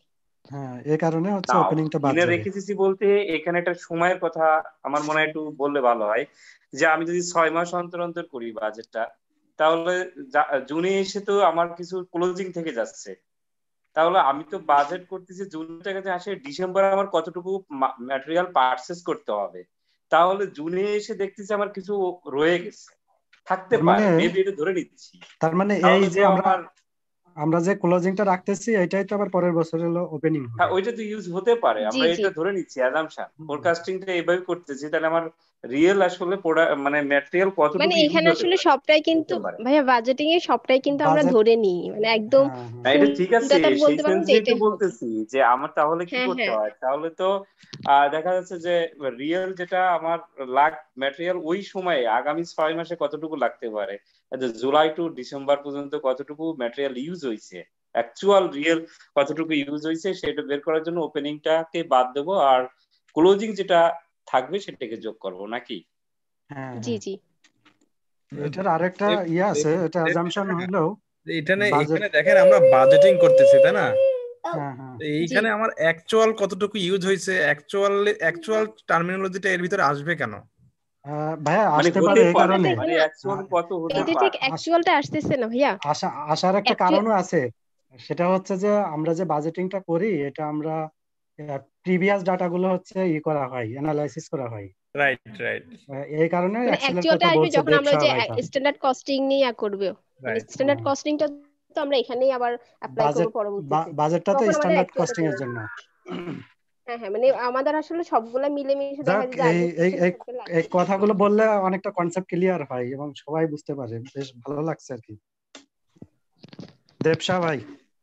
হ্যাঁ এই কারণে হচ্ছে নাও ওপেনিংটা বাদ কিনে যাবে। রেখেছি বলতে এখানে একটা সময়ের কথা আমার মনে হয় একটু বললে ভালো হয়, যে আমি যদি 6 মাস অন্তর অন্তর করি বাজেটটা, তাহলে জুনে এসে তো আমার কিছু ক্লোজিং থেকে যাচ্ছে। তাহলে আমি তো বাজেট করতেছি জুন টাকাতে আসে, ডিসেম্বরে আমার কতটুকু ম্যাটেরিয়াল পারচেস করতে হবে, তাহলে জুনে এসে দেখতেছি আমার কিছু রয়ে গেছে, থাকতে তার মানে পারে মেবি, এটা ধরে নিচ্ছি। তার মানে এই তাহলে যে তো আমরা আমার আমরা যে ক্লোজিংটা রাখতেছি এটাই তো আবার পরের বছর হলো ওপেনিং হ্যাঁ হবে। ওইটা তো ইউজ হতে পারে, জি আমরা জি এটা ধরে নিচ্ছি অ্যাজাম্পশন, ফোরকাস্টিংটা এইভাবে করতেছি, তাহলে আমার রিয়েল আসলে মানে ম্যাটেরিয়াল মানে কতটুকু ইউজ এখানে হতে আসলে পারে সবটাই কিন্তু হতে পারে। ভাইয়া বাজেটিং এ সবটাই কিন্তু আমরা বাজেট, ধরে নিই, মানে একদম হ্যাঁ না হ্যাঁ এটা ঠিক আছে, ফুল কথা সেই বলতে পারবো যে সেন্সেই তো এটাই হবে। বলতেছি যে আমার তাহলে কি হ্যাঁ করতে হ্যাঁ হয়, তাহলে তো দেখা যাচ্ছে যে রিয়েল যেটা আমার ম্যাটেরিয়াল ওই সময়ে আগামী 6 মাসে কতটুকু লাগতে পারে, জুলাই টু ডিসেম্বর পর্যন্ত কতটুকু ম্যাটেরিয়াল ইউজ হয়েছে, অ্যাকচুয়াল রিয়েল কতটুকু ইউজ হয়েছে, সেটা বের করার জন্য ওপেনিংটাকে বাদ দেবো, আর ক্লোজিং যেটা থাকবে সেটাকে যোগ করব নাকি? হ্যাঁ জি হ্যাঁ। জি এটার আরেকটা আছে, এটা অ্যাজাম্পশন হলেও এখানে বাজেট, এখানে দেখেন আমরা বাজেটিং করতেছি তাই না, হ্যাঁ হ্যাঁ জি এইখানে আমার অ্যাকচুয়াল কতটুকু ইউজ হয়েছে, অ্যাকচুয়াল টার্মিনোলজিটা এর ভিতরে আসবে কেন? ভাইয়া মানে আসতে হতে পারে এই পারে, কারণে, মানে ভাইয়া অ্যাকচুয়াল কত হতে এইটা ঠিক পারে। অ্যাকচুয়ালটা আসতেছে না ভাইয়া। আসার একটা Actual- কারণও আছে। সেটা হচ্ছে যে আমরা যে বাজেটিংটা করি এটা আমরা প্রিভিয়াস ডাটাগুলো হচ্ছে করা হয়, অ্যানালাইসিস করা হয়। রাইট রাইট এই কারণে মানে অ্যাকচুয়ালের অ্যাকচুয়ালটা কথা আসবে বলছে যখন আমরা দেবশা যে ভাইটা। স্ট্যান্ডার্ড কস্টিং নিয়ে করবে, মানে রাইট। স্ট্যান্ডার্ড কস্টিংটা তো আমরা এখানেই আবার অ্যাপ্লাই করব বাজেট পরবর্তীতে, বাজেটটা তো তখন আমাদের স্ট্যান্ডার্ড অ্যাকচুয়ালটা কস্টিং চলে এর আসবে। জন্য। হ্যাঁ হ্যাঁ, মানে আমাদের আসলে সবগুলা মিলেমিশে দেখা যাক যায় যে এই আগে এই থেকে এই থাকতে এই লাগে। কথাগুলো বললে অনেকটা কনসেপ্ট ক্লিয়ার হয় এবং সবাই বুঝতে পারে, বেশ ভালো লাগছে আর কি। দেবশা ভাই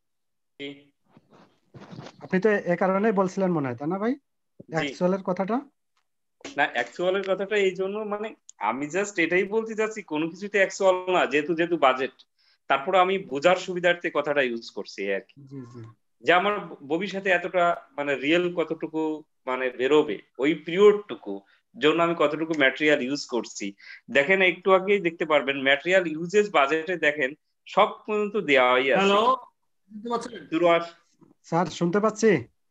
আপনি তো এ কারণেই বলছিলেন মনে হয়, তাই না ভাই, জি অ্যাকচুয়ালের কথাটা? না, অ্যাকচুয়ালের কথাটা এই জন্য, মানে আমি জাস্ট এটাই বলতে চাচ্ছি কোনো কিছুতে অ্যাকচুয়াল না, যেহেতু বাজেট, তারপরে আমি বোঝার সুবিধার্থে কথাটা ইউজ করছি আর কি, জি জি। যে আমার ভবিষ্যতে এতটা মানে রিয়েল কতটুকু মানে বেরোবে ওই পিরিয়ডটুকু জন্য আমি কতটুকু ম্যাটেরিয়াল ইউজ করছি। দেখেন একটু আগেই দেখতে পারবেন ম্যাটেরিয়াল ইউজেস বাজেটে দেখেন সব পর্যন্ত দেওয়াই আছে। হ্যালো, দুরাস স্যার শুনতে পাচ্ছি।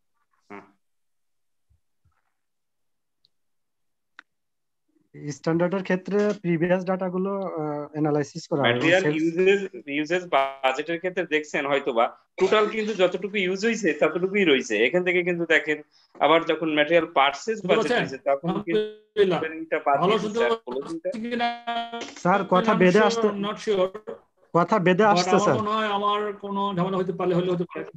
স্ট্যান্ডার্ডের ক্ষেত্রে প্রিভিয়াস ডাটাগুলো অ্যানালাইসিস করা হয় এবং ম্যাটেরিয়াল সেলস। ইউজেস বাজেটের ক্ষেত্রে দেখছেন হয়তোবা টোটাল কিন্তু যতটুকু ইউজ হয়েছে ততটুকুই রয়েছে এখান থেকে, কিন্তু দেখেন আবার যখন ম্যাটেরিয়াল পারচেজ বাজেট হয়েছে তখন কিন্তু ওপেনিংটা বাদ ভালো দিয়ে শুনতে দিচ্ছে আর ক্লোজিংটা। স্যার কথা বেঁধে আসতে, নট শিওর, কথা বেঁধে বাট আসছে আমার স্যার। মনে হয় আমার কোনো ঝামেলা হতে পারে, হলে হতে পারে।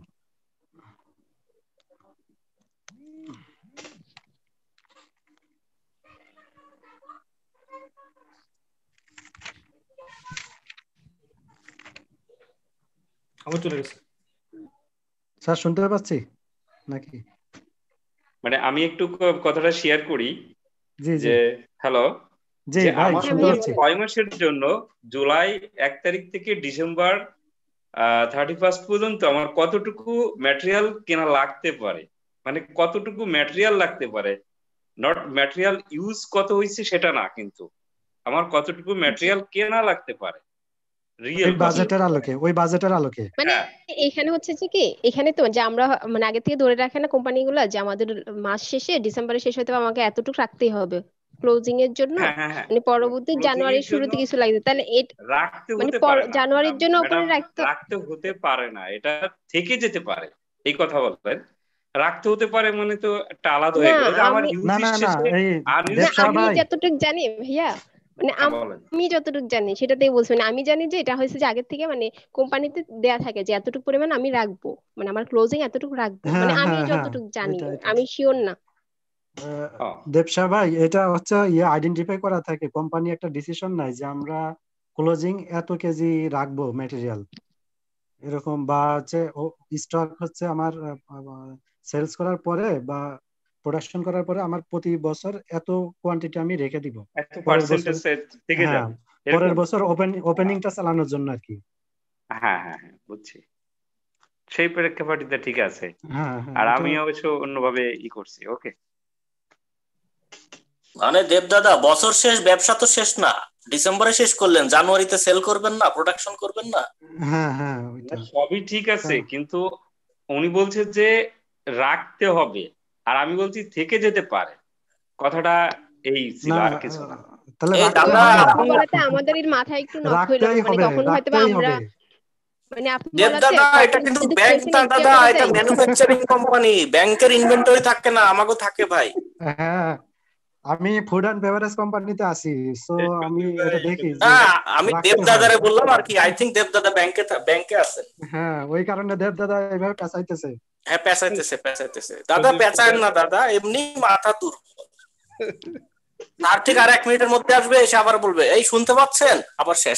আবার চলে গেছে স্যার শুনতে পাচ্ছি নাকি? মানে আমি একটু কথাটা শেয়ার করি জি জি যে হ্যালো, জি যে ভাই আমার শুনতে পাচ্ছি। 6 মাসের জন্য জুলাই 1 তারিখ থেকে ডিসেম্বর 31 পর্যন্ত আমার কতটুকু ম্যাটেরিয়াল কেনা লাগতে পারে, মানে কতটুকু ম্যাটেরিয়াল লাগতে পারে, নট ম্যাটেরিয়াল ইউজ কত হয়েছে সেটা না, কিন্তু আমার কতটুকু ম্যাটেরিয়াল কেনা লাগতে পারে রিয়েল ওই বাজেটের আলোকে, ওই বাজেটের আলোকে। মানে এখানে হচ্ছে যে কি, এখানে তো যে আমরা মানে আগে থেকে ধরে রাখে না কোম্পানিগুলো যে আমাদের মাস শেষে ডিসেম্বরের শেষ হতে আমাকে এতটুকু রাখতেই হবে ক্লোজিং এর জন্য, মানে পরবর্তী জানুয়ারির শুরুতে কিছু লাগবে, তাহলে রাখতে মানে হতে পারে না জানুয়ারির জন্য ম্যাডাম, ওপেনে রাখতে রাখতে হতে পারে না, এটা থেকে যেতে পারে, এই কথা বলবেন। রাখতে হতে পারে মানে তো একটা আলাদা হয়ে গেল যে আমার না না না, এই দেবশা আমি ভাই যতটুকু জানি ভাইয়া, মানে আমি যতটুকু জানি সেটাতেই বলছি, মানে আমি জানি যে এটা হয়েছে যে আগের থেকে মানে কোম্পানিতে দেয়া থাকে যে এতটুকু পরিমাণ আমি রাখবো, মানে আমার ক্লোজিং এতটুকু রাখবো, মানে আমি যতটুকু জানি, আমি শিওর না। দেবশা ভাই এটা হচ্ছে আইডেন্টিফাই করা থাকে, কোম্পানি একটা ডিসিশন নাই যে আমরা ক্লোজিং এত কেজি রাখবো ম্যাটেরিয়াল এরকম, বা হচ্ছে স্টক হচ্ছে আমার সেলস করার পরে বা প্রোডাকশন করার পরে আমার প্রতি বছর এত কোয়ান্টিটি আমি রেখে দিব পরের বছর, হ্যাঁ পরের বছর ওপেনিংটা চালানোর জন্য আর কি। হ্যাঁ হ্যাঁ হ্যাঁ বুঝছি, সেই প্রেক্ষাপটে ঠিক আছে। আর আমি অবশ্য অন্যভাবে করছি। ওকে, মানে দেবদাদা বছর শেষ ব্যবসা তো শেষ না, ডিসেম্বরে শেষ করলেন, জানুয়ারিতে সেল করবেন না, প্রোডাকশন করবেন না? হ্যাঁ হ্যাঁ সবই ঠিক আছে, কিন্তু উনি বলছে যে রাখতে হবে, আর আমি বলছি থেকে যেতে পারে, কথাটা এই ছিল, না আর কিছু না। তাহলে এই রাখতে দাদা হবে না, আপনি বলাতে আমাদের এর মাথায় একটু নক হইলো, রাখতেই মানে হবে, তখন হয়তো বা রাখতেই আমরা, হবে। মানে আপনি দেব বলাতে দাদা এটা তখন কিন্তু যদি ব্যাংক কেসে না নিতে দাদা, করা এটা যায়। ম্যানুফ্যাকচারিং কোম্পানি, ব্যাংকের ইনভেন্টরি থাকে না, আমাগো থাকে ভাই। হ্যাঁ আমি ফুড অ্যান্ড বেভারেজ কোম্পানিতে আছি, সো আমি এটা দেখি যে হ্যাঁ আমি রাখতে দেব হয়। দাদারে বললাম আর কি, আই থিংক দেব দাদা ব্যাংকে আছেন। হ্যাঁ ওই কারণে দেব দাদা এভাবে পেঁচাইতেছে। হ্যাঁ পেঁচাইতেছে দাদা, পেঁচায়েন না দাদা, এমনি মাথা দুর্বল। তার ঠিক আর 1 মিনিটের মধ্যে আসবে, এসে আবার বলবে এই শুনতে পাচ্ছেন, আবার শেষ।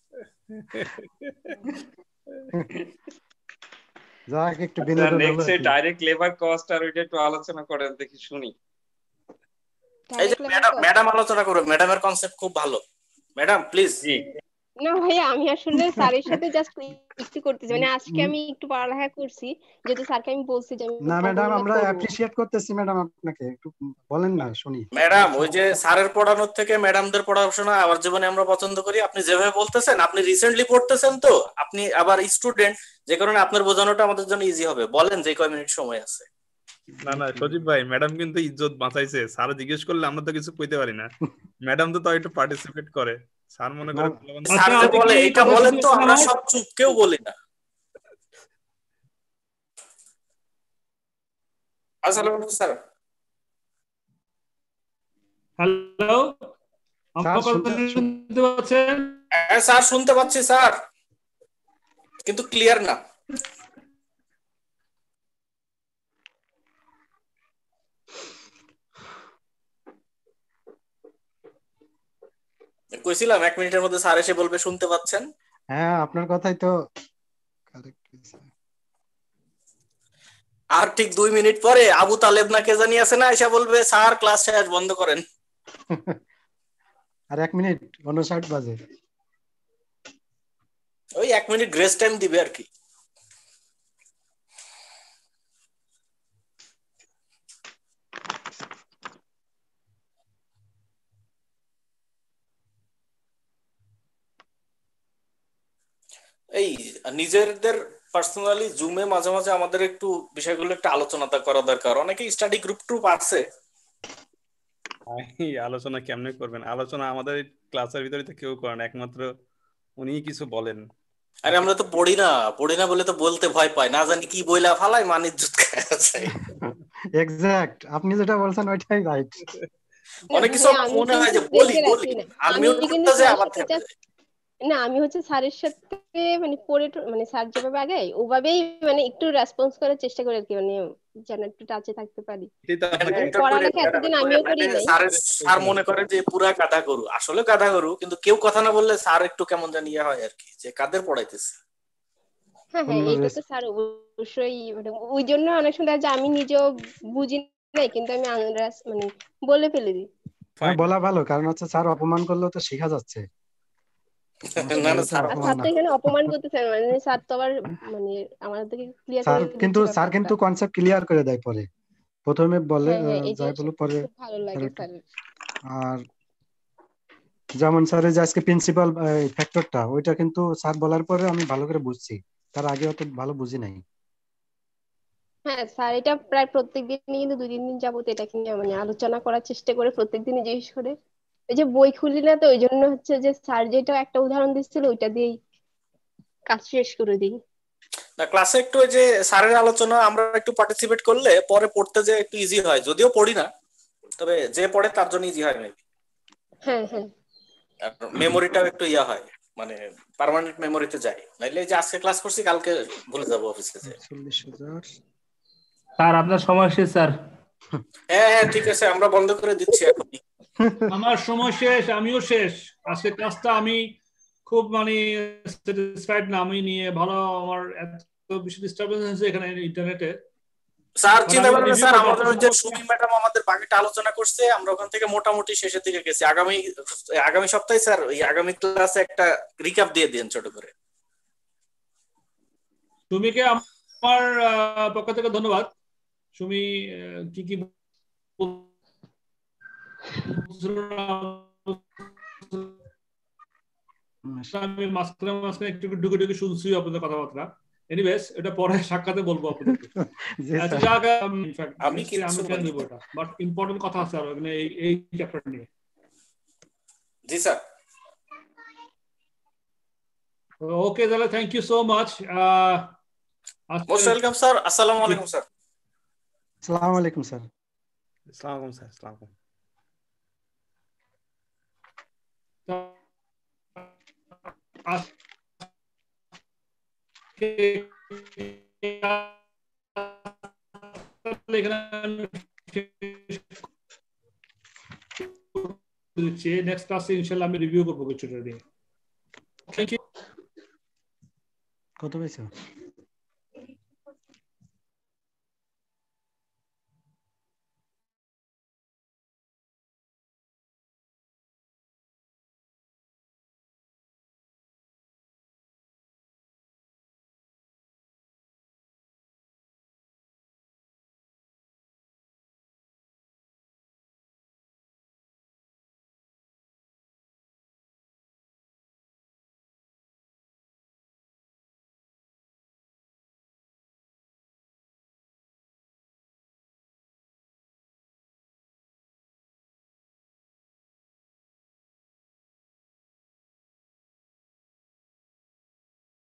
যাক একটু বিনোদন হলো নেক্সট আর কি। ডাইরেক্ট লেবার কস্ট আর ওইটা একটু আলোচনা করেন দেখি শুনি। এই যে ম্যাডাম আলোচনা করবে, ম্যাডামের কনসেপ্ট খুব ভালো, ম্যাডাম প্লিজ। জি না ভাই আমি আসলে স্যারের সাথে জাস্ট একটু করতেছি, মানে আজকে আমি একটু পড়ালেখা করছি, যেহেতু স্যারকে আমি বলছি যে আমি না ম্যাডাম পড়াগুলো আমরা করব। অ্যাপ্রিশিয়েট করতেছি ম্যাডাম, আপনাকে একটু বলেন না শুনি। ম্যাডাম ওই যে স্যারের পড়ানোর থেকে ম্যাডামদের পড়াশোনা আমার জীবনে আমরা পছন্দ করি। আপনি যেভাবে বলতেছেন, আপনি রিসেন্টলি পড়তেছেন তো, আপনি আবার স্টুডেন্ট, যে কারণে আপনার বোঝানোটা আমাদের জন্য ইজি হবে। বলেন যে কয় মিনিট সময় আছে। না না সজীব ভাই, ম্যাডাম কিন্তু ইজ্জত বাঁচাইছে, স্যার জিজ্ঞেস করলে আমরা তো কিছু কইতে পারি না, ম্যাডাম তো তাও একটু পার্টিসিপেট করে, স্যার মনে করে স্যার যে বলে এটা বলেন তো, আমরা সব চুপ, কেউ বলি না। আসসালামু আলাইকুম স্যার। হ্যালো, আমার কথা শুনতে পাচ্ছেন? হ্যাঁ স্যার শুনতে পাচ্ছি স্যার, কিন্তু ক্লিয়ার না। কইছিলাম 1 মিনিটের মধ্যে স্যার এসে বলবে শুনতে পাচ্ছেন। হ্যাঁ আপনার কথাই তো কারেক্ট হইছে। আর ঠিক 2 মিনিট পরে আবু তালেব না কে জানি আছে না, এসে বলবে স্যার ক্লাস শেষ, বন্ধ করেন। আর 1 মিনিট 59 বাজে, ওই 1 মিনিট গ্রেস টাইম দিবে আর কি। এই নিজেদের পার্সোনালি জুমে মাঝে মাঝে আমাদের একটু বিষয়গুলো একটু আলোচনা করা দরকার। অনেকে স্টাডি গ্রুপ টুপ আছে। আলোচনা কেমনে করবেন? আলোচনা আমাদের ক্লাসের ভিতরে তো কেউ করে না, একমাত্র উনিই কিছু বলেন। আরে আমরা তো পড়ি না বলে তো বলতে ভয় পাই, না জানি কি বইলা ফালাই, মান ইজ্জত খায় যায়। এক্সাক্ট আপনি যেটা বলছেন ওইটাই রাইট। অনেক কিছু মনে হয় যে বলি আনমিউট করতে যায় আবার থেমে যায়। না আমি হচ্ছে স্যারের সাথে মানে পড়ে মানে স্যার যেভাবে আগায় ওভাবেই মানে একটু রেসপন্স করার চেষ্টা করি আর কি, মানে যেন একটু টাচে থাকতে পারি। পড়ালেখা এতদিন আমিও করি নাই। স্যার মনে করে যে পুরা গাধা গরু, আসলে গাধা গরু, কিন্তু কেউ কথা না বললে স্যার একটু কেমন জানি হয় আর কি, যে কাদের পড়াইতেছে। হ্যাঁ হ্যাঁ এটা তো স্যার অবশ্যই, মানে ওই জন্য অনেক সময় যে আমি নিজেও বুঝি নাই, কিন্তু আমি মানে বলে ফেলে দিই। হ্যাঁ বলা ভালো, কারণ হচ্ছে স্যার অপমান করলেও তো শেখা যাচ্ছে। না না স্যার তো এখানে অপমান করতেছেন, মানে স্যার তো আবার মানে আমাদেরকে ক্লিয়ার করে দিচ্ছে। কিন্তু স্যার কিন্তু কনসেপ্ট ক্লিয়ার করে দেয় পরে, প্রথমে বলে যাই বলে পরে ভালো লাগে স্যার। আর যেমন স্যারের যে আজকে প্রিন্সিপাল ফ্যাক্টরটা, ওইটা কিন্তু স্যার বলার পরে আমি ভালো করে বুঝছি, তার আগে অত ভালো বুঝি নাই। হ্যাঁ স্যার এটা প্রায় প্রত্যেকদিনই কিন্তু 2-3 দিন যাবত এটা নিয়ে মানে আলোচনা করার চেষ্টা করে, প্রত্যেকদিনই জিজ্ঞেস করে। এই যে বই খুলি না তো, ওই জন্য হচ্ছে যে স্যার যেটা একটা উদাহরণ দিচ্ছিল ওইটা দিয়েই কাজ শেষ করে দিই। না ক্লাসে একটু ওই যে স্যারের আলোচনা আমরা একটু পার্টিসিপেট করলে পরে পড়তে যে একটু ইজি হয়, যদিও পড়ি না, তবে যে পড়ে তার জন্য ইজি হয় মেবি। হ্যাঁ হ্যাঁ মেমোরিটাও একটু ইয়া হয়, মানে পার্মানেন্ট মেমোরিতে যায়, নাইলে যে আজকে ক্লাস করছি কালকে ভুলে যাবো অফিসে যে। 40,000 স্যার আপনার সময় শেষ স্যার। হ্যাঁ ঠিক আছে, আমরা বন্ধ করে দিচ্ছি এখনই। আমার সময় শেষ, আমিও শেষ। আজকে ক্লাসটা আমি খুব মানে স্যাটিসফাইড না আমি নিয়ে, ভালো আমার এত বেশি ডিস্টারবেন্স হয়েছে এখানে ইন্টারনেটে। স্যার চিন্তা করেন না স্যার, আমাদের যে সুমি ম্যাডাম আমাদের বাকিটা আলোচনা করছে, আমরা ওখান থেকে মোটামুটি শেষের দিকে গেছি। আগামী সপ্তাহে স্যার ওই আগামী ক্লাসে একটা রিক্যাপ দিয়ে দিন ছোট করে। সুমিকে আমার পক্ষ থেকে ধন্যবাদ। সুমি কি কি আমি মাঝখানে একটু ঢুকে শুনছি আপনাদের কথাবার্তা, এনিওয়েজ এটা পরে সাক্ষাতে বলবো আপনাদেরকে। আচ্ছা যাক ইনফ্যাক্ট আমি কিছু কেন নিব এটা, বাট ইম্পর্টেন্ট কথা আছে আর মানে এই চ্যাপ্টার নিয়ে। জি স্যার। ওকে তাহলে thank you so much. Most welcome sir. আসসালামু আলাইকুম স্যার। আসসালামু আলাইকুম স্যার। আসসালামু আলাইকুম স্যার। আসসালামু নেক্সট ক্লাসে ইনশাআল্লাহ আমি রিভিউ করবো কিছুটা নিয়ে। Thank you. কত পেয়েছো?